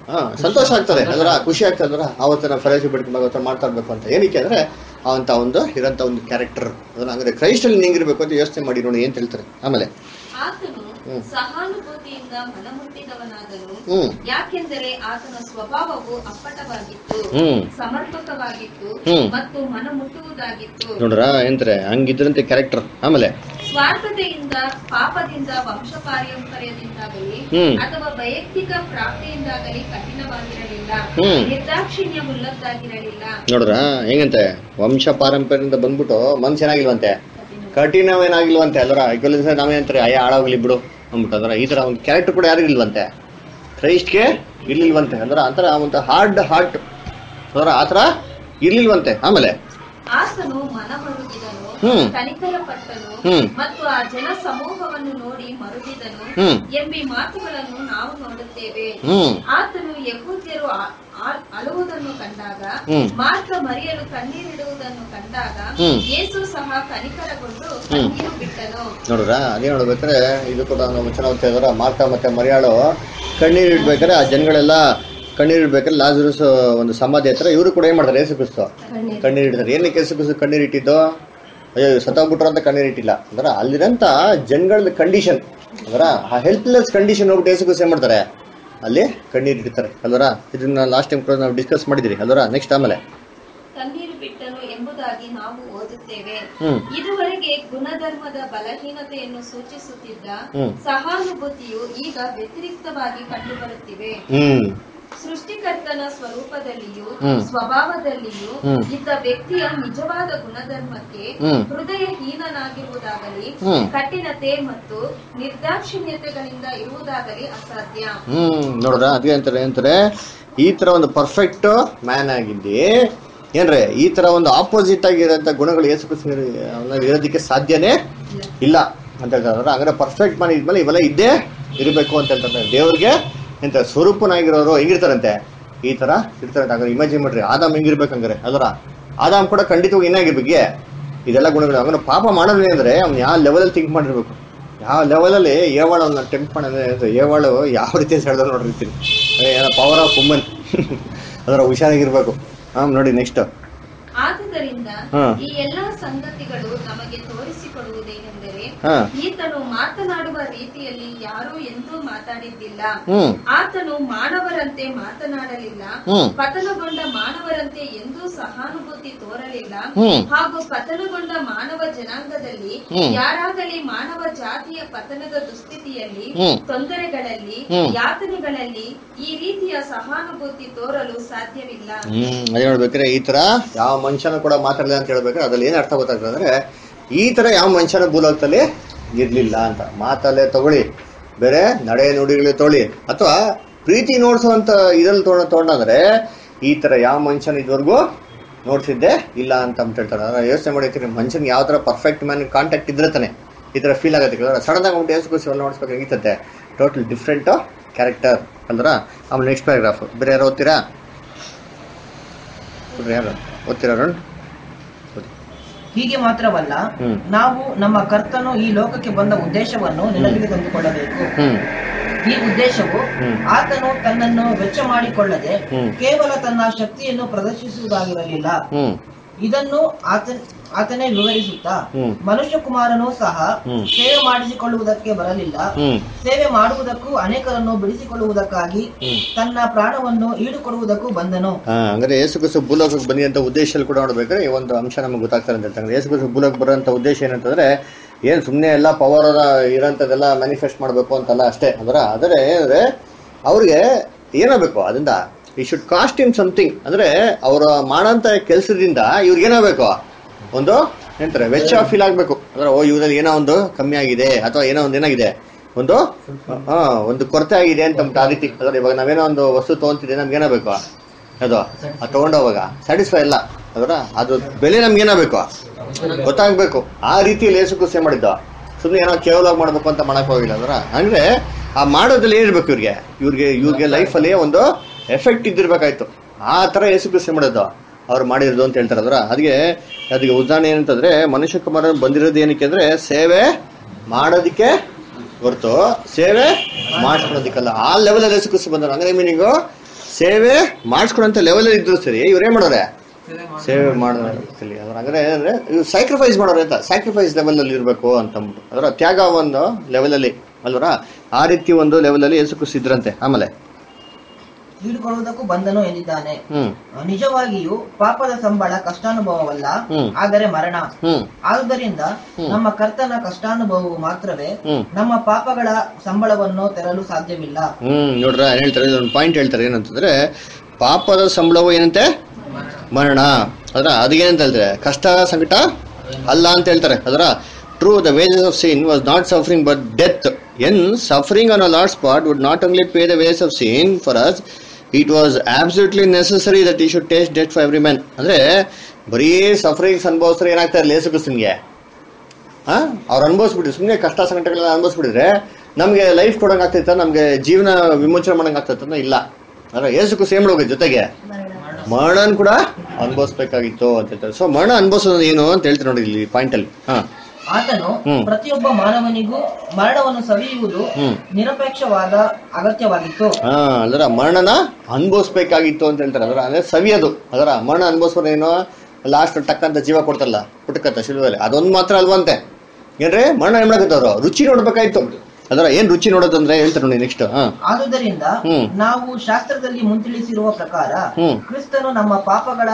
ಹಾ ಸಂತೋಷ ಆಗ್ತದೆ ಅದರ ಖುಷಿ ಆಗ್ತದೆ ಅದರ ಆವತ್ತು ನಾವು ಫೆಲೋಶಿಪ್ ಬಿಡ್ಕೊಂಡು ಅವತ್ತು ಮಾಡ್ತಾ ಇರ್ಬೇಕು ಅಂತ ಏನಕ್ಕೆ ಅಂದ್ರೆ ಅವಂತ ಒಂದು ಇರೋಂಥ ಒಂದು ಕ್ಯಾರೆಕ್ಟರ್ ಅದನ್ನ ಅಂದ್ರೆ ಕ್ರೈಸ್ಟಲ್ಲಿ ಹೆಂಗಿರ್ಬೇಕು ಅಂತ ಯೋಚನೆ ಮಾಡಿ ನೋಡಿ ಏನ್ ಹೇಳ್ತಾರೆ. ಆಮೇಲೆ ಆತನು ಸಹಾನುಭೂತಿಯಿಂದ ಮನಮುಟ್ಟಿದವನಾದನು, ಹ್ಮ್ ಯಾಕೆಂದರೆ ಆತನ ಸ್ವಭಾವವು ಅಪ್ಪಟವಾಗಿತ್ತು, ಹ್ಮ್ ಸಮರ್ಪಕವಾಗಿತ್ತು ಹ್ಮ್ ಮತ್ತು ಮನಮುಟ್ಟುವುದಾಗಿತ್ತು. ನೋಡ್ರ ಏನ್ತಾರೆ ಹಂಗಿದ್ರಂತೆ ಕ್ಯಾರೆಕ್ಟರ್. ಆಮೇಲೆ ಸ್ವಾರ್ಥತೆಯಿಂದ, ಪಾಪದಿಂದ, ವಂಶ ಪಾರಂಪರ್ಯದಿಂದಾಗಲಿ ಹ್ಮ್ ಅಥವಾ ವೈಯಕ್ತಿಕ ಪ್ರಾಪ್ತಿಯಿಂದಾಗಲಿ ಕಠಿಣವಾಗಿರಲಿಲ್ಲ, ಹ್ಮ್ ನಿರ್ದಾಕ್ಷಿಣ್ಯವುಳ್ಳದ್ದಾಗಿರಲಿಲ್ಲ. ನೋಡ್ರ ಹೆಂಗಂತೆ ವಂಶ ಪಾರಂಪರ್ಯದಿಂದ ಬಂದ್ಬಿಟ್ಟು ಮನ್ಸ್ ಏನಾಗಿಲ್ವಂತೆ, ಕಠಿಣವೇನಾಗಿಲ್ವಂತೆ ಅಲ್ವರ. ಈಗ ನಾವೇನಂತಾರೆ ಅಯ್ಯ ಹಾಳಾಗ್ಲಿ ಬಿಡು ಅಂದ್ಬಿಟ್ಟು ಅದರ ಈ ತರ ಒಂದು ಕ್ಯಾರೆಕ್ಟರ್ ಕೂಡ ಯಾರಿಗೂ ಇಲ್ವಂತೆ, ಕ್ರೈಸ್ಟ್ಗೆ ಇರ್ಲಿಲ್ವಂತೆ ಅಂದ್ರ ಆತರ ಒಂದು ಹಾರ್ಡ್ ಹಾರ್ಟ್ ಅದರ ಆತರ ಇರ್ಲಿಲ್ವಂತೆ. ಆಮೇಲೆ ಆತನು ಮನಮರುಗಿದನು, ಹ್ಮ್ ಕನಿಕರ ಪಟ್ಟನು ಹ್ಮ್ ಮತ್ತು ಆ ಜನ ಸಮೂಹವನ್ನು ನೋಡಿ ಮರುಗಿದನು ಹ್ಮ್ ಎಂಬಿ ಮಾತುಗಳನ್ನು ನಾವು ನೋಡುತ್ತೇವೆ. ಹ್ಮ್ ಆತನು ಯೆಹೂದ್ಯರು ಆ- ಆ- ಅಳುವುದನ್ನು ಕಂಡಾಗ, ಹ್ಮ್ ಮಾರ್ಥ ಮರಿಯಲು ಕಣ್ಣೀರಿಡುವುದನ್ನು ಕಂಡಾಗ ಹ್ಮ್ ಯೇಸು ಸಹ ಕನಿಕರಗೊಂಡು ಕಣ್ಣೀರು ಬಿಟ್ಟನು. ನೋಡ್ರ ಅದೇ ನೋಡ್ಬೇಕಾದ್ರೆ ಇದು ಕೂಡ ನಾವು ವಚನ ಓದ್ತಾ ಇದಾರ. ಮಾರ್ಥ ಮತ್ತೆ ಮರಿಯಾಳು ಕಣ್ಣೀರು ಇಡ್ಬೇಕಾದ್ರೆ ಆ ಜನಗಳೆಲ್ಲ ಕಣ್ಣೀರು ಇಡ್ಬೇಕಾದ್ರೆ ಲಾಜರಸ್ ಒಂದು ಸಮಾಧಿ ಹತ್ರ ಇವರು ಕೂಡ ಏನ್ ಮಾಡ್ತಾರೆ, ಯೇಸು ಕ್ರಿಸ್ತು ಕಣ್ಣೀರು ಇಡ್ತಾರೆ. ಏನಕ್ಕೆ ಯೇಸು ಕ್ರಿಸ್ತು ಕಣ್ಣೀರು ಇಟ್ಟಿದ್ದು? ಅಯ್ಯೋ ಸತ್ತೋಗ್ಬಿಟ್ರು ಅಂತ ಕಣ್ಣೀರು ಇಟ್ಟಿಲ್ಲ ಅಂದ್ರೆ ಅಲ್ಲಿರಂತ ಜನಗಳ ಕಂಡೀಷನ್ ಅದರ ಆ ಹೆಲ್ಪ್ಲೆಸ್ ಕಂಡೀಷನ್ ಹೋಗ್ಬಿಟ್ಟು ಯೇಸು ಕ್ರಿಸ್ತು ಏನ್ ಮಾಡ್ತಾರೆ, ಅಲ್ಲಿ ಕಣ್ಣೀರು ಇಡ್ತಾರೆ ಅಲ್ವರ. ಇದನ್ನ ಲಾಸ್ಟ್ ಟೈಮ್ ಕೂಡ ನಾವು ಡಿಸ್ಕಸ್ ಮಾಡಿದಿರಿ ಅಲ್ವರ. ನೆಕ್ಸ್ಟ್ ಆಮೇಲೆ ಕಣ್ಣೀರು ಬಿಟ್ಟನು ಎಂಬುದಾಗಿ ನಾವು ಓದುತ್ತೇವೆ. ಹ್ಮ್ ಇದುವರೆಗೆ ಗುಣಧರ್ಮದ ಬಲಹೀನತೆಯನ್ನು ಸೂಚಿಸುತ್ತಿದ್ದ ಹ್ಮ್ ಸಹಾನುಭೂತಿಯು ಈಗ ವ್ಯತಿರಿಕ್ತವಾಗಿ ಕಂಡುಬರುತ್ತಿವೆ. ಹ್ಮ್ ಸೃಷ್ಟಿಕರ್ತನ ಸ್ವರೂಪದಲ್ಲಿಯೂ ಹ್ಮ್ ಸ್ವಭಾವದಲ್ಲಿಯೂ ಹ್ಮ್ ಇದ್ದ ವ್ಯಕ್ತಿಯ ನಿಜವಾದ ಗುಣಧರ್ಮಕ್ಕೆ ಹ್ಮ್ ಹೃದಯಹೀನನಾಗಿರುವುದಾಗಲಿ, ಹ್ಮ್ ಕಠಿಣತೆ ಮತ್ತು ನಿರ್ದಾಕ್ಷಿಣ್ಯತೆಗಳಿಂದ ಇರುವುದಾಗಲಿ ಅಸಾಧ್ಯ. ಹ್ಮ್ ನೋಡ್ರ ಅದೇ ಅಂತಾರೆ ಅಂತಾರೆ ಈ ತರ ಒಂದು ಪರ್ಫೆಕ್ಟ್ ಮ್ಯಾನ್ ಆಗಿದ್ದಿ ಏನ್ರೆ ಈ ತರ ಒಂದು ಆಪೋಸಿಟ್ ಆಗಿರೋಂಥ ಗುಣಗಳು ಯೇಸು ಕ್ರಿಸ್ತನಲ್ಲಿ ಇರೋದಕ್ಕೆ ಸಾಧ್ಯನೇ ಇಲ್ಲ ಅಂತ ಹೇಳ್ತಾರೆ. ಹಂಗಾರೆ ಪರ್ಫೆಕ್ಟ್ ಮ್ಯಾನ್ ಇದ್ಮೇಲೆ ಇವೆಲ್ಲ ಇದ್ದೇ ಇರಬೇಕು ಅಂತ ಹೇಳ್ತಾರೆ. ದೇವ್ರಿಗೆ ಎಂತ ಸ್ವರೂಪನಾಗಿರೋರು ಹೆಂಗಿರ್ತಾರಂತೆ ಈ ತರ ಇರ್ತಾರೆ. ಹಾಗಾದ್ರೆ ಇಮ್ಯಾಜಿನ್ ಮಾಡ್ರಿ ಆದಾಮ್ ಹೆಂಗಿರ್ಬೇಕಂಗಾರೆ ಅದರ ಆದಾಮ್ ಕೂಡ ಖಂಡಿತವಾಗಿ ಏನಾಗಿರ್ಬೇಕು ಇದೆಲ್ಲ ಗುಣಗಳು. ಹಂಗಾರೆ ಪಾಪ ಮಾಡೋದೇ ಅಂದ್ರೆ ಅವ್ನು ಯಾವ ಲೆವೆಲಲ್ಲಿ ಥಿಂಕ್ ಮಾಡಿರ್ಬೇಕು, ಯಾವ ಲೆವೆಲಲ್ಲಿ ಏವಾಳು ಅವ್ನ ಟೆಂಪ್ಟ್ ಮಾಡಿದ್ರೆ ಏವಾಳು ಯಾವ ರೀತಿ ಹೇಳ್ದ ನೋಡಿರ್ತೀನಿ. ಏನೋ ಪವರ್ ಆಫ್ ವುಮನ್ ಅದರ ಹುಷಾರಾಗಿರ್ಬೇಕು. ಹಾ ನೋಡಿ ನೆಕ್ಸ್ಟ್. ಆದುದರಿಂದ ಹ್ಮ್. ಈ ಎಲ್ಲಾ ಸಂಗತಿಗಳು ನಮಗೆ ತೋರಿಸಿಕೊಡುವುದೇನೆಂದರೆ, ಹಾ ಈತನು ಮಾತನಾಡುವ ರೀತಿಯಲ್ಲಿ ಯಾರೂ ಎಂದೂ ಮಾತಾಡಿದ್ದಿಲ್ಲ. ಹ್ಮ್ ಆತನು ಮಾನವರಂತೆ ಮಾತನಾಡಲಿಲ್ಲ, ಹ್ಮ್ ಪತನಗೊಂಡ ಮಾನವರಂತೆ ಎಂದೂ ಸಹಾನುಭೂತಿ ತೋರಲಿಲ್ಲ. ಹ್ಮ್ ಹಾಗೂ ಪತನಗೊಂಡ ಮಾನವ ಜನಾಂಗದಲ್ಲಿ ಹ್ಮ್. ಯಾರಾಗಲಿ ಮಾನವ ಜಾತಿಯ ಪತನದ ದುಸ್ಥಿತಿಯಲ್ಲಿ, ಹ್ಮ್. ತೊಂದರೆಗಳಲ್ಲಿ, ಹ್ಮ್. ಯಾತನೆಗಳಲ್ಲಿ ಈ ರೀತಿಯ ಸಹಾನುಭೂತಿ ತೋರಲು ಸಾಧ್ಯವಿಲ್ಲ. ಹ್ಮ್ ಅದೇ ನೋಡ್ಬೇಕ್ರೆ ಈ ತರ ಯಾವ ಮನುಷ್ಯನ ಕೂಡ ಮಾತಾಡಲಿಲ್ಲ ಅಂತ ಹೇಳ್ಬೇಕಾದ್ರೆ ಅದ್ರಲ್ಲಿ ಏನ್ ಅರ್ಥ ಗೊತ್ತಾಗ್ತದೆ ಅಂದ್ರೆ ಈ ತರ ಯಾವ ಮನುಷ್ಯನ ಭೂಲೋಕದಲ್ಲಿ ಇರ್ಲಿಲ್ಲ ಅಂತ. ಮಾತಲ್ಲೇ ತಗೊಳ್ಳಿ, ಬೇರೆ ನಡೆ ನುಡಿಗಳೇ ತೊಗೊಳ್ಳಿ, ಅಥವಾ ಪ್ರೀತಿ ನೋಡ್ಸುವಂತ ಇದ್ರಲ್ಲಿ ತೊಗೊಂಡ ತೊಗೊಂಡಂದ್ರೆ ಈ ತರ ಯಾವ ಮನುಷ್ಯನ ಇದುವರೆಗೂ ನೋಡ್ಸಿದ್ದೆ ಇಲ್ಲ ಅಂತ ಅಂತ ಹೇಳ್ತಾರೆ. ಯೋಚನೆ ಮಾಡಿರ್ತೀರಿ ಮನುಷ್ಯನ್ಗೆ ಯಾವ ತರ ಪರ್ಫೆಕ್ಟ್ ಮ್ಯಾನ್ ಕಾಂಟ್ಯಾಕ್ಟ್ ಇದ್ರೆ ತಾನೆ ಈ ತರ ಫೀಲ್ ಆಗತ್ತೆ. ಸಡನ್ ಆಗಿ ಉಂಟು ಏಸ್ಕೋಸಿ ನೋಡಿಸ್ಬೇಕಾಗಿತ್ತೆ. ಟೋಟಲ್ ಡಿಫ್ರೆಂಟ್ ಕ್ಯಾರೆಕ್ಟರ್ ಅಂದ್ರ. ಆಮೇಲೆ ನೆಕ್ಸ್ಟ್ ಪ್ಯಾರಾಗ್ರಾಫ್ ಬೇರೆ ಯಾರು ಓದ್ತೀರಾ? ಯಾರು ಓದ್ತೀರಾ? ರೋಣ್ ಹೀಗೆ ಮಾತ್ರವಲ್ಲ, ಹ್ಮ್. ನಾವು ನಮ್ಮ ಕರ್ತನು ಈ ಲೋಕಕ್ಕೆ ಬಂದ ಉದ್ದೇಶವನ್ನು ನೆನಪಿಗೆ ತಂದುಕೊಳ್ಳಬೇಕು. ಹ್ಮ್ ಈ ಉದ್ದೇಶವು ಹ್ಮ್. ಆತನು ತನ್ನನ್ನು ವೆಚ್ಚ ಮಾಡಿಕೊಳ್ಳದೆ ಹ್ಮ್. ಕೇವಲ ತನ್ನ ಶಕ್ತಿಯನ್ನು ಪ್ರದರ್ಶಿಸುವುದಾಗಿರಲಿಲ್ಲ. ಹ್ಮ್ ಇದನ್ನು ಆತ ಆತನೇ ವಿವರಿಸುತ್ತಾ, ಹ್ಮ್. ಮನುಷ್ಯ ಕುಮಾರನು ಸಹ ಹ್ಮ್. ಸೇವೆ ಮಾಡಿಸಿಕೊಳ್ಳುವುದಕ್ಕೆ ಬರಲಿಲ್ಲ, ಹ್ಮ್ ಸೇವೆ ಮಾಡುವುದಕ್ಕೂ ಅನೇಕರನ್ನು ಬಿಡಿಸಿಕೊಳ್ಳುವುದಕ್ಕಾಗಿ ಹ್ಮ್. ತನ್ನ ಪ್ರಾಣವನ್ನು ಈಡುಕೊಡುವುದಕ್ಕೂ ಬಂದನು. ಹಾ ಹಂಗಾರೆ ಯೇಸು ಕ್ರಿಸ್ತ ಭೂಲೋಕಕ್ಕೆ ಬಂದಿರಂತ ಉದ್ದೇಶದಲ್ಲಿ ಕೂಡ ನೋಡ್ಬೇಕಾದ್ರೆ ಈ ಒಂದು ಅಂಶ ನಮಗೆ ಗೊತ್ತಾಗ್ತಾರೆ ಅಂತ ಹೇಳ್ತಾರೆ. ಯೇಸು ಕ್ರಿಸ್ತ ಭೂಲೋಕ ಬರೋಂಥ ಉದ್ದೇಶ ಏನಂತಂದ್ರೆ ಏನ್ ಸುಮ್ಮನೆ ಎಲ್ಲ ಪವರ್ ಇರೋಂಥದ್ದೆಲ್ಲ ಮ್ಯಾನಿಫೆಸ್ಟ್ ಮಾಡಬೇಕು ಅಂತಲ್ಲ ಅಷ್ಟೇ. ಅಂದ್ರೆ ಆದರೆ ಏನಂದ್ರೆ ಅವ್ರಿಗೆ ಏನಾಗಬೇಕು ಅದರಿಂದ ಈ ಶುಡ್ ಕಾಸ್ಟ್ ಇನ್ ಸಮಥಿಂಗ್. ಅಂದ್ರೆ ಅವ್ರ ಮಾಡೋಂಥ ಕೆಲಸದಿಂದ ಇವ್ರಿಗೆ ಏನಾಗಬೇಕು, ಒಂದು ಏನಂತಾರೆ ವೆಚ್ಚ ಫೀಲ್ ಆಗ್ಬೇಕು. ಅಂದ್ರೆ ಓ ಇವ್ರಲ್ಲಿ ಏನೋ ಒಂದು ಕಮ್ಮಿ ಆಗಿದೆ ಅಥವಾ ಏನೋ ಒಂದು ಏನಾಗಿದೆ ಒಂದು ಹಾ ಒಂದು ಕೊರತೆ ಆಗಿದೆ ಅಂತ ಆ ರೀತಿ. ಅಂದ್ರೆ ಇವಾಗ ನಾವೇನೋ ಒಂದು ವಸ್ತು ತಗೊಂತಿದ್ದೆ ನಮ್ಗೆ ಏನಾಗಬೇಕು ಅದು ಅದು ತಗೊಂಡೋವಾಗ ಸ್ಯಾಟಿಸ್ಫೈ ಇಲ್ಲ ಅದರ ಅದು ಬೆಲೆ ನಮ್ಗೆ ಏನಾಗಬೇಕು ಗೊತ್ತಾಗ್ಬೇಕು. ಆ ರೀತಿಯಲ್ಲಿ ಯೇಸು ಕ್ರಿಸ್ತ ಏನ್ ಮಾಡಿದ್ದ, ಸುಮ್ಮನೆ ಏನೋ ಕೇವಲ ಮಾಡ್ಬೇಕು ಅಂತ ಮಾಡಕ್ ಹೋಗಿಲ್ಲ. ಅದರ ಅಂದ್ರೆ ಆ ಮಾಡೋದ್ರಲ್ಲಿ ಏನಿರ್ಬೇಕು ಇವ್ರಿಗೆ ಇವ್ರಿಗೆ ಇವ್ರಿಗೆ ಲೈಫಲ್ಲಿ ಒಂದು ಎಫೆಕ್ಟ್ ಇದ್ದಿರ್ಬೇಕಾಯ್ತು. ಆ ತರ ಯೇಸು ಕ್ರಿಸ್ತ ಏನ್ ಮಾಡೋದು ಅವ್ರು ಮಾಡಿರೋದು ಅಂತ ಹೇಳ್ತಾರೆ. ಅದರ ಅದಕ್ಕೆ ಅದಕ್ಕೆ ಉದಾಹರಣೆ ಏನಂತಂದ್ರೆ ಮನುಷ್ಯ ಕುಮಾರ ಬಂದಿರೋದು ಏನಕ್ಕೆ ಅಂದ್ರೆ ಸೇವೆ ಮಾಡೋದಿಕ್ಕೆ ಹೊರತು ಸೇವೆ ಮಾಡ್ಕೊಳ್ಳೋದಿಕ್ಕಲ್ಲ. ಆ ಲೆವೆಲ್ ಅಲ್ಲಿ ಯೇಸು ಕ್ರಿಸ್ತ ಬಂದರು. ಅಂದ್ರೆ ಮೀನಿಂಗು ಸೇವೆ ಮಾಡಿಸ್ಕೊಡಂತ ಲೆವೆಲಲ್ಲಿ ಇದ್ರು ಸರಿ ಇವ್ರು ಏನ್ ಮಾಡೋರೆ ಸೇವೆ ಮಾಡೋರು ಅದ್ರ ಅಂದ್ರೆ ಏನಂದ್ರೆ ಇವ್ರು ಸ್ಯಾಕ್ರಿಫೈಸ್ ಮಾಡೋರು ಅಂತ ಸ್ಯಾಕ್ರಿಫೈಸ್ ಲೆವೆಲಲ್ಲಿ ಇರಬೇಕು ಅಂತಂದ್ಬಿಟ್ಟು ಅದರ ತ್ಯಾಗ ಒಂದು ಲೆವೆಲಲ್ಲಿ ಅಲ್ವರ ಆ ರೀತಿ ಒಂದು ಲೆವೆಲಲ್ಲಿ ಯೇಸು ಕ್ರಿಸ್ತ ಇದ್ರಂತೆ. ಆಮೇಲೆ ಈಡುಕೊಳ್ಳುವುದಕ್ಕೂ ಬಂದನು ಎಂದಿದ್ದಾನೆ. ನಿಜವಾಗಿಯೂ ಪಾಪದ ಸಂಬಳ ಕಷ್ಟಾನುಭವವಲ್ಲ, ಆದರೆ ಮರಣ. ಆದುದರಿಂದ ನಮ್ಮ ಕರ್ತನ ಕಷ್ಟಾನುಭವವು ಮಾತ್ರವೇ ನಮ್ಮ ಪಾಪಗಳ ಸಂಬಳವನ್ನು ತೆರಲು ಸಾಧ್ಯವಿಲ್ಲ. ಹ್ಮ್ ನೋಡ್ರ ಏನ್ ಹೇಳ್ತಾರೆ, ಒಂದು ಪಾಯಿಂಟ್ ಹೇಳ್ತಾರೆ ಏನಂತಂದ್ರೆ ಪಾಪದ ಸಂಬಳವು ಏನಂತೆ ಮರಣ. ಅದರ ಅದಕ್ಕೇನಂತ ಹೇಳ್ತಾರೆ ಕಷ್ಟ ಸಂಕಟ ಅಲ್ಲ ಅಂತ ಹೇಳ್ತಾರೆ. ಅದರ true the wages of sin was not suffering but death. And suffering on a lord spot would not only pay the wages of sin for us, it was absolutely necessary that he should taste death for every man. ಅಂದ್ರೆ ಬರೀ sufferings ಅನುಭವಿಸ್ರೆ ಏನಾಗ್ತಾ ಇರಲಿ ಯೇಸು ಕ್ರಿಸ್ತನಿಗೆ ಹಾ ಅವ್ರು ಅನುಭವಿಸ್ಬಿಟ್ರು ಸುಮ್ಮನೆ ಕಷ್ಟ ಸಂಕಟಗಳನ್ನ ಅನುಭವಿಸ್ಬಿಟ್ಟಿದ್ರೆ ನಮ್ಗೆ ಲೈಫ್ ಕೊಡಂಗ್ ಆಗ್ತೈತ, ನಮ್ಗೆ ಜೀವನ ವಿಮೋಚನೆ ಮಾಡಂಗ್ ಆಗ್ತೈತ ಇಲ್ಲ. ಅಂದ್ರೆ ಯೇಸು ಕ್ರಿಸ್ತ ಏನ್ ಮಾಡೋದು ಜೊತೆಗೆ ಮರಣನ್ ಕೂಡ ಅನುಭವಿಸ್ಬೇಕಾಗಿತ್ತು ಅಂತ ಹೇಳ್ತಾರೆ. ಸೊ ಮರಣ ಅನುಭವಿಸೋದು ಏನು ಅಂತ ಹೇಳ್ತಾರೆ ನೋಡಿ ಇಲ್ಲಿ ಪಾಯಿಂಟ್ ಅಲ್ಲಿ. ಹಾ ಆತನು ಪ್ರತಿಯೊಬ್ಬ ಮಾನವನಿಗೂ ಮರಣವನ್ನು ಸವಿಯುವುದು ನಿರಪೇಕ್ಷವಾದ ಅಗತ್ಯವಾಗಿತ್ತು. ಹಾ ಅದರ ಮರಣನ ಅನುಭವಿಸ್ಬೇಕಾಗಿತ್ತು ಅಂತ ಹೇಳ್ತಾರೆ. ಅದರ ಅಂದ್ರೆ ಸವಿಯೋದು, ಅದರ ಮರಣ ಅನುಭವಿಸೋದು ಏನು ಲಾಸ್ಟ್ ಟಕ್ಕಂತ ಜೀವ ಕೊಡ್ತಲ್ಲ ಪುಟಕತ್ತ ಶಿಲ್ವಲ್ಲಿ ಅದೊಂದು ಮಾತ್ರ ಅಲ್ವಂತೆ. ಏನ್ರಿ ಮರಣ ಏನ್ ಮಾಡಕತ್ತವ್ರು ರುಚಿ ನೋಡ್ಬೇಕಾಯ್ತು. ಅದರ ಏನ್ ರುಚಿ ನೋಡೋದಂದ್ರೆ ಹೇಳ್ತಾರೆ ನೋಡಿ ನೆಕ್ಸ್ಟ್. ಆದುದರಿಂದ ನಾವು ಶಾಸ್ತ್ರದಲ್ಲಿ ಮುಂತಿಳಿಸಿರುವ ಪ್ರಕಾರ ಕ್ರಿಸ್ತನು ನಮ್ಮ ಪಾಪಗಳ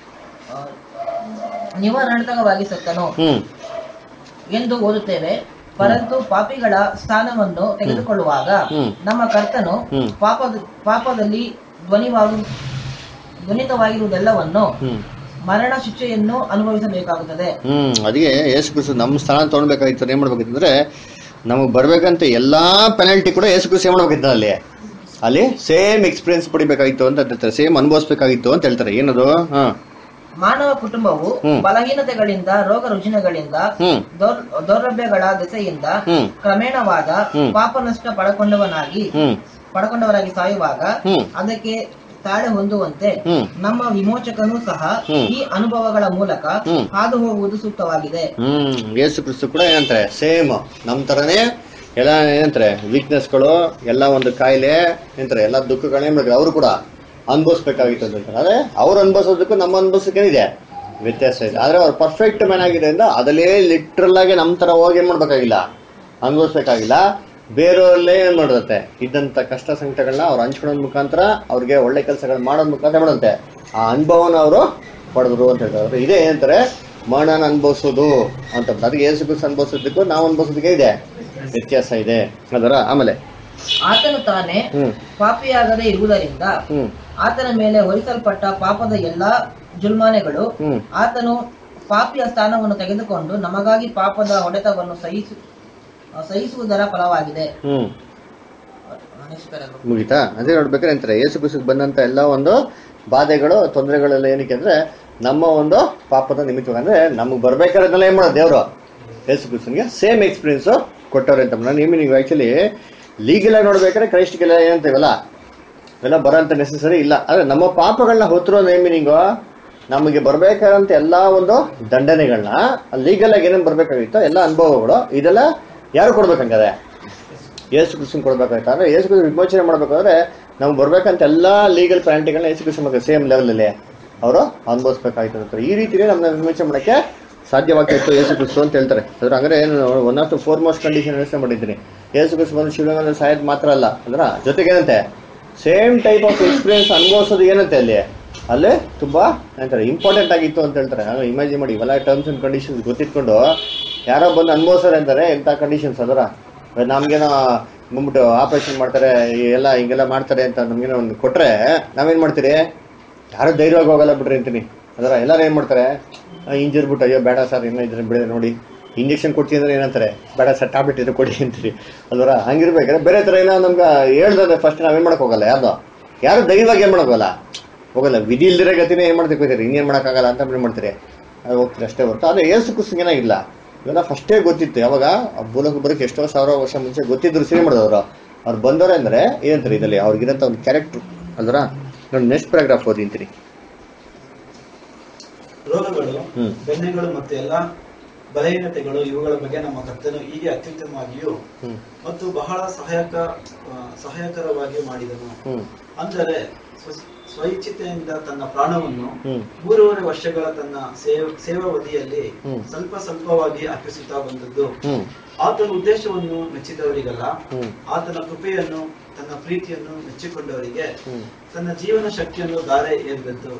ನಿವಾರಣಾರ್ಥವಾಗಿ ಸತ್ತನು ಎಂದು ಓದುತ್ತೇವೆ. ಪರಂತು ಪಾಪಿಗಳ ಸ್ಥಾನವನ್ನು ತೆಗೆದುಕೊಳ್ಳುವಾಗ ನಮ್ಮ ಕರ್ತನು ಪಾಪದ ಪಾಪದಲ್ಲಿ ಧ್ವನಿವಾಗು ಧ್ವನಿತವಾಗಿರುವುದೆಲ್ಲವನ್ನು ಮರಣ ಶಿಕ್ಷೆಯನ್ನು ಅನುಭವಿಸಬೇಕಾಗುತ್ತದೆ. ಹ್ಮ್ ಅದಕ್ಕೆ ಯೇಸು ಕ್ರಿಸ್ತ ನಮ್ಮ ಸ್ಥಾನ ತಗೊಳ್ಬೇಕಾಗಿತ್ತು. ಏನ್ ಮಾಡ್ಬೇಕಿತ್ತಂದ್ರೆ ನಮಗ್ ಬರ್ಬೇಕಂತ ಎಲ್ಲಾ ಪೆನಾಲ್ಟಿ ಕೂಡ ಯೇಸು ಕ್ರಿಸ್ತ ಏನ್ ಮಾಡ್ಬೇಕಿತ್ತು ಅಲ್ಲಿ ಅಲ್ಲಿ ಸೇಮ್ ಎಕ್ಸ್ಪೀರಿಯನ್ಸ್ ಪಡಿಬೇಕಾಗಿತ್ತು ಅಂತ ಹೇಳ್ತಾರೆ, ಸೇಮ್ ಅನುಭವಿಸ್ಬೇಕಾಗಿತ್ತು ಅಂತ ಹೇಳ್ತಾರೆ. ಏನದು ಹಾ ಮಾನವ ಕುಟುಂಬವು ಬಲಹೀನತೆಗಳಿಂದ, ರೋಗ ರುಜಿನಗಳಿಂದ, ದೌರ್ಲಭ್ಯಗಳ ದೆಸೆಯಿಂದ ಕ್ರಮೇಣವಾದ ಪಾಪ ನಷ್ಟ ಪಡಕೊಂಡವನಾಗಿ ಪಡಕೊಂಡವರಾಗಿ ಸಾಯುವಾಗ ಅದಕ್ಕೆ ತಾಳೆ ಹೊಂದುವಂತೆ ನಮ್ಮ ವಿಮೋಚಕನು ಸಹ ಈ ಅನುಭವಗಳ ಮೂಲಕ ಹಾದು ಹೋಗುವುದು ಸೂಕ್ತವಾಗಿದೆ. ಹ್ಮ್ ಯೇಸು ಕ್ರಿಸ್ತ ಕೂಡ ಏನಂತಾರೆ ಸೇಮ್ ನಮ್ ತರನೇ ಎಲ್ಲ ಏನಂತಾರೆ ವೀಕ್ನೆಸ್ಗಳು ಎಲ್ಲ ಒಂದು ಕಾಯಿಲೆ ಏನಂತಾರೆ ಎಲ್ಲ ದುಃಖಗಳೇ ಅವರು ಕೂಡ ಅನುಭವಿಸ್ಬೇಕಾಗಿತ್ತು ಅಂತ ಹೇಳ್ತಾರೆ. ಆದ್ರೆ ಅವ್ರು ಅನುಭವಿಸೋದಕ್ಕೂ ನಮ್ಮ ಅನುಭವಿಸೋಕೆ ವ್ಯತ್ಯಾಸ ಇದೆ. ಆದ್ರೆ ಅವ್ರು ಪರ್ಫೆಕ್ಟ್ ಮ್ಯಾನ್ ಆಗಿರೋದ್ರಿಂದ ಅದಲ್ಲೇ ಲಿಟ್ರಲ್ ಆಗಿ ನಮ್ ತರ ಹೋಗಿ ಏನ್ ಮಾಡ್ಬೇಕಾಗಿಲ್ಲ ಅನುಭವಿಸ್ಬೇಕಾಗಿಲ್ಲ. ಬೇರೆಯವ್ರಲ್ಲೇ ಏನ್ ಮಾಡಿರುತ್ತೆ ಇದ್ದಂತ ಕಷ್ಟ ಸಂಕಟಗಳನ್ನ ಅವ್ರು ಹಂಚ್ಕೊಳೋದ್ ಮುಖಾಂತರ ಅವ್ರಿಗೆ ಒಳ್ಳೆ ಕೆಲಸಗಳು ಮಾಡೋದ್ ಮುಖಾಂತರ ಮಾಡಂತೆ ಆ ಅನುಭವನ ಅವರು ಪಡೆದ್ರು ಅಂತ ಹೇಳ್ತಾರೆ. ಇದೇ ಏನಂತಾರೆ ಮರಣನ ಅನುಭವಿಸೋದು ಅಂತ. ಅದಕ್ಕೆ ಯೇಸು ಕ್ರಿಸ್ತ ಅನುಭವಿಸೋದಕ್ಕೂ ನಾವು ಅನುಭವಿಸೋದಕ್ಕೆ ಇದೆ ವ್ಯತ್ಯಾಸ ಇದೆ. ಅದರ ಆಮೇಲೆ ಆತನು ತಾನೇ ಪಾಪಿಯಾಗದೆ ಇರುವುದರಿಂದ ಆತನ ಮೇಲೆ ಹೊರಿಸಲ್ಪಟ್ಟ ಪಾಪದ ಎಲ್ಲಾ ಜುಲ್ಮಾನೆಗಳು ಆತನು ಪಾಪಿಯ ಸ್ಥಾನವನ್ನು ತೆಗೆದುಕೊಂಡು ನಮಗಾಗಿ ಪಾಪದ ಹೊಡೆತವನ್ನು ಸಹಿಸು ಸಹಿಸುವುದರ ಫಲವಾಗಿದೆ. ಹ್ಮ್ ಮುಗಿತಾ ಅದೇ ನೋಡ್ಬೇಕಾದ್ರೆ ಅಂತಾರೆ ಯೇಸು ಕ್ರಿಸ್ತಕ್ಕೆ ಬಂದಂತ ಎಲ್ಲ ಒಂದು ಬಾಧೆಗಳು ತೊಂದರೆಗಳೆಲ್ಲ ಏನಕ್ಕೆ ಅಂದ್ರೆ ನಮ್ಮ ಒಂದು ಪಾಪದ ನಿಮಿತ್ತ. ಅಂದ್ರೆ ನಮಗ್ ಬರ್ಬೇಕಾದ್ರೆಲ್ಲ ಏನ್ ಮಾಡೋದು ದೇವ್ರು ಯೇಸು ಕ್ರಿಸ್ತನ್ಗೆ ಸೇಮ್ ಎಕ್ಸ್ಪೀರಿಯನ್ಸ್ ಕೊಟ್ಟವ್ರೆ ಅಂತ. ನಾನು ನಿಮಗೆ ನೀವು ಆಕ್ಚುಲಿ ಲೀಗಲ್ ಆಗಿ ನೋಡ್ಬೇಕಾದ್ರೆ ಕ್ರೈಸ್ಟ್ಗೆಲ್ಲ ಏನಂತೀವಲ್ಲ ಇವೆಲ್ಲ ಬರೋಂತ ನೆಸೆಸರಿ ಇಲ್ಲ. ಆದ್ರೆ ನಮ್ಮ ಪಾಪಗಳನ್ನ ಹೊತ್ತಿರೋ ನೇಮ್ ಮೀನಿಂಗು ನಮಗೆ ಬರ್ಬೇಕಾದಂತ ಎಲ್ಲಾ ಒಂದು ದಂಡನೆಗಳನ್ನ ಲೀಗಲ್ ಆಗಿ ಏನೇನು ಬರ್ಬೇಕಾಗಿತ್ತೋ ಎಲ್ಲ ಅನುಭವಗಳು ಇದೆಲ್ಲ ಯಾರು ಕೊಡ್ಬೇಕಂಗಾದ್ರೆ ಯೇಸು ಕ್ರಿಸ್ತನ್ ಕೊಡ್ಬೇಕಾಯ್ತು. ಅಂದ್ರೆ ಯೇಸು ಕ್ರಿಸ್ತ ವಿಮೋಚನೆ ಮಾಡ್ಬೇಕಾದ್ರೆ ನಮ್ಗೆ ಬರ್ಬೇಕಂತ ಎಲ್ಲಾ legal ಪೆನಾಲ್ಟಿಗಳನ್ನ Yesu Krista same level ಅಲ್ಲಿ ಅವರು ಅನುಭವಿಸ್ಬೇಕಾಯ್ತು ಅಂತಾರೆ. ಈ ರೀತಿಗೆ ನಮ್ಮನ್ನ ವಿಮೋಚನೆ ಮಾಡಕ್ಕೆ ಸಾಧ್ಯವಾಗ್ತಿತ್ತು ಯೇಸು ಕ್ರಿಸ್ತ ಅಂತ ಹೇಳ್ತಾರೆ. ಅದ್ರ ಅಂದ್ರೆ ಏನು one of the foremost condition ಯೋಚನೆ ಮಾಡಿದ್ದೀನಿ. ಯೇಸು ಕ್ರಿಸ್ತ ಬಂದು ಶಿವಲಿಂಗದಲ್ಲಿ ಸಾಯೋದು ಮಾತ್ರ ಅಲ್ಲ ಅದ್ರ ಜೊತೆಗೆ ಏನಂತೆ ಸೇಮ್ ಟೈಪ್ ಆಫ್ ಎಕ್ಸ್ಪೀರಿಯನ್ಸ್ ಅನುಭವಿಸೋದು ಏನಂತೆ ಅಲ್ಲಿ ಅಲ್ಲೇ ತುಂಬಾ ಏನಂತಾರೆ ಇಂಪಾರ್ಟೆಂಟ್ ಆಗಿತ್ತು ಅಂತ ಹೇಳ್ತಾರೆ. ಇಮ್ಯಾಜಿನ್ ಮಾಡಿ ಇವೆಲ್ಲ ಟರ್ಮ್ಸ್ ಅಂಡ್ ಕಂಡೀಷನ್ಸ್ ಗೊತ್ತಿಟ್ಕೊಂಡು ಯಾರೋ ಬಂದು ಅನುಭವಿಸ್ತಾರೆ ಅಂತಾರೆ ಎಂತ ಕಂಡೀಷನ್ಸ್ ಅದರ. ನಮ್ಗೇನೋ ಬಂದ್ಬಿಟ್ಟು ಆಪರೇಷನ್ ಮಾಡ್ತಾರೆ ಎಲ್ಲ ಹಿಂಗೆಲ್ಲ ಮಾಡ್ತಾರೆ ಅಂತ ನಮ್ಗೇನೋ ಒಂದು ಕೊಟ್ರೆ ನಾವೇನ್ ಮಾಡ್ತೀರಿ ಯಾರು ಧೈರ್ಯವಾಗಿ ಹೋಗಲ್ಲ ಬಿಡ್ರಿ ಅಂತೀನಿ. ಅದರ ಎಲ್ಲರೂ ಏನ್ ಮಾಡ್ತಾರೆ ಇಂಜರ್ ಬಿಟ್ಟು ಅಯ್ಯೋ ಬೇಡ ಸರ್ ಏನೋ ಇದ್ರೆ ಬಿಡಿದ್ರೆ ನೋಡಿ ಇಂಜೆಕ್ಷನ್ ಕೊಡ್ತೀನಿ ಅಂದ್ರೆ ಏನಂತಾರೆ ಬೇಡ ಸರ್ ಟ್ಯಾಬ್ಲೆಟ್ ಇದ್ರೆ ಕೊಡಿ ಅಂತೀರಿ ಅಲ್ವರ. ಹಂಗಿರ್ಬೇಕಾದ್ರೆ ಬೇರೆ ತರ ಏನೋ ನಮ್ಗೆ ಹೇಳ್ದಂದ್ರೆ ಫಸ್ಟ್ ನಾವೇನ್ ಮಾಡಕ್ ಹೋಗಲ್ಲ. ಯಾರ್ದು ಯಾರು ಧೈರ್ಯವಾಗಿ ಏನ್ ಮಾಡೋಗಲ್ಲ ಹೋಗಲ್ಲ. ವಿಧಿ ಇಲ್ದಿರೋ ಗತಿನೇ ಏನ್ ಮಾಡ್ತೀವಿ ಹೋಗ್ತೀರಿ ಇನ್ನೇನ್ ಮಾಡಕ್ಕಾಗಲ್ಲ ಅಂತ ಏನ್ ಮಾಡ್ತೀರಿ ಅದು ಹೋಗ್ತೀರಿ ಅಷ್ಟೇ ಹೊರತು. ಆದ್ರೆ ಏಸು ಕ್ರಿಸ್ತನಿಗೆ ಏನಾಗಿಲ್ಲ ಇವೆಲ್ಲ ಫಸ್ಟೇ ಗೊತ್ತಿತ್ತು. ಯಾವಾಗ ಭೂಲೋಕ ಬರೋಕೆ ಎಷ್ಟೋ ಸಾವಿರ ವರ್ಷ ಮುಂಚೆ ಗೊತ್ತಿದ್ರು ಸಿರಿ ಮಾಡಿದವರು ಅವ್ರು ಬಂದವ್ರೆ ಅಂದ್ರೆ ಏನಂತಾರೆ ಇದರಲ್ಲಿ ಅವ್ರಿಗಿರಂತ ಒಂದು ಕ್ಯಾರೆಕ್ಟರ್ ಅಲ್ವರ. ನೋಡಿ ನೆಕ್ಸ್ಟ್ ಪ್ಯಾರಾಗ್ರಾಫ್ ಓದಿಂತೀರಿ. ರೋಗಗಳು ಬೆನ್ನೆಗಳು ಮತ್ತು ಎಲ್ಲಾ ಬಲಹೀನತೆಗಳು ಇವುಗಳ ಬಗ್ಗೆ ನಮ್ಮ ಕರ್ತನು ಹೀಗೆ ಅತ್ಯುತ್ತಮವಾಗಿಯೂ ಮತ್ತು ಬಹಳ ಸಹಾಯಕ ಆ, ಸಹಾಯಕರವಾಗಿ ಮಾಡಿದನು. ಅಂದರೆ ಸ್ವ- ಸ್ವಇಚ್ಛತೆಯಿಂದ ತನ್ನ ಪ್ರಾಣವನ್ನು ಮೂರುವರೆ ವರ್ಷಗಳ ತನ್ನ ಸೇವ- ಸೇವಾವಧಿಯಲ್ಲಿ ಸ್ವಲ್ಪ ಸ್ವಲ್ಪವಾಗಿ ಅರ್ಪಿಸುತ್ತಾ ಬಂದದ್ದು ಆತನ ಉದ್ದೇಶವನ್ನು ಮೆಚ್ಚಿದವರಿಗಲ್ಲ, ಆತನ ಕೃಪೆಯನ್ನು ತನ್ನ ಪ್ರೀತಿಯನ್ನು ಮೆಚ್ಚಿಕೊಂಡವರಿಗೆ ತನ್ನ ಜೀವನ ಶಕ್ತಿಯನ್ನು ಧಾರೆ ಎರೆದದ್ದು.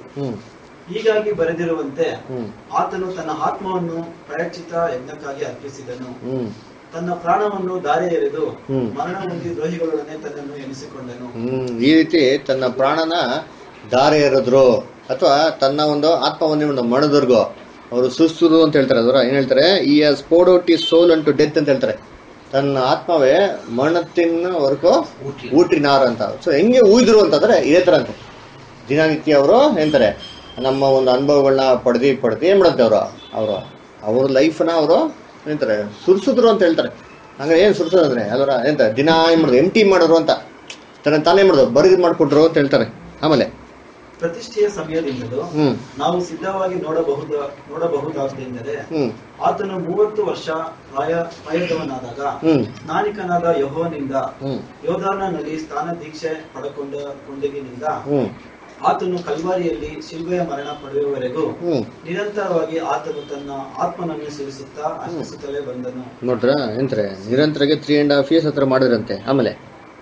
ಹೀಗಾಗಿ ಬರೆದಿರುವಂತೆ ಆತನು ತನ್ನ ಆತ್ಮವನ್ನು ಪ್ರಾಯಶ್ಚಿತ್ತ ಯಜ್ಞಕ್ಕಾಗಿ ಅರ್ಪಿಸಿದನು, ತನ್ನ ಪ್ರಾಣವನ್ನು ದಾರೆ ಎರೆದು ಮರಣ ಹೊಂದಿ ದ್ರೋಹಿಗಳೊಡನೆ ತನ್ನನ್ನು ಎನಿಸಿಕೊಂಡನು. ಈ ರೀತಿ ತನ್ನ ಪ್ರಾಣನ ದಾರೆ ಎರೆದ್ರು ಅಥವಾ ತನ್ನ ಒಂದು ಆತ್ಮವನ್ನೇ ಒಂದು ಮರಣದವರೆಗೂ ಅವರು ಸುಸ್ತುದು ಅಂತ ಹೇಳ್ತಾರೆ. ಅದರ ಏನ್ ಹೇಳ್ತಾರೆ, ಈ ಸ್ಪೋರ್ಡ್ ಔಟ್ ಈ ಸೋಲ್ ಅಂಟು ಡೆತ್ ಅಂತ ಹೇಳ್ತಾರೆ. ತನ್ನ ಆತ್ಮವೇ ಮರಣತ್ತಿನವರೆಗೂ ಊಟ್ರಿನಾರ ಅಂತ. ಸೊ ಹೆಂಗೆ ಊಯ್ದ್ರು ಅಂತಂದ್ರೆ ಇದೇ ತರ ಅಂತ ದಿನನಿತ್ಯ ಅವರು ಹೇಳ್ತಾರೆ ನಮ್ಮ ಒಂದು ಅನುಭವಗಳನ್ನ ಪಡೆದಿ ಪಡೆದಿ ಏನ್ ಮಾಡುತ್ತೆ ಅವರು ಅವರು ಅವ್ರ ಲೈಫ್ನ ಅವರು ಏನಂತಾರೆ ಸುರಿಸಿದ್ರು ಅಂತ ಹೇಳ್ತಾರೆ. ಹಂಗಾರೆ ಏನ್ ಸುರಿಸೋದು ಅಂದ್ರೆ ಅದರ ಎಂತ ದಿನ ಏನ್ ಮಾಡೋದು ಎಂಟಿ ಮಾಡೋರು ಅಂತ ತನ್ನ ತಾನೇ ಮಾಡೋದು ಬರಿದ್ ಮಾಡ್ಕೊಟ್ರು ಅಂತ ಹೇಳ್ತಾರೆ. ಆಮೇಲೆ ಪ್ರತಿಷ್ಠೆಯ ಸಮಯದಿಂದಲೂ ನಾವು ಸಿದ್ಧವಾಗಿ ನೋಡಬಹುದ ನೋಡಬಹುದಾದ್ದೆಂದರೆ ಆತನು ಮೂವತ್ತು ವರ್ಷ ಪ್ರಾಯ ಪ್ರಾಯದವನಾದಾಗ ಸ್ನಾನಿಕನಾದ ಯೆಹೋವನಿಂದ ಯೋರ್ದಾನನಲ್ಲಿ ಸ್ನಾನ ದೀಕ್ಷೆ ಪಡೆಕೊಂಡ ಕೊಂಡಗಿನಿಂದ ಆತನು ಕಲ್ವಾರಿಯಲ್ಲಿ ಶಿಲ್ಬೆಯ ಮರಣ ಪಡೆಯುವವರೆಗೂ ನಿರಂತರವಾಗಿ ಆತನು ತನ್ನ ಆತ್ಮನನ್ನು ಸುರಿಸುತ್ತಾ ಅರ್ಪಿಸುತ್ತಲೇ ಬಂದನು. ನೋಡ್ರ ಎಂತಾರೆ ನಿರಂತರಗೆ ತ್ರೀ ಅಂಡ್ ಹಾಫ್ ಇಯರ್ಸ್ ಹತ್ರ ಮಾಡಿದ್ರಂತೆ. ಆಮೇಲೆ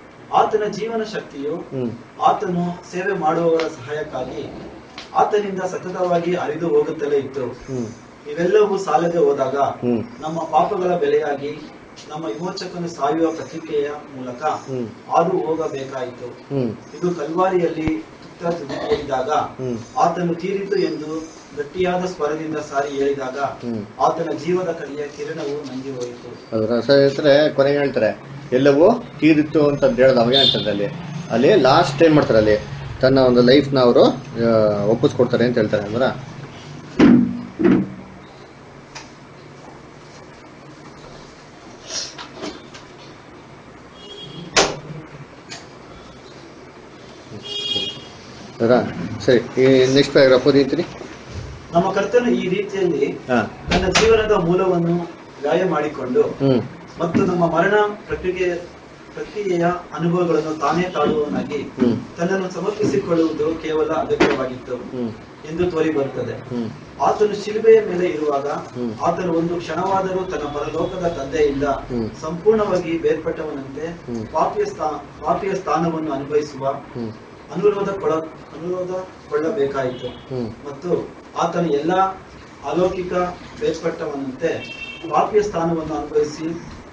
ಆತನ ಜೀವನ ಶಕ್ತಿಯು ಆತನು ಸೇವೆ ಮಾಡುವವರ ಸಹಾಯಕ್ಕಾಗಿ ಆತನಿಂದ ಸತತವಾಗಿ ಹರಿದು ಹೋಗುತ್ತಲೇ ಇತ್ತು. ಇವೆಲ್ಲವೂ ಸಾಲದೆ ಹೋದಾಗ ನಮ್ಮ ಪಾಪಗಳ ಬೆಲೆಯಾಗಿ ನಮ್ಮ ವಿಮೋಚಕನು ಸಾಯುವ ಪ್ರತಿಕ್ರಿಯೆಯ ಮೂಲಕ ಹಾದು ಹೋಗಬೇಕಾಯಿತು. ಇದು ಕಲ್ವಾರಿಯಲ್ಲಿ ತುತ್ತ ತುದಿದಾಗ ಆತನು ತೀರಿತು ಎಂದು ಗಟ್ಟಿಯಾದ ಸ್ವರದಿಂದ ಸಾರಿ ಹೇಳಿದಾಗ ಆತನ ಜೀವದ ಕಡೆಯ ಕಿರಣವು ನಂದಿ ಹೋಯಿತು. ಅದರ ಕೊನೆಗೆ ಹೇಳ್ತಾರೆ ಎಲ್ಲವೂ ತೀರಿತ್ತು ಅಂತ ಹೇಳಿದ ಅವಾಗ ಹೇಳ್ತಾರೆ ಅಲ್ಲಿ ಅಲ್ಲಿ ಲಾಸ್ಟ್ ಟೈಮ್ ಮಾಡ್ತಾರೆ ಅಲ್ಲಿ ತನ್ನ ಒಂದು ಲೈಫ್ನ ಅವರು ಒಪ್ಪಿಸ್ಕೊಡ್ತಾರೆ ಅಂತ ಹೇಳ್ತಾರೆ. ಅಂದ್ರ ಸರಿ, ನೆಕ್ಸ್ಟ್ ಪ್ಯಾರಾಗ್ರಾಫ್ ಓದಿರ್ತೀರಿ. ನಮ್ಮ ಕರ್ತನು ಈ ರೀತಿಯಲ್ಲಿ ತನ್ನ ಜೀವನದ ಮೂಲವನ್ನು ಗಾಯ ಮಾಡಿಕೊಂಡು ಮತ್ತು ನಮ್ಮ ಮರಣ ಪ್ರಕ್ರಿಯೆ ಪ್ರಕ್ರಿಯೆಯ ಅನುಭವಗಳನ್ನು ತಾನೇ ತಾಳುವವನಾಗಿ ತನ್ನನ್ನು ಸಮರ್ಪಿಸಿಕೊಳ್ಳುವುದು ಕೇವಲ ಅಗತ್ಯವಾಗಿತ್ತು ಎಂದು ತೋರಿ ಬರುತ್ತದೆ. ಆತನು ಶಿಲುಬೆಯ ಮೇಲೆ ಇರುವಾಗ ಆತನು ಒಂದು ಕ್ಷಣವಾದರೂ ತನ್ನ ಪರಲೋಕದ ತಂದೆಯಿಂದ ಸಂಪೂರ್ಣವಾಗಿ ಬೇರ್ಪಟ್ಟವನಂತೆ ಪಾಪಿಯ ಸ್ಥಾ ಪಾಪಿಯ ಸ್ಥಾನವನ್ನು ಅನುಭವಿಸುವ ಅನುರೋಧ ಕೊಳ ಅನುರೋಧಗೊಳ್ಳಬೇಕಾಯಿತು. ಮತ್ತು ಆತನು ಎಲ್ಲಾ ಅಲೌಕಿಕ ಬೇರ್ಪಟ್ಟವನಂತೆ ಪಾಪಿಯ ಸ್ಥಾನವನ್ನು ಅನುಭವಿಸಿ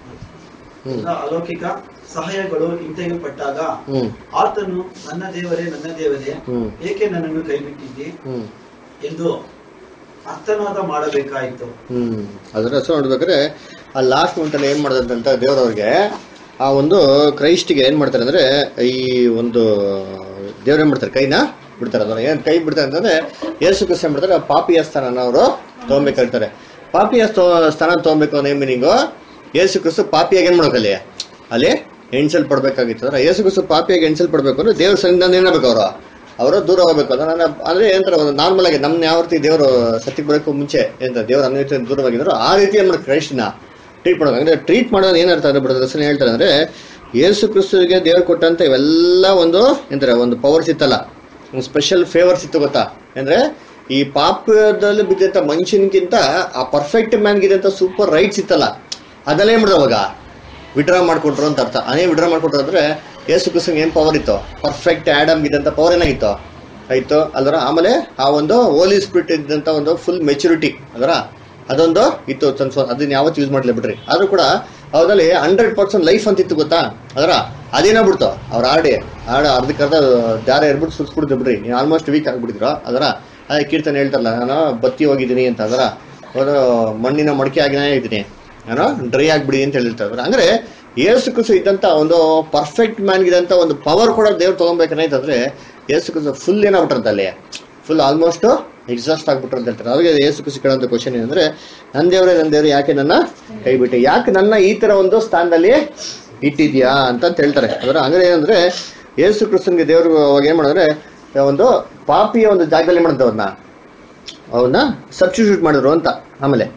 ಎಲ್ಲ ಅಲೌಕಿಕ ಸಹಾಯಗಳು ಹಿಂತೆಗೆಯಲ್ಪಟ್ಟಾಗ ಆತನು ನನ್ನ ದೇವರೇ ನನ್ನ ದೇವರೇ ಏಕೆ ನನ್ನನ್ನು ಕೈಬಿಟ್ಟಿದ್ದಿ ಎಂದು ಅರ್ಥನಾದ ಮಾಡಬೇಕಾಯಿತು. ಹ್ಮ್ ಅದರ ಹೆಸರು ನೋಡ್ಬೇಕಾದ್ರೆ ಆ ಲಾಸ್ಟ್ ಮೂಮೆಂಟ್ ಅಲ್ಲಿ ಏನ್ ಮಾಡಿದಂತ ದೇವರವ್ರಿಗೆ ಆ ಒಂದು ಕ್ರೈಸ್ಟಿಗೆ ಏನ್ ಮಾಡ್ತಾರೆ ಅಂದ್ರೆ ಈ ಒಂದು ದೇವ್ರ ಏನ್ ಮಾಡ್ತಾರೆ ಕೈನ ಬಿಡ್ತಾರೆ. ಅದನ್ನ ಏನ್ ಕೈ ಬಿಡ್ತಾರೆ ಅಂತಂದ್ರೆ ಯೇಸು ಕ್ರಿಸ್ತ ಏನ್ ಮಾಡ್ತಾರೆ ಪಾಪಿಯ ಸ್ಥಾನ ಅವರು ತಗೊಬೇಕಾಗ್ತಾರೆ. ಪಾಪಿಯ ಸ್ಥಾನ ತಗೊಬೇಕು ಅನ್ನೋ ಮೀನಿಂಗು ಯೇಸು ಕ್ರಿಸ್ತ ಪಾಪಿಯಾಗಿ ಏನ್ ಮಾಡ್ಬೇಕಲ್ಲಿ ಅಲ್ಲಿ ಎಣಿಸಲ್ಪಡ್ಬೇಕಾಗಿತ್ತು. ಅಂದ್ರೆ ಯೇಸು ಕ್ರಿಸ್ತ ಪಾಪಿಯಾಗಿ ಎಣಿಸಲ್ಪಡ್ಬೇಕು ಅಂದ್ರೆ ದೇವ್ರ ಸನ್ನಿಧಾನ ಏನಾಗಬೇಕು ಅವರು ಅವರು ದೂರ ಹೋಗ್ಬೇಕು. ಅದನ್ನ ಅಂದ್ರೆ ಏನಂತಾರೆ ಒಂದು ನಾರ್ಮಲ್ ಆಗಿ ನಮ್ನ ಯಾವ ರೀತಿ ದೇವರು ಸತ್ಯಕ್ಕೆ ಬರೋಕ್ಕೂ ಮುಂಚೆ ಎಂತ ದೇವ್ರ ಅನ್ವಯ ದೂರವಾಗಿದ್ರು ಆ ರೀತಿ ಏನ್ ಮಾಡ್ತಾರೆ ಕ್ರೈಸ್ಟ್ನ ಟ್ರೀಟ್ ಮಾಡೋದು. ಅಂದ್ರೆ ಟ್ರೀಟ್ ಮಾಡೋದು ಏನರ್ಥ ಅಂದ್ರೆ ಬಿಡೋದು ದರ್ಶನ ಹೇಳ್ತಾರೆ ಅಂದ್ರೆ ಯೇಸು ಕ್ರಿಸ್ತರಿಗೆ ದೇವ್ರು ಕೊಟ್ಟಂತ ಇವೆಲ್ಲ ಒಂದು ಎಂತಾರೆ ಒಂದು ಪವರ್ಸ್ ಇತ್ತಲ್ಲ, ಒಂದು ಸ್ಪೆಷಲ್ ಫೇವರ್ಸ್ ಇತ್ತು ಗೊತ್ತಾ. ಅಂದ್ರೆ ಈ ಪಾಪದಲ್ಲಿ ಬಿದ್ದಂತ ಮನುಷ್ಯನ್ಗಿಂತ ಆ ಪರ್ಫೆಕ್ಟ್ ಮ್ಯಾನ್ಗಿದಂತ ಸೂಪರ್ ರೈಟ್ಸ್ ಇತ್ತಲ್ಲ, ಅದೆಲ್ಲ ಏನ್ ಮಾಡಿದ್ರು ಅವಾಗ ವಿಡ್ರಾ ಮಾಡ್ಕೊಟ್ರು ಅಂತ ಅರ್ಥ. ಅದೇ ವಿಡ್ರಾ ಮಾಡ್ಕೊಟ್ರು ಅಂದ್ರೆ ಯೇಸು ಕ್ರಿಸ್ತಂಗೆ ಏನ್ ಪವರ್ ಇತ್ತು, ಪರ್ಫೆಕ್ಟ್ ಆಡಮ್ ಇದ್ದಂತ ಪವರ್ ಏನಾಗಿತ್ತು ಆಯ್ತು ಅಲ್ವರ. ಆಮೇಲೆ ಆ ಒಂದು ಹೋಲಿ ಸ್ಪಿರಿಟ್ ಇದ್ದಂತ ಒಂದು ಫುಲ್ ಮೆಚುರಿಟಿ ಅದರ ಅದೊಂದು ಇತ್ತು. ಅದನ್ನ ಯಾವತ್ತು ಯೂಸ್ ಮಾಡ್ಲೇ ಬಿಡ್ರಿ. ಆದ್ರೂ ಕೂಡ ಅದ್ರಲ್ಲಿ ಹಂಡ್ರೆಡ್ ಪರ್ಸೆಂಟ್ ಲೈಫ್ ಅಂತ ಇತ್ತು ಗೊತ್ತಾ. ಅದರ ಅದೇನೋ ಬಿಡ್ತು ಅವ್ರ ಆಡಿ ಆಡ ಅರ್ಧಕ್ಕೆ ಅರ್ಧ ದಾರ ಎರ್ಬಿಟ್ಟು ಸುರಿಸ್ಬಿಡ್ತು ಬಿಡ್ರಿ. ನೀವು ಆಲ್ಮೋಸ್ಟ್ ವೀಕ್ ಆಗ್ಬಿಟ್ಟಿದ್ರು. ಅದರ ಅದೇ ಕೀರ್ತನೆ ಹೇಳ್ತಾರಲ್ಲ, ನಾನು ಬತ್ತಿ ಹೋಗಿದ್ದೀನಿ ಅಂತ. ಅದರ ಒಂದು ಮಣ್ಣಿನ ಮಡಿಕೆ ಆಗಿನೇ ಇದ್ದೀನಿ, ನಾನು ಡ್ರೈ ಆಗ್ಬಿಡಿ ಅಂತ ಹೇಳಿರ್ತಾರೆ. ಅಂದ್ರೆ ಯೇಸು ಕ್ರಿಸ್ತ ಇದ್ದಂತ ಒಂದು ಪರ್ಫೆಕ್ಟ್ ಮ್ಯಾನ್ಗಿದಂತ ಒಂದು ಪವರ್ ಕೂಡ ದೇವ್ರು ತಗೊಬೇಕಂದ್ರೆ ಯೇಸು ಕ್ರಿಸ್ತ ಫುಲ್ ಏನಾಗ್ಬಿಟ್ರಂತ ಅಲ್ಲಿ ಫುಲ್ ಆಲ್ಮೋಸ್ಟ್ ಎಕ್ಸಾಸ್ಟ್ ಆಗ್ಬಿಟ್ರು ಅಂತ ಹೇಳ್ತಾರೆ. ಅವಾಗ ಯೇಸು ಕ್ರಿಸ್ತ ಕೇಳೋಂಥ ಕ್ವಶನ್ ಏನಂದ್ರೆ ನನ್ನ ದೇವ್ರೆ ನನ್ನ ದೇವ್ರೆ ಯಾಕೆ ನನ್ನ ಕೈ ಬಿಟ್ಟೆ, ಯಾಕೆ ನನ್ನ ಈ ತರ ಒಂದು ಸ್ಥಾನದಲ್ಲಿ ಇಟ್ಟಿದ್ಯಾ ಅಂತ ಹೇಳ್ತಾರೆ. ಅದರ ಅಂದ್ರೆ ಏನಂದ್ರೆ ಯೇಸು ಕ್ರಿಸ್ತನ್ಗೆ ದೇವ್ರು ಅವಾಗ ಏನ್ ಮಾಡಿದ್ರೆ ಒಂದು ಪಾಪಿಯ ಒಂದು ಜಾಗದಲ್ಲಿ ಮಾಡಿದ್ರು ಅವ್ರನ್ನ ಅವನ್ನ ಸಬ್ಸ್ಟಿಟ್ಯೂಟ್ ಮಾಡಿದ್ರು ಅಂತ. ಆಮೇಲೆ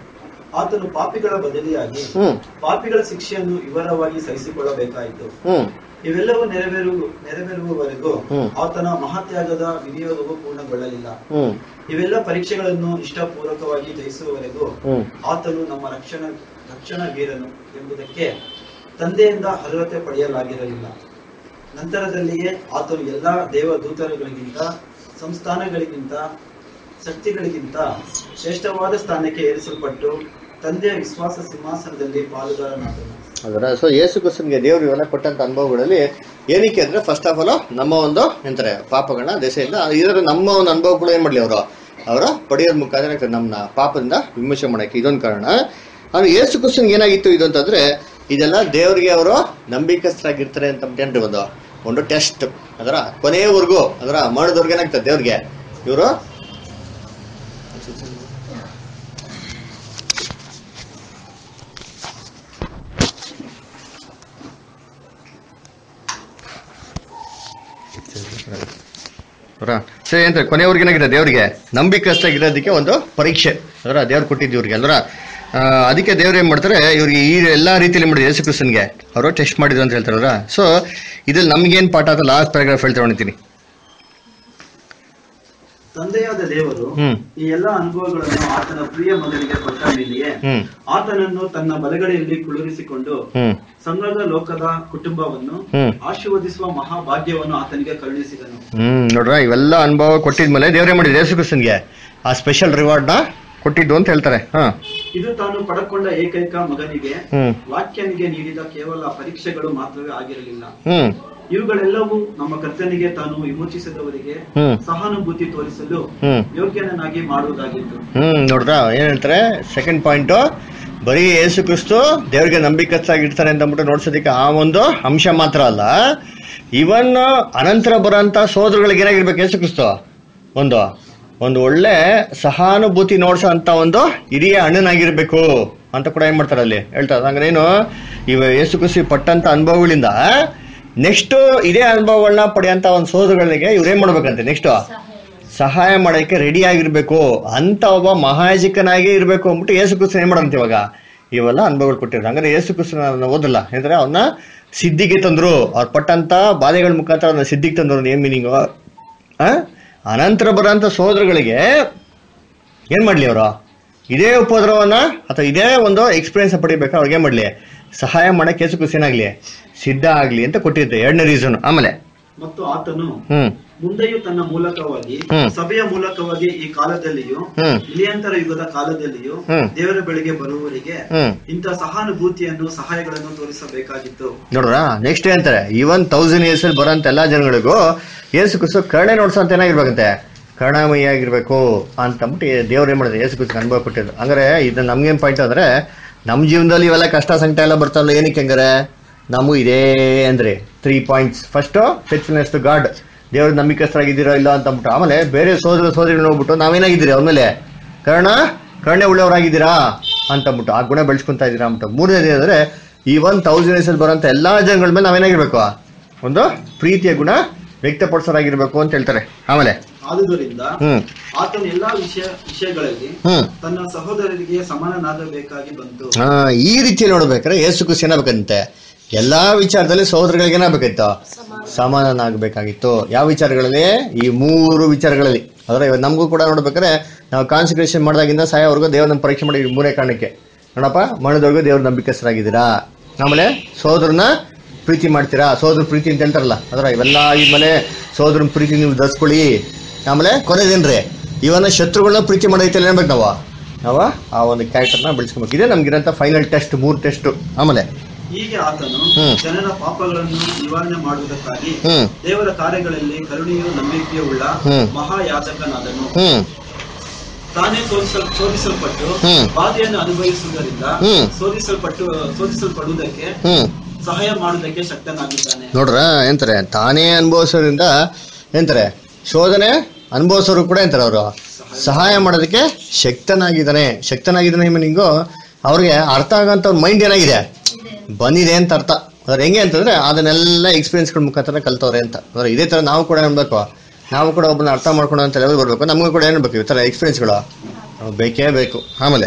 ಆತನು ಪಾಪಿಗಳ ಬದಲಿಯಾಗಿ ಹ್ಮ್ ಪಾಪಿಗಳ ಶಿಕ್ಷೆಯನ್ನು ವಿವರವಾಗಿ ಸಹಿಸಿಕೊಳ್ಳಬೇಕಾಯಿತು. ಹ್ಮ್ ಇವೆಲ್ಲವೂ ನೆರವೇರು ನೆರವೇರುವವರೆಗೂ ಹ್ಮ್. ಆತನ ಮಹಾತ್ಯಾಗದ ವಿನಿಯೋಗವು ಪೂರ್ಣಗೊಳ್ಳಲಿಲ್ಲ. ಹ್ಮ್ ಇವೆಲ್ಲ ಪರೀಕ್ಷೆಗಳನ್ನು ಇಷ್ಟಪೂರ್ವಕವಾಗಿ ಜಯಿಸುವವರೆಗೂ ಹ್ಮ್ ಆತನು ನಮ್ಮ ರಕ್ಷಣ ರಕ್ಷಣಾ ವೀರನು ಎಂಬುದಕ್ಕೆ ತಂದೆಯಿಂದ ಅರ್ಹತೆ ಪಡೆಯಲಾಗಿರಲಿಲ್ಲ. ನಂತರದಲ್ಲಿಯೇ ಆತನು ಎಲ್ಲಾ ದೇವದೂತರುಗಳಿಗಿಂತ ಸಂಸ್ಥಾನಗಳಿಗಿಂತ ಶಕ್ತಿಗಳಿಗಿಂತ ಶ್ರೇಷ್ಠವಾದ ಸ್ಥಾನಕ್ಕೆ ಏರಿಸಲ್ಪಟ್ಟು ತಂದೆಯ ವಿಶ್ವಾಸ ಸಿಂಹಾಸನದಲ್ಲಿ ಪಾಲುದಾರನಾದನು. ಅದರ ಸೊ ಯೇಸು ಕ್ರಿಸ್ತನಿಗೆ ದೇವರು ಇವೆಲ್ಲ ಕೊಟ್ಟಂತ ಅನುಭವಗಳಲ್ಲಿ ಏನಕ್ಕೆ ಅಂದ್ರೆ ಫಸ್ಟ್ ಆಫ್ ಆಲ್ ನಮ್ಮ ಒಂದು ಎಂತಾರೆ ಪಾಪಗಳನ್ನ ದೆಸೆಯಿಂದ ಇದರ ನಮ್ಮ ಒಂದು ಅನುಭವಗಳು ಏನ್ ಮಾಡ್ಲಿ ಅವರು ಅವರ ಪಡೆಯೋದ್ ಮುಖಾಂತರ ನಮ್ಮನ್ನ ಪಾಪದಿಂದ ವಿಮರ್ಶೆ ಮಾಡಕ್ಕೆ ಇದೊಂದು ಕಾರಣ. ಆದ್ರೆ ಯೇಸು ಕ್ರಿಸ್ತನ್ಗೆ ಏನಾಗಿತ್ತು ಇದು ಅಂತಂದ್ರೆ ಇದೆಲ್ಲ ದೇವರಿಗೆ ಅವರು ನಂಬಿಕಸ್ಥರಾಗಿರ್ತಾರೆ ಅಂತ ಏನ್ರಿ ಒಂದು ಒಂದು ಟೆಸ್ಟ್. ಅದರ ಕೊನೆಯವರೆಗೂ ಅದರ ಮಾಡೋದವ್ರಿಗೆ ಏನಾಗ್ತದೆ ದೇವ್ರಿಗೆ ಇವರು ಸರಿ ಅಂತ ಕೊನೆಯವ್ರಿಗೆ ಏನಾಗಿದೆ ದೇವ್ರಿಗೆ ನಂಬಿಕಸ್ಥಾಗಿರೋದಕ್ಕೆ ಒಂದು ಪರೀಕ್ಷೆ ಅದರ ದೇವ್ರು ಕೊಟ್ಟಿದ್ದು ಇವ್ರಿಗೆ ಅಲ್ರ. ಅದಕ್ಕೆ ದೇವ್ರು ಏನ್ ಮಾಡ್ತಾರೆ ಇವ್ರಿಗೆ ಈ ಎಲ್ಲಾ ರೀತಿಯಲ್ಲಿ ಮಾಡಿದ್ರು ಯೇಸು ಕ್ರಿಸ್ತನ್ಗೆ ಅವರು ಟೆಸ್ಟ್ ಮಾಡಿದ್ರು ಅಂತ ಹೇಳ್ತಾರಲ್ಲ. ಸೊ ಇದ್ರಲ್ಲಿ ನಮ್ಗೇನ್ ಪಾಠ ಅಂತ ಲಾಸ್ಟ್ ಪ್ಯಾರಾಗ್ರಾಫ್ ಹೇಳ್ತಾ ಹೊಣಿತೀನಿ. ತಂದೆಯಾದ ದೇವರು ಹ್ಮ್ ಈ ಎಲ್ಲಾ ಅನುಭವಗಳನ್ನು ಆತನ ಪ್ರಿಯ ಮಗನಿಗೆ ಕೊಟ್ಟ ಮೇಲೆಯೇ ಹ್ಮ್ ಆತನನ್ನು ತನ್ನ ಬಲಗಡೆಯಲ್ಲಿ ಕುಳ್ಳಿರಿಸಿಕೊಂಡು ಹ್ಮ್ ಸಮಗ್ರ ಲೋಕದ ಕುಟುಂಬವನ್ನು ಹ್ಮ್ ಆಶೀರ್ವದಿಸುವ ಮಹಾಭಾಗ್ಯವನ್ನು ಆತನಿಗೆ ಕರುಣಿಸಿದನು. ಹ್ಮ್ ನೋಡ್ರ ಇವೆಲ್ಲ ಅನುಭವ ಕೊಟ್ಟಿದ್ಮೇಲೆ ದೇವ್ರೇ ಮಾಡಿದ್ರು ಯೇಸು ಕ್ರಿಸ್ತನ್ಗೆ ಆ ಸ್ಪೆಷಲ್ ರಿವಾರ್ಡ್ ನ ಕೊಟ್ಟಿದ್ದು ಅಂತ ಹೇಳ್ತಾರೆ. ಹಾ ಇದು ತಾನು ಪಡಕೊಂಡ ಏಕೈಕ ಮಗನಿಗೆ ಹ್ಮ್ ವಾಕ್ಯನಿಗೆ ನೀಡಿದ ಕೇವಲ ಪರೀಕ್ಷೆಗಳು ಮಾತ್ರವೇ ಆಗಿರಲಿಲ್ಲ. ಹ್ಮ್ ಇವುಗಳೆಲ್ಲವೂ ನಮ್ಮ ಕರ್ತನಿಗೆ ತಾನು ವಿಮೋಚಿಸಿದವರಿಗೆ ಹ್ಮ್ ಸಹಾನುಭೂತಿ ತೋರಿಸಲು ಹ್ಮ್ ಯೋಗ್ಯನನ್ನಾಗಿ ಮಾಡುವುದಾಗಿತ್ತು. ಹ್ಮ್ ನೋಡ್ರ ಏನ್ ಹೇಳ್ತಾರೆ ಸೆಕೆಂಡ್ ಪಾಯಿಂಟ್ ಬರೀ ಯೇಸು ಕ್ರಿಸ್ತು ದೇವ್ರಿಗೆ ನಂಬಿಕಸ್ಥರಾಗಿರ್ತಾರೆ ಅಂತ ಅಂದ್ಬಿಟ್ಟು ನೋಡ್ಸೋದಕ್ಕೆ ಆ ಒಂದು ಅಂಶ ಮಾತ್ರ ಅಲ್ಲ, ಇವನ್ ಅನಂತರ ಬರೋಂತ ಸೋದರಗಳಿಗೆ ಏನಾಗಿರ್ಬೇಕು ಯೇಸು ಕ್ರಿಸ್ತು ಒಂದು ಒಂದು ಒಳ್ಳೆ ಸಹಾನುಭೂತಿ ನೋಡ್ಸೋ ಅಂತ ಒಂದು ಹಿರಿಯ ಅಣ್ಣನಾಗಿರ್ಬೇಕು ಅಂತ ಕೂಡ ಏನ್ ಮಾಡ್ತಾರೆ ಅಲ್ಲಿ ಹೇಳ್ತಾರೆ. ಹಂಗಾರೆ ಏನು ಇವ ಯೇಸು ಕ್ರಿಸ್ತು ಪಟ್ಟಂತ ಅನುಭವಗಳಿಂದ ನೆಕ್ಸ್ಟ್ ಇದೇ ಅನುಭವಗಳನ್ನ ಪಡೆಯಂತ ಒಂದು ಸೋದರಗಳಿಗೆ ಇವ್ರೇನ್ ಮಾಡ್ಬೇಕಂತೆ ನೆಕ್ಸ್ಟ್ ಸಹಾಯ ಮಾಡೋಕ್ಕೆ ರೆಡಿ ಆಗಿರ್ಬೇಕು ಅಂತ ಒಬ್ಬ ಮಹಾಯಾಜಕನಾಗಿ ಇರ್ಬೇಕು ಅಂದ್ಬಿಟ್ಟು ಯೇಸು ಕ್ರಿಸ್ತನ ಏನ್ ಮಾಡಂತ ಇವಾಗ ಇವೆಲ್ಲ ಅನುಭವಗಳು ಕೊಟ್ಟಿದ್ರು. ಹಂಗಾರೆ ಯೇಸು ಕ್ರಿಸ್ತನ ಓದಲ್ಲ ಅಂದ್ರೆ ಅವನ್ನ ಸಿದ್ಧಿಗೆ ತಂದ್ರು, ಅವ್ರು ಪಟ್ಟಂತ ಬಾಧೆಗಳ ಮುಖಾಂತರ ಅವ್ರನ್ನ ಸಿದ್ಧಿಗೆ ತಂದ್ರು. ಏನ್ ಮೀನಿಂಗು ಆ ಅನಂತರ ಬರೋಂಥ ಸೋದರಗಳಿಗೆ ಏನ್ ಮಾಡ್ಲಿ ಅವರು ಇದೇ ಉಪದ್ರವನ್ನ ಅಥವಾ ಇದೇ ಒಂದು ಎಕ್ಸ್ಪೀರಿಯನ್ಸ್ ಪಡಿಬೇಕು ಅವ್ರಿಗೆ ಏನ್ ಮಾಡ್ಲಿ ಸಹಾಯ ಮಾಡಕ್ಕೆ ಯೇಸು ಕ್ರಿಸ್ತ ಏನಾಗ್ಲಿ ಸಿದ್ಧ ಆಗ್ಲಿ ಅಂತ ಕೊಟ್ಟಿದ್ದೆ ಎರಡನೇ ರೀಸನ್. ಆಮೇಲೆ ಮತ್ತು ಆತನು ಹ್ಮ್ ಮುಂದೆಯೂ ತನ್ನ ಮೂಲಕವಾಗಿ ಸಭೆಯ ಮೂಲಕವಾಗಿ ಈ ಕಾಲದಲ್ಲಿಯೂ ಇಲಿಯಂತರ ಯುಗದ ಕಾಲದಲ್ಲಿಯೂ ದೇವರ ಬೆಳೆಗೆ ಬರುವವರಿಗೆ ಇಂಥ ಸಹಾನುಭೂತಿಯನ್ನು ಸಹಾಯಗಳನ್ನು ತೋರಿಸಬೇಕಾಗಿತ್ತು. ನೋಡ್ರ ನೆಕ್ಸ್ಟ್ ಏನಂತಾರೆ ಇವನ್ ತೌಸಂಡ್ ಇಯರ್ಸ್ ಅಲ್ಲಿ ಬರೋಂತ ಎಲ್ಲಾ ಜನಗಳಿಗೂ ಯೇಸು ಕ್ರಿಸ್ತ ಕರುಣೆ ನೋಡ್ಸಂತ ಏನಾಗಿರ್ಬೇಕಂತೆ ಕರುಣಾಮಯಿ ಆಗಿರ್ಬೇಕು ಅಂತಂದ್ಬಿಟ್ಟು ದೇವ್ರು ಏನ್ ಮಾಡಿದ್ರೆ ಯೇಸು ಕ್ರಿಸ್ತ ಅನುಭವ ಕೊಟ್ಟಿದ್ರು. ಹಂಗಾರೆ ಇದು ನಮ್ಗೇನ್ ಪಾಯಿಂಟ್ ಅಂದ್ರೆ ನಮ್ ಜೀವನದಲ್ಲಿ ಇವೆಲ್ಲ ಕಷ್ಟ ಸಂಕಟ ಎಲ್ಲ ಬರ್ತಾವಲ್ಲ ಏನಕ್ಕೆ ಹಂಗಾರೆ ನಮಗೂ ಇದೇ ಅಂದ್ರೆ three points. First faithfulness to God, ದೇವ್ರ ನಂಬಿಕಸ್ಥರಾಗಿದ್ದೀರಾ ಇಲ್ಲ ಅಂತ ಅಂದ್ಬಿಟ್ಟು. ಆಮೇಲೆ ಬೇರೆ ಸೋದರ ಸೋದರಿಗಳು ನೋಡ್ಬಿಟ್ಟು ನಾವೇನಾಗಿದ್ದೀರಿ ಅವ್ರ ಮೇಲೆ ಕರ್ಣ ಕರುಣೆ ಉಳ್ಳವರಾಗಿದ್ದೀರಾ ಅಂತಂದ್ಬಿಟ್ಟು ಆ ಗುಣ ಬೆಳೆಸ್ಕೊಂತ ಇದ್ದೀರಾ ಅಂದ್ಬಿಟ್ಟು. ಮೂರನೇದು ಅಂದ್ರೆ ಈ ಒನ್ ತೌಸಂಡ್ ಇಯರ್ಸ್ ಅಲ್ಲಿ ಬರೋಂಥ ಎಲ್ಲಾ ಜನಗಳ ಮೇಲೆ ನಾವೇನಾಗಿರ್ಬೇಕು ಒಂದು ಪ್ರೀತಿಯ ಗುಣ ವ್ಯಕ್ತಪಡಿಸೋರಾಗಿರ್ಬೇಕು ಅಂತ ಹೇಳ್ತಾರೆ. ಆಮೇಲೆ ಆದುದರಿಂದ ಹ್ಮ್ ಆತನ ಎಲ್ಲಾ ವಿಷಯ ವಿಷಯಗಳಲ್ಲಿ ಹ್ಮ್ ತನ್ನ ಸಹೋದರರಿಗೆ ಸಮಾನನಾಗಬೇಕಾಗಿ ಬಂತು. ಹಾ ಈ ರೀತಿಯಲ್ಲಿ ನೋಡ್ಬೇಕಾದ್ರೆ ಯೇಸು ಕ್ರಿಸ್ತ ಏನಾಗಬೇಕಂತೆ ಎಲ್ಲಾ ವಿಚಾರದಲ್ಲಿ ಸಹೋದರಗಳಿಗೆ ಏನಾಗಬೇಕಿತ್ತು ಸಮಾನನಾಗಬೇಕಾಗಿತ್ತು. ಯಾವ ವಿಚಾರಗಳಲ್ಲಿ ಈ ಮೂರು ವಿಚಾರಗಳಲ್ಲಿ ಅಂದ್ರೆ ನಮಗೂ ಕೂಡ ನೋಡ್ಬೇಕಾದ್ರೆ ನಾವು ಕಾನ್ಸಂಟ್ರೇಷನ್ ಮಾಡಿದಾಗಿಂದ ಸಾಯೋವರೆಗೂ ದೇವ್ರ ಪರೀಕ್ಷೆ ಮಾಡಿ ಮೂರೇ ಕಾರಣಕ್ಕೆ ನೋಡಪ್ಪ ಮನದವರೆಗೂ ದೇವ್ರ ನಂಬಿಕಸ್ಥರಾಗಿದ್ದೀರಾ, ಆಮೇಲೆ ಸೋದರನ ಪ್ರೀತಿ ಮಾಡ್ತೀರಾ, ಸೋದರ ಪ್ರೀತಿ ಅಂತ ಹೇಳ್ತಾರಲ್ಲ ಅದರ ಇವೆಲ್ಲ ಇದ್ಮೇಲೆ ಸೋದರನ ಪ್ರೀತಿ ನೀವು ಧರಿಸ್ಕೊಳ್ಳಿ. ಆಮೇಲೆ ಕೊನೆದೇನ್ರಿ ಇವನ್ನ ಶತ್ರುಗಳನ್ನ ಪ್ರೀತಿ ಮಾಡೈತೆ ಏನ್ಬೇಕು ನಾವು ನಾವು ಆ ಒಂದು ಕ್ಯಾರೆಕ್ಟರ್ನ ಬೆಳೆಸ್ಕೊಬೇಕು. ಇದೇ ನಮ್ಗಿರಂತ ಫೈನಲ್ ಟೆಸ್ಟ್, ಮೂರು ಟೆಸ್ಟ್. ಆಮೇಲೆ ಹೀಗೆ ಆತನು ಜನರ ಪಾಪಗಳನ್ನು ನಿವಾರಣೆ ಮಾಡುವುದಕ್ಕಾಗಿ ದೇವರ ಕಾರ್ಯಗಳಲ್ಲಿ ಕರುಣೆಯು ನಂಬಿಕೆಯೂ ಉಳ್ಳ ಮಹಾಯಾಜಕನಾದನು. ತಾನೇ ಸೋಧಿಸಲ್ ಶೋಧಿಸಲ್ಪಟ್ಟು ಬಾಧೆಯನ್ನು ಅನುಭವಿಸುವುದರಿಂದ ಶೋಧಿಸಲ್ಪಟ್ಟು ಶೋಧಿಸಲ್ಪಡುವುದಕ್ಕೆ ಸಹಾಯ ಮಾಡುವುದಕ್ಕೆ ಶಕ್ತನಾಗಿದ್ದಾನೆ. ನೋಡ್ರ ಎಂತಾರೆ ತಾನೇ ಅನುಭವಿಸೋದ್ರಿಂದ ಎಂತಾರೆ ಶೋಧನೆ ಅನುಭವಿಸೋರು ಕೂಡ ಎಂತಾರೆ ಅವರು ಸಹಾಯ ಮಾಡೋದಕ್ಕೆ ಶಕ್ತನಾಗಿದ್ದಾನೆ. ಶಕ್ತನಾಗಿದ್ದಾನೆ ಮೀನಿಂಗು ಅವ್ರಿಗೆ ಅರ್ಥ ಆಗಂತ ಅವ್ರ ಮೈಂಡ್ ಏನಾಗಿದೆ ಬಂದಿದೆ ಅಂತ ಅರ್ಥ. ಅದ್ರ ಹೆಂಗೆ ಅಂತಂದ್ರೆ ಅದನ್ನೆಲ್ಲ ಎಕ್ಸ್ಪೀರಿಯನ್ಸ್ಗಳ ಮುಖಾಂತರ ಕಲ್ತವ್ರೆ ಅಂತ. ಅಂದ್ರೆ ಇದೇ ತರ ನಾವು ಕೂಡ ಏನ್ಬೇಕು, ನಾವು ಕೂಡ ಒಬ್ಬನ ಅರ್ಥ ಮಾಡ್ಕೊಂಡು ಅಂತ ಲೆವೆಲ್ ಬರ್ಬೇಕು. ನಮಗೂ ಕೂಡ ಏನ್ಬೇಕು ಈ ತರ ಎಕ್ಸ್ಪೀರಿಯನ್ಸ್ಗಳು ಬೇಕೇ ಬೇಕು. ಆಮೇಲೆ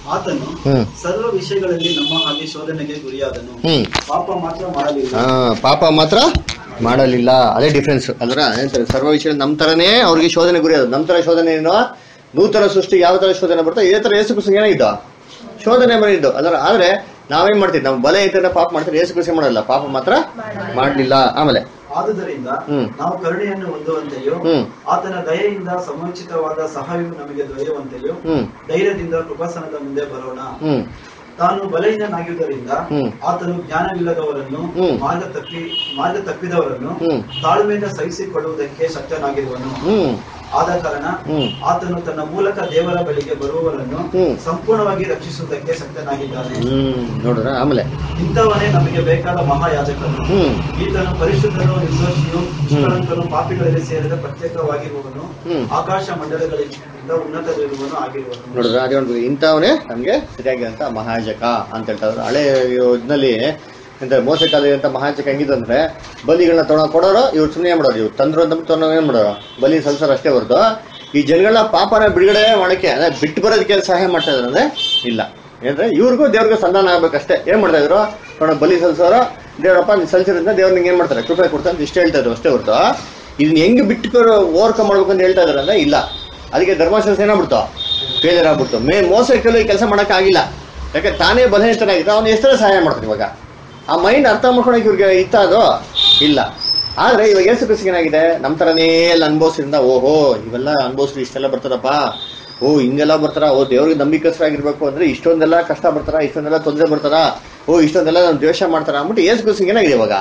ಆತನು ಹ್ಮ್ ಸರ್ವ ವಿಷಯಗಳಲ್ಲಿ ನಮ್ಮ ಹಾಗೆ ಶೋಧನೆಗೆ ಗುರಿಯಾದನು, ಹ್ಮ್ ಪಾಪ ಮಾತ್ರ ಮಾಡಲಿಲ್ಲ. ಹಾ ಪಾಪ ಮಾತ್ರ ಮಾಡಲಿಲ್ಲ. ಅದೇ ಡಿಫ್ರೆನ್ಸ್ ಅಲ್ರ. ಏನಂತಾರೆ ಸರ್ವ ವಿಷಯ ನಮ್ ತರನೇ ಅವ್ರಿಗೆ ಶೋಧನೆ ಗುರಿ ಅದು. ನಮ್ ತರ ಶೋಧನೆ ಏನೋ ನೂತನ ಸೃಷ್ಟಿ ಯಾವ ತರ ಶೋಧನೆ ಬರ್ತೋ ಇದೇ ತರ ಯೇಸು ಕ್ರಿಸ್ತನಿಗೆ ಏನಾಗಿದ್ದು ಶೋಧನೆ ಬಂದಿದ್ದು ಅದರ. ಆದ್ರೆ ನಾವೇನ್ ಮಾಡ್ತೀವಿ, ನಾವು ಬಲ ಐತೆ ಪಾಪ ಮಾಡ್ತೀವಿ, ಯೇಸು ಕ್ರಿಸ್ತ ಮಾಡಲ್ಲ, ಪಾಪ ಮಾತ್ರ ಮಾಡ್ಲಿಲ್ಲ. ಆಮೇಲೆ ಆದುದರಿಂದ ನಾವು ಕರುಣೆಯನ್ನು ಹೊಂದುವಂತೆಯೋ ಆತನ ದಯೆಯಿಂದ ಸಮಯೋಚಿತವಾದ ಸಹಾಯವು ನಮಗೆ ದೊರೆಯುವಂತೆಯೋ ಧೈರ್ಯದಿಂದ ಕೃಪಾಸನದ ಮುಂದೆ ಬರೋಣ. ತಾನು ಬಲಹೀನನಾಗಿರುವುದರಿಂದ ಆತನು ಜ್ಞಾನವಿಲ್ಲದವರನ್ನು ಮಾರ್ಗ ತಪ್ಪಿ ಮಾರ್ಗ ತಪ್ಪಿದವರನ್ನು ತಾಳ್ಮೆಯಿಂದ ಸಹಿಸಿಕೊಳ್ಳುವುದಕ್ಕೆ ಶಕ್ತನಾಗಿರುವನು. ಆದ ಕಾರಣ ಆತನು ತನ್ನ ಮೂಲಕ ದೇವರ ಬಳಿಗೆ ಬರುವವರನ್ನು ಸಂಪೂರ್ಣವಾಗಿ ರಕ್ಷಿಸುವುದಕ್ಕೆ ಶಕ್ತನಾಗಿದ್ದಾನೆ. ನೋಡ್ರ ಆಮೇಲೆ ಇಂಥವನೇ ನಮಗೆ ಬೇಕಾದ ಮಹಾಯಾಜಕನು. ಈತನು ಪರಿಶುದ್ಧನು, ನಿರ್ದೋಷಿಯು, ನಿಷ್ಕಳಂಕನು, ಪಾಪಿಗಳಲ್ಲಿ ಸೇರಿದ ಪ್ರತ್ಯೇಕವಾಗಿರುವವನು, ಆಕಾಶ ಮಂಡಲಗಳಿಂದ ಉನ್ನತವಿರುವವನು ಆಗಿರುವನು. ನೋಡ್ರ ಅದೇ ಇಂಥವನೇ ನಮ್ಗೆ ಸರಿಯಾಗಿರಂತ ಮಹಾಯಾಜಕ ಅಂತ ಹೇಳ್ತಾರೆ. ಹಳೆ ಇದ್ನಲ್ಲಿ ಎಂತ ಮೋಸ ಕಾಲದಂತ ಮಹಾಯಾಜಕ ಹೆಂಗಿದಂದ್ರೆ ಬಲಿಗಳನ್ನ ತೊಗೊಂಡ ಕೊಡೋರು, ಇವ್ರು ಸುಮ್ಮನೆ ಮಾಡೋರು, ಇವ್ರು ತಂದ್ರು ಅಂತ ತೊಗೊಂಡು ಏನ್ ಮಾಡೋರು, ಬಲಿ ಸಲ್ಸರ್ ಅಷ್ಟೇ ಹೊರತು ಈ ಜನಗಳನ್ನ ಪಾಪನ ಬಿಡುಗಡೆ ಮಾಡಕ್ಕೆ ಅಂದ್ರೆ ಬಿಟ್ಟು ಬರೋದಕ್ಕೆ ಸಹಾಯ ಮಾಡ್ತಾ ಇದ್ರು ಅಂದ್ರೆ ಇಲ್ಲ. ಏನಂದ್ರೆ ಇವ್ರಿಗೂ ದೇವ್ರಿಗೂ ಸಂಧಾನ ಆಗ್ಬೇಕಷ್ಟೇ. ಏನ್ ಮಾಡ್ತಾ ಇದ್ರು, ನೋಡ ಬಲಿ ಸಲ್ಸೋರು ದೇವ್ರಪ್ಪ ಸಲ್ಸಿರಿಂದ ದೇವ್ರ ನಿಂಗೆ ಏನ್ ಮಾಡ್ತಾರೆ, ಕೃಪೆ ಕೊಡ್ತಾರೆ ಅಂತ ಇಷ್ಟ ಹೇಳ್ತಾ ಇದ್ರು ಅಷ್ಟೇ ಹೊರತು ಇದನ್ನ ಹೆಂಗ್ ಬಿಟ್ಟು ಓವರ್ಕಮ್ ಮಾಡ್ಬೇಕು ಅಂತ ಹೇಳ್ತಾ ಇದಾರೆ ಅಂದ್ರೆ ಇಲ್ಲ. ಅದಕ್ಕೆ ಧರ್ಮಶಾಸ್ತ್ರ ಏನಾಗ್ಬಿಡ್ತು, ಫೇಲಿಯರ್ ಆಗ್ಬಿಡ್ತು. ಮೇ ಮೋಸ ಕೆಲವು ಕೆಲಸ ಮಾಡಕ್ ಆಗಿಲ್ಲ, ಯಾಕೆ ತಾನೇ ಬಲಹೀನತನಾಗಿತ್ತು, ಅವ್ನು ಎಷ್ಟರ ಸಹಾಯ ಮಾಡ್ತಾರೆ. ಇವಾಗ ಆ ಮೈಂಡ್ ಅರ್ಥ ಮಾಡ್ಕೊಳಕ್ ಇವ್ರಿಗೆ ಇತ್ತ ಅದು ಇಲ್ಲ. ಆದ್ರೆ ಇವಾಗ ಯೇಸು ಕ್ರಿಸ್ತನಿಗೆ ಏನಾಗಿದೆ, ನಮ್ ತರನೇ ಎಲ್ಲ ಅನುಭವಿಸಿದ್ರಿಂದ ಓಹೋ ಇವೆಲ್ಲ ಅನುಭವಿಸ್ರಿ ಇಷ್ಟೆಲ್ಲ ಬರ್ತಾರಪ್ಪ, ಓ ಹಿಂಗೆಲ್ಲ ಬರ್ತಾರ, ಓ ದೇವ್ರಿಗೆ ನಂಬಿಕಸ್ಥರಾಗಿರ್ಬೇಕು ಅಂದ್ರೆ ಇಷ್ಟೊಂದೆಲ್ಲ ಕಷ್ಟ ಬರ್ತಾರ, ಇಷ್ಟೊಂದೆಲ್ಲ ತೊಂದರೆ ಬರ್ತಾರ, ಓ ಇಷ್ಟೊಂದೆಲ್ಲ ನಮ್ ದ್ವೇಷ ಮಾಡ್ತಾರ ಅಂದ್ಬಿಟ್ಟು ಯೇಸು ಕ್ರಿಸ್ತನಿಗೆ ಏನಾಗಿದೆ ಇವಾಗ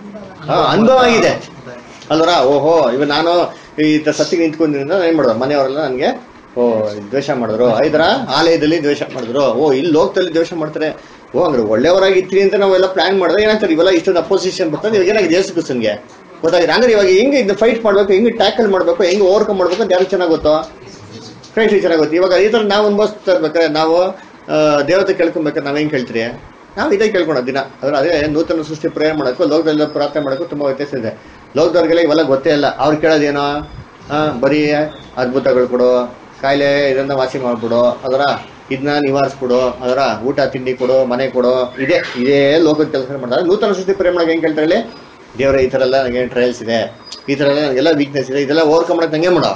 ಅನುಭವ ಆಗಿದೆ ಅಲ್ವರ. ಓಹೋ ಇವ ನಾನು ಈ ಸತ್ತಿಗೆ ನಿಂತ್ಕೊಂಡಿದ್ರಿಂದ ಏನ್ ಮಾಡೋದು, ಮನೆಯವರೆಲ್ಲ ನನ್ಗೆ ಓ ದ್ವೇಷ ಮಾಡಿದ್ರು, ಐದರ ಆಲಯದಲ್ಲಿ ದ್ವೇಷ ಮಾಡಿದ್ರು, ಓ ಇಲ್ಲಿ ಲೋಕದಲ್ಲಿ ದ್ವೇಷ ಮಾಡ್ತಾರೆ, ಓ ಹಂಗ್ರೆ ಒಳ್ಳೆಯವರಾಗಿರ್ತೀವಿ ಅಂತ ನಾವೆಲ್ಲ ಪ್ಲಾನ್ ಮಾಡಿದ್ರೆ ಏನಾಗ್ತಾರೆ, ಇವೆಲ್ಲ ಇಷ್ಟೊಂದು ಅಪೋಸಿಷನ್ ಬರ್ತದೆ. ಇವಾಗ ಏನಾಗಿದೆ ಯೇಸು ಕ್ರಿಸ್ತನಿಗೆ ಗೊತ್ತಾಗಿದೆ. ಅಂದ್ರೆ ಇವಾಗ ಹೆಂಗೆ ಇದನ್ನ ಫೈಟ್ ಮಾಡ್ಬೇಕು, ಹೆಂಗೆ ಟ್ಯಾಕಲ್ ಮಾಡ್ಬೇಕು, ಹೆಂಗೆ ಓವರ್ಕಮ್ ಮಾಡ್ಬೇಕು ಅಂತ ಯಾರು ಚೆನ್ನಾಗಿ ಗೊತ್ತೋ, ಕ್ರೈಸ್ಟ್ ಚೆನ್ನಾಗಿ ಗೊತ್ತು. ಇವಾಗ ಈ ತರ ನಾವು ಅನ್ಭವಿಸ್ತಾ ಇರ್ಬೇಕಾದ್ರೆ ನಾವು ದೇವತೆ ಕೇಳ್ಕೊಬೇಕಾದ್ರೆ ನಾವ್ ಹೆಂಗ್ ಕೇಳ್ತೀರಿ, ನಾವು ಇದೇ ಕೇಳ್ಕೊಳೋ ದಿನ. ಅದ್ರ ಅದೇ ನೂತನ ಸೃಷ್ಟಿ ಪ್ರೇಯರ್ ಮಾಡೋಕ್ಕೂ ಲೋಕದಲ್ಲ ಪ್ರಾರ್ಥನೆ ಮಾಡೋಕ್ಕೂ ತುಂಬಾ ವ್ಯತ್ಯಾಸ ಇದೆ. ಲೋಕದವ್ರಿಗೆಲ್ಲ ಇವೆಲ್ಲ ಗೊತ್ತೇ ಇಲ್ಲ. ಅವ್ರು ಕೇಳೋದೇನೋ ಬರೀ ಅದ್ಭುತಗಳು ಕೊಡು, ಕಾಯಿಲೆ ಇದನ್ನ ವಾಸಿ ಮಾಡ್ಬಿಡು, ಅದರ ಇದನ್ನ ನಿವಾರಿಸ್ಬಿಡು, ಅದರ ಊಟ ತಿಂಡಿ ಕೊಡು, ಮನೆ ಕೊಡು, ಇದೇ ಇದೇ ಲೋಕದ ಕೆಲಸ ಮಾಡ್ತಾರೆ. ನೂತನ ಸೃಷ್ಟಿ ಪ್ರೇಮ ಮಾಡಕ್ಕೆ ಹೆಂಗ್ ಕೇಳ್ತಾರೆ ಇಲ್ಲಿ, ದೇವರ ಈ ತರ ಎಲ್ಲ ನನಗೆ ಟ್ರಯಲ್ಸ್ ಇದೆ, ಈ ತರ ಎಲ್ಲ ಎಲ್ಲ ವೀಕ್ನೆಸ್ ಇದೆ, ಇದೆಲ್ಲ ಓವರ್ಕಮ್ ಮಾಡಕ್ಕೆ ನಂಗೆ ಮಾಡೋ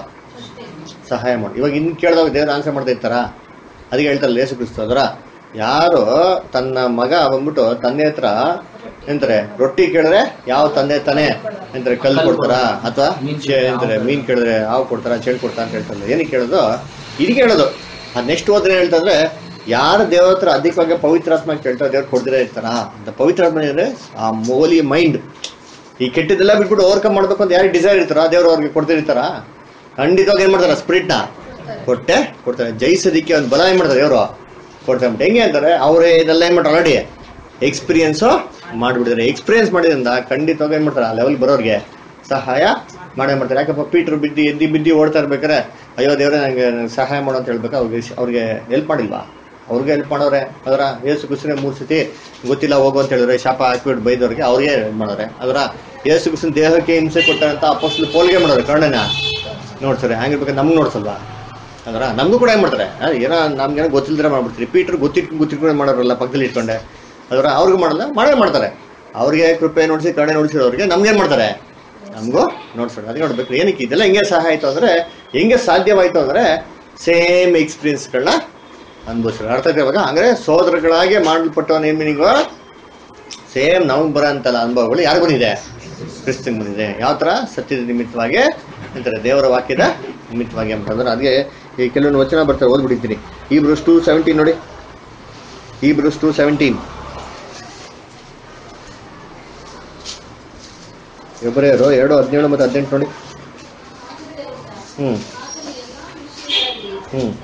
ಸಹಾಯ ಮಾಡು. ಇವಾಗ ಇನ್ನು ಕೇಳಿದಾಗ ದೇವ್ರ ಆನ್ಸರ್ ಮಾಡ್ತಾ ಇರ್ತಾರ. ಅದಕ್ಕೆ ಹೇಳ್ತಾರಲ್ಲ ಯೇಸು ಕ್ರಿಸ್ತ ಅದರ ಯಾರು ತನ್ನ ಮಗ ಬಂದ್ಬಿಟ್ಟು ತಂದೆ ಹತ್ರ ಎಂತಾರೆ ರೊಟ್ಟಿ ಕೇಳಿದ್ರೆ ಯಾವ ತಂದೆ ತಾನೆ ಎಂತಾರೆ ಕಲ್ಲು ಕೊಡ್ತಾರ, ಅಥವಾ ಎಂತಾರೆ ಮೀನ್ ಕೇಳಿದ್ರೆ ಹಾವು ಕೊಡ್ತಾರ, ಚೆಂಡು ಕೊಡ್ತಾರ ಅಂತ ಹೇಳ್ತಾರೆ. ಏನಕ್ಕೆ ಕೇಳೋದು, ಇದಕ್ಕೆ ಹೇಳೋದು. ಅದ್ ನೆಕ್ಸ್ಟ್ ಹೋದ್ರೆ ಹೇಳ್ತಂದ್ರೆ ಯಾರು ದೇವ್ರ ಹತ್ರ ಅಧಿಕವಾಗಿ ಪವಿತ್ರಾತ್ಮ ಕೇಳ್ತಾರೆ ದೇವ್ರು ಕೊಡ್ದಿರ ಇರ್ತಾರ ಅಂತ. ಪವಿತ್ರಾತ್ಮ ಅಂದ್ರೆ ಆ ಹೋಲಿ ಮೈಂಡ್, ಈ ಕೆಟ್ಟದೆಲ್ಲ ಬಿಟ್ಬಿಟ್ಟು ಓವರ್ಕಮ್ ಮಾಡ್ಬೇಕು ಅಂತ ಯಾರಿಗೆ ಡಿಸೈರ್ ಇರ್ತಾರ ದೇವ್ರು ಅವ್ರಿಗೆ ಕೊಡ್ತಿರ್ತಾರ. ಖಂಡಿತವಾಗಿ ಏನ್ ಮಾಡ್ತಾರ, ಸ್ಪಿರಿಟ್ ನ ಕೊಟ್ಟೆ ಕೊಡ್ತಾರೆ. ಜಯಿಸೋದಿಕ್ಕೆ ಒಂದು ಬಲ ಏನ್ ಮಾಡ್ತಾರೆ ದೇವ್ರು ಕೊಡ್ತಾರೆ. ಹೆಂಗೆ ಅಂತಾರೆ, ಅವರೇ ಇದೆಲ್ಲ ಏನ್ ಮಾಡ್ತಾರೆ ಆಲ್ರೆಡಿ ಎಕ್ಸ್ಪೀರಿಯನ್ಸ್ ಮಾಡ್ಬಿಟ್ಟಿದ್ದಾರೆ. ಎಕ್ಸ್ಪೀರಿಯನ್ಸ್ ಮಾಡಿದ್ರಿಂದ ಖಂಡಿತವಾಗಿ ಏನ್ ಮಾಡ್ತಾರೆ ಆ ಲೆವೆಲ್ ಬರೋರ್ಗೆ ಸಹಾಯ ಮಾಡೇ ಮಾಡ್ತಾರೆ. ಯಾಕಪ್ಪ ಪೀಟ್ರು ಬಿದ್ದಿ ಎದ್ದಿ ಬಿದ್ದಿ ಓಡ್ತಾ ಇರ್ಬೇಕಾರೆ ಅಯ್ಯೋ ದೇವ್ರೆ ನಂಗೆ ಸಹಾಯ ಮಾಡೋ ಅಂತ ಹೇಳ್ಬೇಕು, ಅವ್ರಿಗೆ ಅವ್ರಿಗೆ ಹೆಲ್ಪ್ ಮಾಡಿಲ್ವಾ, ಅವ್ರಿಗೆ ಹೆಲ್ಪ್ ಮಾಡೋರೆ. ಅದರ ಯೇಸು ಕ್ರಿಸ್ತನಿಗೆ ಮೂರು ಸತಿ ಗೊತ್ತಿಲ್ಲ ಹೋಗು ಅಂತ ಹೇಳಿದ್ರೆ ಶಾಪ ಹಾಕ್ಬಿಟ್ಟು ಬೈದವ್ರಿಗೆ ಅವ್ರಿಗೆ ಹೆಲ್ಪ್ ಮಾಡೋರೆ. ಅದರ ಯೇಸು ಕ್ರಿಸ್ತನ ದೇಹಕ್ಕೆ ಹಿಂಸೆ ಕೊಡ್ತಾರೆ ಅಂತ ಅಪೊಸ್ತಲರು ಪೌಲಗೆ ಮಾಡೋರೆ, ಕರ್ಣನ ನೋಡ್ತಾರೆ. ಹಂಗಿರ್ಬೇಕು ನಮ್ಗೆ ನೋಡ್ಸಲ್ವಾ, ಅದರ ನಮಗೂ ಕೂಡ ಏನ್ ಮಾಡ್ತಾರೆ, ಏನೋ ನಮ್ಗೇನೋ ಗೊತ್ತಿಲ್ದ್ರೆ ಮಾಡ್ಬಿಡ್ತೀರಿ. ಪೀಟ್ರು ಗೊತ್ತಿಟ್ಟು ಗೊತ್ತಿಟ್ಕೊಂಡು ಮಾಡೋರಲ್ಲ ಪಕ್ಕದಲ್ಲಿ ಇಟ್ಕೊಂಡೆ, ಅದರ ಅವ್ರಿಗೂ ಮಾಡಲ್ಲ ಮಾಡೇ ಮಾಡ್ತಾರೆ. ಅವ್ರಿಗೆ ಕೃಪೆ ನೋಡಿಸಿ ಕರುಣೆ ನೋಡಿಸಿರೋರಿಗೆ ನಮ್ಗೇನ್ ಮಾಡ್ತಾರೆ, ನಮಗೂ ನೋಡ್ಸೋಣ. ಅದಕ್ಕೆ ನೋಡ್ಬೇಕು ಏನಕ್ಕೆ ಇದೆಲ್ಲ ಹೆಂಗೆ ಸಹಾಯ ಆಯ್ತು ಅಂದ್ರೆ, ಹೆಂಗೆ ಸಾಧ್ಯವಾಯ್ತು ಅಂದ್ರೆ ಸೇಮ್ ಎಕ್ಸ್ಪೀರಿಯನ್ಸ್ಗಳನ್ನ ಅನುಭವಿಸ್ತಾರೆ. ಅರ್ಥ ಆಯ್ತು ಇವಾಗ. ಅಂದ್ರೆ ಸೋದರಗಳಾಗಿ ಮಾಡಲ್ಪಟ್ಟವ ನೇಮ್ ಮೀನಿಂಗು ಸೇಮ್ ನಮ್ಗೆ ಬರೋ ಅಂತಲ್ಲ ಅನುಭವಗಳು ಯಾರು ಬಂದಿದೆ, ಕ್ರಿಸ್ತನ್ ಬಂದಿದೆ. ಯಾವ ತರ ಸತ್ಯದ ನಿಮಿತ್ತವಾಗಿ ಅಂತಾರೆ, ದೇವರ ವಾಕ್ಯದ ನಿಮಿತ್ತವಾಗಿ ಅಂತಂದ್ರೆ. ಅದಕ್ಕೆ ಈ ಕೆಲವೊಂದು ವಚನ ಬರ್ತಾರೆ, ಓದ್ಬಿಟ್ಟಿದ್ದೀನಿ. ಹೀಬ್ರೂಸ್ ಟೂ ಸೆವೆಂಟೀನ್ ನೋಡಿ, ಹೀಬ್ರೂಸ್ ಟೂ ಸೆವೆಂಟೀನ್ ಇಬ್ಬರೇರು ಎರಡು ಹದಿನೇಳು ಮತ್ತು ಹದಿನೆಂಟು ನೋಡಿ. ಹ್ಮ್ ಹ್ಮ್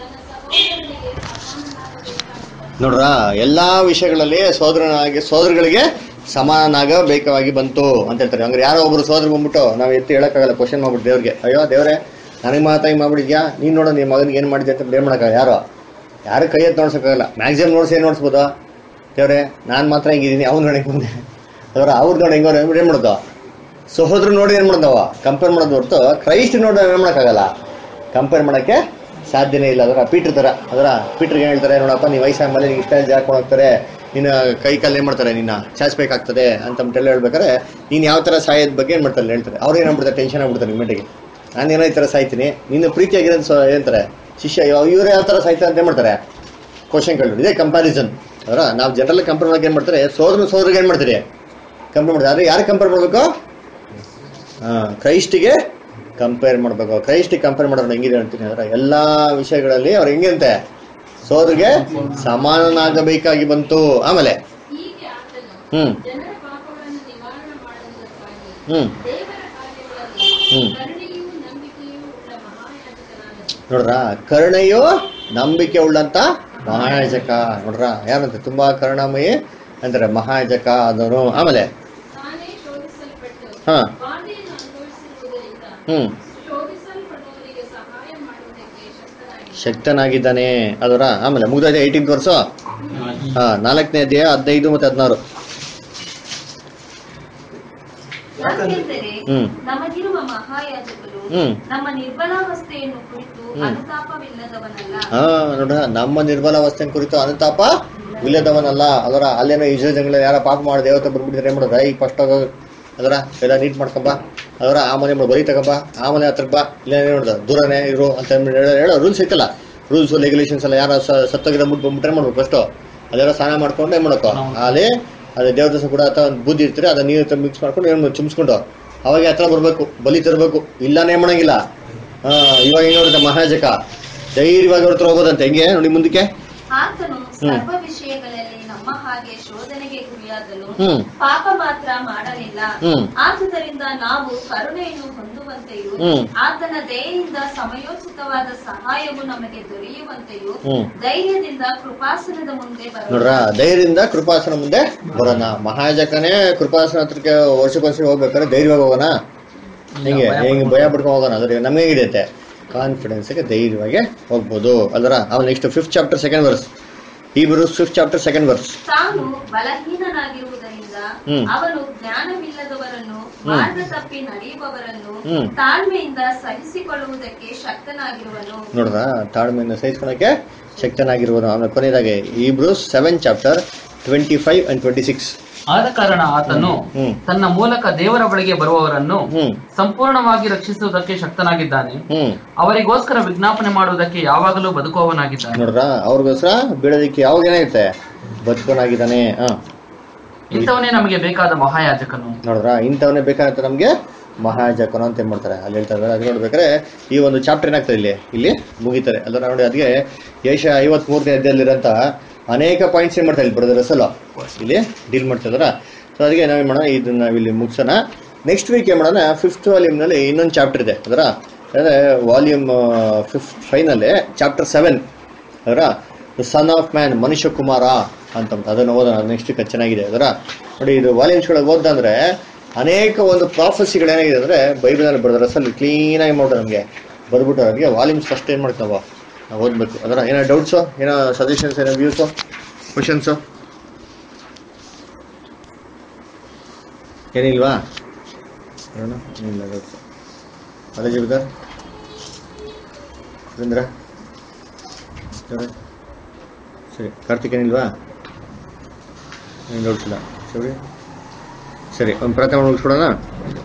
ನೋಡ್ರ, ಎಲ್ಲಾ ವಿಷಯಗಳಲ್ಲಿ ಸೋದರನಾಗಿ ಸೋದರಗಳಿಗೆ ಸಮಾನಾಗಬೇಕಾಗಿ ಬಂತು ಅಂತ ಹೇಳ್ತಾರೆ. ಹಂಗಾರೆ ಯಾರೋ ಒಬ್ರು ಸೋದರ ಬಂದ್ಬಿಟ್ಟು ನಾವು ಎತ್ತಿ ಹೇಳಕ್ಕಾಗಲ್ಲ, ಕ್ವಶನ್ ಮಾಡ್ಬಿಟ್ಟು ದೇವ್ರಿಗೆ, ಅಯ್ಯೋ ದೇವ್ರೆ ನನಗೆ ಮಾತಾಗಿ ಮಾಡ್ಬಿಟ್ಟಿದ್ಯಾ, ನೀನ್ ನೋಡೋ ನಿಮ್ಮ ಮಗನಿಗೆ ಏನ್ ಮಾಡಿದ್ಯಾ ಅಂತ ಬ್ಲೇಮ್ ಮಾಡಕ್ಕಾಗ. ಯಾರೋ ಯಾರು ಕೈ ಎತ್ತು ನೋಡ್ಸಕ್ಕಾಗಲ್ಲ. ಮ್ಯಾಕ್ಸಿಮಮ್ ನೋಡ್ಸಿ ಏನ್ ನೋಡ್ಸ್ಬೋದು, ದೇವ್ರೆ ನಾನ್ ಮಾತ್ರ ಹಿಂಗಿದ್ದೀನಿ, ಅವ್ನು ನೋಡಿ ಮುಂದೆ ಅವ್ರ ಅವ್ರ ನೋಡಿ ಹೆಂಗೋ ಏನ್ ಮಾಡೋದು, ಸಹೋದ್ರ ನೋಡಿ ಏನ್ ಮಾಡ್ದವ ಕಂಪೇರ್ ಮಾಡೋದು ಹೊರತು ಕ್ರೈಸ್ಟ್ ನೋಡಿ ಏನ್ ಮಾಡೋಕ್ಕಾಗಲ್ಲ, ಕಂಪೇರ್ ಮಾಡಕ್ಕೆ ಸಾಧ್ಯನೇ ಇಲ್ಲ. ಅದರ ಪೀಟ್ರ್ ಥರ ಅದರ ಪೀಟ್ರಿಗೆ ಏನು ಹೇಳ್ತಾರೆ, ನೋಡಪ್ಪ ನೀವು ವಯಸ್ಸಾದ ಮೇಲೆ ನೀವು ಇಷ್ಟ ಜಾರ್ಕೊಂಡು ಹೋಗ್ತಾರೆ, ನಿನ್ನ ಕೈ ಕಾಲು ಏನು ಮಾಡ್ತಾರೆ, ನಿನ್ನ ಚಾಚಬೇಕಾಗ್ತದೆ ಅಂತಂತೆಲ್ಲ ಹೇಳ್ಬೇಕಾರೆ ನೀನು ಯಾವ ಥರ ಸಾಯೋದ್ ಬಗ್ಗೆ ಏನು ಮಾಡ್ತಾರೆ ಹೇಳ್ತಾರೆ. ಅವ್ರು ಏನು ಮಾಡ್ತಾರೆ, ಟೆನ್ಷನ್ ಆಗ್ಬಿಡ್ತಾರೆ ನಿಮ್ಮೆಟಿಗೆ, ನಾನು ಏನೋ ಈ ಥರ ಸಾಯ್ತೀನಿ, ನಿನ್ನ ಪ್ರೀತಿಯಾಗಿರೋದು ಸ ಏನಂತಾರೆ ಶಿಷ್ಯ ಇವ್ರು ಯಾವ ಥರ ಸಾಯ್ತಾರೆ ಅಂತ ಏನು ಮಾಡ್ತಾರೆ ಕ್ವಶನ್ ಕೇಳಿದ್ರು. ಇದೇ ಕಂಪ್ಯಾರಿಸನ್ ಅವರ ನಾವು ಜನರಲ್ ಕಂಪೇರ್ ಮಾಡೋಕೆ ಏನು ಮಾಡ್ತಾರೆ, ಸೋದ್ರ ಸೋದ್ರಿಗೆ ಏನು ಮಾಡ್ತೀರಿ ಕಂಪೇರ್ ಮಾಡ್ತಾರೆ. ಆದರೆ ಯಾರು ಕಂಪೇರ್ ಮಾಡಬೇಕು, ಹಾಂ ಕ್ರೈಸ್ಟಿಗೆ ಕಂಪೇರ್ ಮಾಡಬೇಕು. ಕ್ರೈಸ್ಟಿಗೆ ಕಂಪೇರ್ ಮಾಡೋರು ಹೆಂಗಿದೆ ಹೇಳ್ತೀನಿ ಅಂದ್ರೆ ಎಲ್ಲ ವಿಷಯಗಳಲ್ಲಿ ಅವ್ರು ಹೆಂಗೆ ಅಂತೆ ಸೋದರಿಗೆ ಸಮಾನನಾಗಬೇಕಾಗಿ ಬಂತು. ಆಮೇಲೆ ಹೀಗೆ ಆತನು ಹ್ಮ್ ಜನರ ಪಾಪಗಳನ್ನು ನಿವಾರಣೆ ಮಾಡುವುದಕ್ಕಾಗಿ ಹ್ಮ್ ದೇವರ ಕಾರ್ಯಗಳಲ್ಲಿ ಹ್ಮ್ ಕರುಣೆಯೂ ನಂಬಿಕೆಯೂ ಉಳ್ಳ ಮಹಾಯಾಜಕನಾದನು. ನೋಡ್ರ, ಕರುಣೆಯು ನಂಬಿಕೆ ಉಳ್ಳಂತ ಮಹಾಯಾಜಕ. ನೋಡ್ರ, ಯಾರಂತ ತುಂಬಾ ಕರುಣಾಮಯಿ ಅಂತಾರೆ ಮಹಾಯಾಜಕ ಆದವನು. ಆಮೇಲೆ ತಾನೇ ಶೋಧಿಸಲ್ಪಟ್ಟು ಹಾ ಬಾಧೆಯನ್ನು ಅನುಭವಿಸಿರುವುದರಿಂದ ಹ್ಮ್ ಶೋಧಿಸಲ್ಪಡುವವರಿಗೆ ಸಹಾಯ ಮಾಡುವುದಕ್ಕೆ ಶಕ್ತನಾಗಿ ಶಕ್ತನಾಗಿದ್ದಾನೆ ಅದರ. ಆಮೇಲೆ ಮುಗ್ದೈತೆ ಏಯ್ಟೀನ್ತ್ ವರ್ಷ ಹಾ ನಾಲ್ಕನೇ ಅಧ್ಯಾಯ ಹದಿನೈದು ಮತ್ತೆ ಹದಿನಾರು. ಯಾಕೆಂದರೆ ಹ್ಮ್ ನಮಗಿರುವ ಮಹಾಯಾಜಕನು ಹ್ಮ್ ನಮ್ಮ ನಿರ್ಬಲಾವಸ್ಥೆಯನ್ನು ಕುರಿತು ಅನುತಾಪವಿಲ್ಲದವನಲ್ಲ. ಹಾ ನೋಡ್ರ, ನಮ್ಮ ನಿರ್ಬಲಾವಸ್ಥೆ ಕುರಿತು ಅನುತಾಪ ಇಲ್ಲದವನಲ್ಲ ಅದರ. ಅಲ್ಲೇನೋ ಇಸ್ರೇಲ್ ಜನಗಳು ಯಾರ ಪಾಪ ಮಾಡಿ ದೇವತೆ ಬಂದ್ಬಿಟ್ಟಿದ್ರೆ ಏನ್ ಮಾಡೋದ, ಈಗ ಫಸ್ಟ್ ಆಗ ಅದರ ಎಲ್ಲ ನೀಟ್ ಮಾಡ್ಕೊಂಬ ಅದರ, ಆ ಮನೆ ಬರೀ ತಗೊಂಬ, ಆ ಮನೆ ಹತ್ರ ಬಾ, ಇಲ್ಲ ಏನ್ ನೋಡ್ದ ದೂರನೇ ಇರು ಅಂತ ಹೇಳೋ ಹೇಳೋ ರೂಲ್ಸ್ ಐತಲ್ಲ, ರೂಲ್ಸ್ ರೆಗ್ಯುಲೇಷನ್ಸ್ ಎಲ್ಲ ಯಾರು ಸತ್ತೋಗಿರೋ ಮುಟ್ಟು ಬಂದ್ಬಿಟ್ರೆ ಮಾಡ್ಬೇಕು ಫಸ್ಟು ಅದೆಲ್ಲ ಸ್ನಾನ ಮಾಡ್ಕೊಂಡು ಏನ್ ಮಾಡ್ಕೋ ಅಲ್ಲಿ ಅದೇ ದೇವತೆ ಕೂಡ ಅಥವಾ ಬೂದಿ ಇರ್ತೀರಿ ಅದನ್ನ ನೀರು ಮಿಕ್ಸ್ ಮಾಡ್ಕೊಂಡು ಏನು ಚುಮ್ಸ್ಕೊಂಡು ಅವಾಗ ಹತ್ರ ಬರ್ಬೇಕು, ಬಲಿ ತರಬೇಕು, ಇಲ್ಲಾನೇ ಮಾಡಂಗಿಲ್ಲ. ಹಾ ಇವಾಗ ಹೆಂಗ್ ನೋಡುತ್ತೆ ಮಹಾಜಕ ಧೈರ್ಯವಾಗಿ ಅವ್ರ ಹತ್ರ ಹೋಗೋದಂತೆ. ಹೆಂಗೆ ನೋಡಿ ಮುಂದಕ್ಕೆ, ಆತನು ಸರ್ವ ವಿಷಯಗಳಲ್ಲಿ ನಮ್ಮ ಹಾಗೆ ಶೋಧನೆಗೆ ಗುರಿಯಾದನು, ಹ್ಮ್ ಪಾಪ ಮಾತ್ರ ಮಾಡಲಿಲ್ಲ. ಹ್ಮ್ ಆದುದರಿಂದ ನಾವು ಕರುಣೆಯನ್ನು ಹೊಂದುವಂತೆಯೂ ಹ್ಮ್ ಆತನ ದಯೆಯಿಂದ ಸಮಯೋಚಿತವಾದ ಸಹಾಯವು ನಮಗೆ ದೊರೆಯುವಂತೆಯೂ ಹ್ಮ್ ಧೈರ್ಯದಿಂದ ಕೃಪಾಸನದ ಮುಂದೆ ನೋಡ್ರ, ಬರೋಣ. ಧೈರ್ಯದಿಂದ ಕೃಪಾಸನ ಮುಂದೆ ಬರೋಣ. ಮಹಾಜಕನೇ ಕೃಪಾಸನ ಹತ್ರಕ್ಕೆ ವರ್ಷಕ್ಕೊಂದ್ಸರಿ ಹೋಗ್ಬೇಕಾದ್ರೆ ಧೈರ್ಯವಾಗಿ ಹೋಗೋಣ, ಹಿಂಗೆ ಹೆಂಗೆ ಭಯ ಬಿಡ್ಕೊಂಡು ಹೋಗೋಣ. ಅದ್ರ ನಮ್ಗೆ ಹಿಡಿಯುತ್ತೆ ಕಾನ್ಫಿಡೆನ್ಸ್ಗೆ ಧೈರ್ಯವಾಗಿ ಹೋಗ್ಬೋದು ಅದರ. ಆಮೇಲೆ next fifth chapter second verse, Hebrews fifth chapter second verse. ತಾನು ಬಲಹೀನನಾಗಿರುವುದರಿಂದ ಹ್ಮ್. ಅವನು ಜ್ಞಾನವಿಲ್ಲದವರನ್ನು ಮಾರ್ಗ ತಪ್ಪಿ ನಡೆಯುವವರನ್ನು ಹ್ಮ್. ತಾಳ್ಮೆಯಿಂದ ಸಹಿಸಿಕೊಳ್ಳುವುದಕ್ಕೆ ಶಕ್ತನಾಗಿರುವನು. ನೋಡ್ರ, ತಾಳ್ಮೆಯನ್ನು ಸಹಿಸ್ಕೊಳಕ್ಕೆ ಶಕ್ತನಾಗಿರುವನು. ಆಮೇಲೆ ಕೊನೆಯದಾಗಿ Hebrews seven chapter twenty five and twenty six. ಆದ ಕಾರಣ ಆತನು ಹ್ಮ್. ತನ್ನ ಮೂಲಕ ದೇವರ ಬಳಿಗೆ ಬರುವವರನ್ನು ಹ್ಮ್ ಸಂಪೂರ್ಣವಾಗಿ ರಕ್ಷಿಸುವುದಕ್ಕೆ ಶಕ್ತನಾಗಿದ್ದಾನೆ. ಹ್ಮ್ ಅವರಿಗೋಸ್ಕರ ವಿಜ್ಞಾಪನೆ ಮಾಡುವುದಕ್ಕೆ ಯಾವಾಗಲೂ ಬದುಕುವವನಾಗಿದ್ದಾನೆ. ನೋಡ್ರ, ಅವ್ರಿಗೋಸ್ಕರ ಬೀಳೋದಕ್ಕೆ ಯಾವಾಗ ಏನಾಗುತ್ತೆ ಬದುಕೋನಾಗಿದ್ದಾನೆ. ಹ ಇಂಥವನೇ ನಮಗೆ ಬೇಕಾದ ಮಹಾಯಾಜಕನು. ನೋಡ್ರ, ಇಂಥವನ್ನೇ ಬೇಕಾದಂತ ನಮ್ಗೆ ಮಹಾಯಾಜಕನು ಅಂತ ಏನ್ ಮಾಡ್ತಾರೆ ಅಲ್ಲಿ ಹೇಳ್ತಾ ಇದ್ದಾರೆ. ಅದು ನೋಡ್ಬೇಕಾದ್ರೆ ಈ ಒಂದು ಚಾಪ್ಟರ್ ಏನಾಗ್ತದೆ ಇಲ್ಲಿ ಇಲ್ಲಿ ಮುಗಿತಾರೆ ಅದರ ನೋಡಿ. ಅದಕ್ಕೆ ಯೇಷ ಐವತ್ ಮೂರನೇ ಅಧ್ಯಾಯದಲ್ಲಿರೋಂಥ ಅನೇಕ ಪಾಯಿಂಟ್ಸ್ ಏನ್ ಮಾಡ್ತಾರೆ ಇಲ್ಲಿ ಬ್ರದರ್ ಅಸಲ ಇಲ್ಲಿ ಡೀಲ್ ಮಾಡ್ತಾ ಇದಾರ. ಸೊ ಅದಕ್ಕೆ ನಾವೇನ್ ಮಾಡೋಣ, ಇದನ್ನ ನಾವಿಲ್ಲಿ ಮುಗಿಸೋಣ. ನೆಕ್ಸ್ಟ್ ವೀಕ್ ಏನ್ ಮಾಡೋಣ, ಫಿಫ್ತ್ ವಾಲ್ಯೂಮ್ನಲ್ಲಿ ಇನ್ನೊಂದು ಚಾಪ್ಟರ್ ಇದೆ ಅದರ, ಅಂದರೆ ವಾಲ್ಯೂಮ್ ಫಿಫ್ತ್ ಫೈನಲ್ಲೇ ಚಾಪ್ಟರ್ ಸೆವೆನ್ ಅದರ ಸನ್ ಆಫ್ ಮ್ಯಾನ್ ಮನುಷ್ಯ ಕುಮಾರ ಅಂತ ಅದನ್ನು ಓದೋಣ. ನೆಕ್ಸ್ಟ್ ವೀಕ್ ಚೆನ್ನಾಗಿದೆ ಅದರ. ನೋಡಿ, ಇದು ವಾಲ್ಯೂಮ್ಸ್ಗಳಿಗೆ ಓದಂದ್ರೆ ಅನೇಕ ಒಂದು ಪ್ರಾಫೆಸಿಗಳು ಏನಾಗಿದೆ ಅಂದರೆ ಬೈಬಲಲ್ಲಿ ಬರೆದ್ರೆ ಅಸಲು ಕ್ಲೀನಾಗಿ ಮಾಡೋದು ನಮಗೆ ಬರ್ಬಿಟ್ಟು ಅದಕ್ಕೆ ವಾಲ್ಯೂಮ್ಸ್ ಫಸ್ಟ್ ಏನು ಮಾಡ್ತೀವಿ ನಾವು ನಾವು ಓದಬೇಕು ಅದರ. ಏನೋ ಡೌಟ್ಸು, ಏನೋ ಸಜೆಷನ್ಸ್, ಏನೋ ವ್ಯೂಸು, ಕ್ವಶನ್ಸು ಏನಿಲ್ವಾ? ಏನೋ ಏನಿಲ್ಲ ಡೌಟ್ಸು. ಅದೇ ಜೀವಿದಾರ್ ಸುರೇಂದ್ರ ಸರಿ, ಕಾರ್ತಿಕ್ ಏನಿಲ್ವಾ? ಏನು ಡೌಟ್ಸ್ ಇಲ್ಲ. ಸರಿ ಸರಿ ಒಂದು ಪ್ರಾರ್ಥನೆ ಮುಗಿಸ್ಕೊಡೋಣ.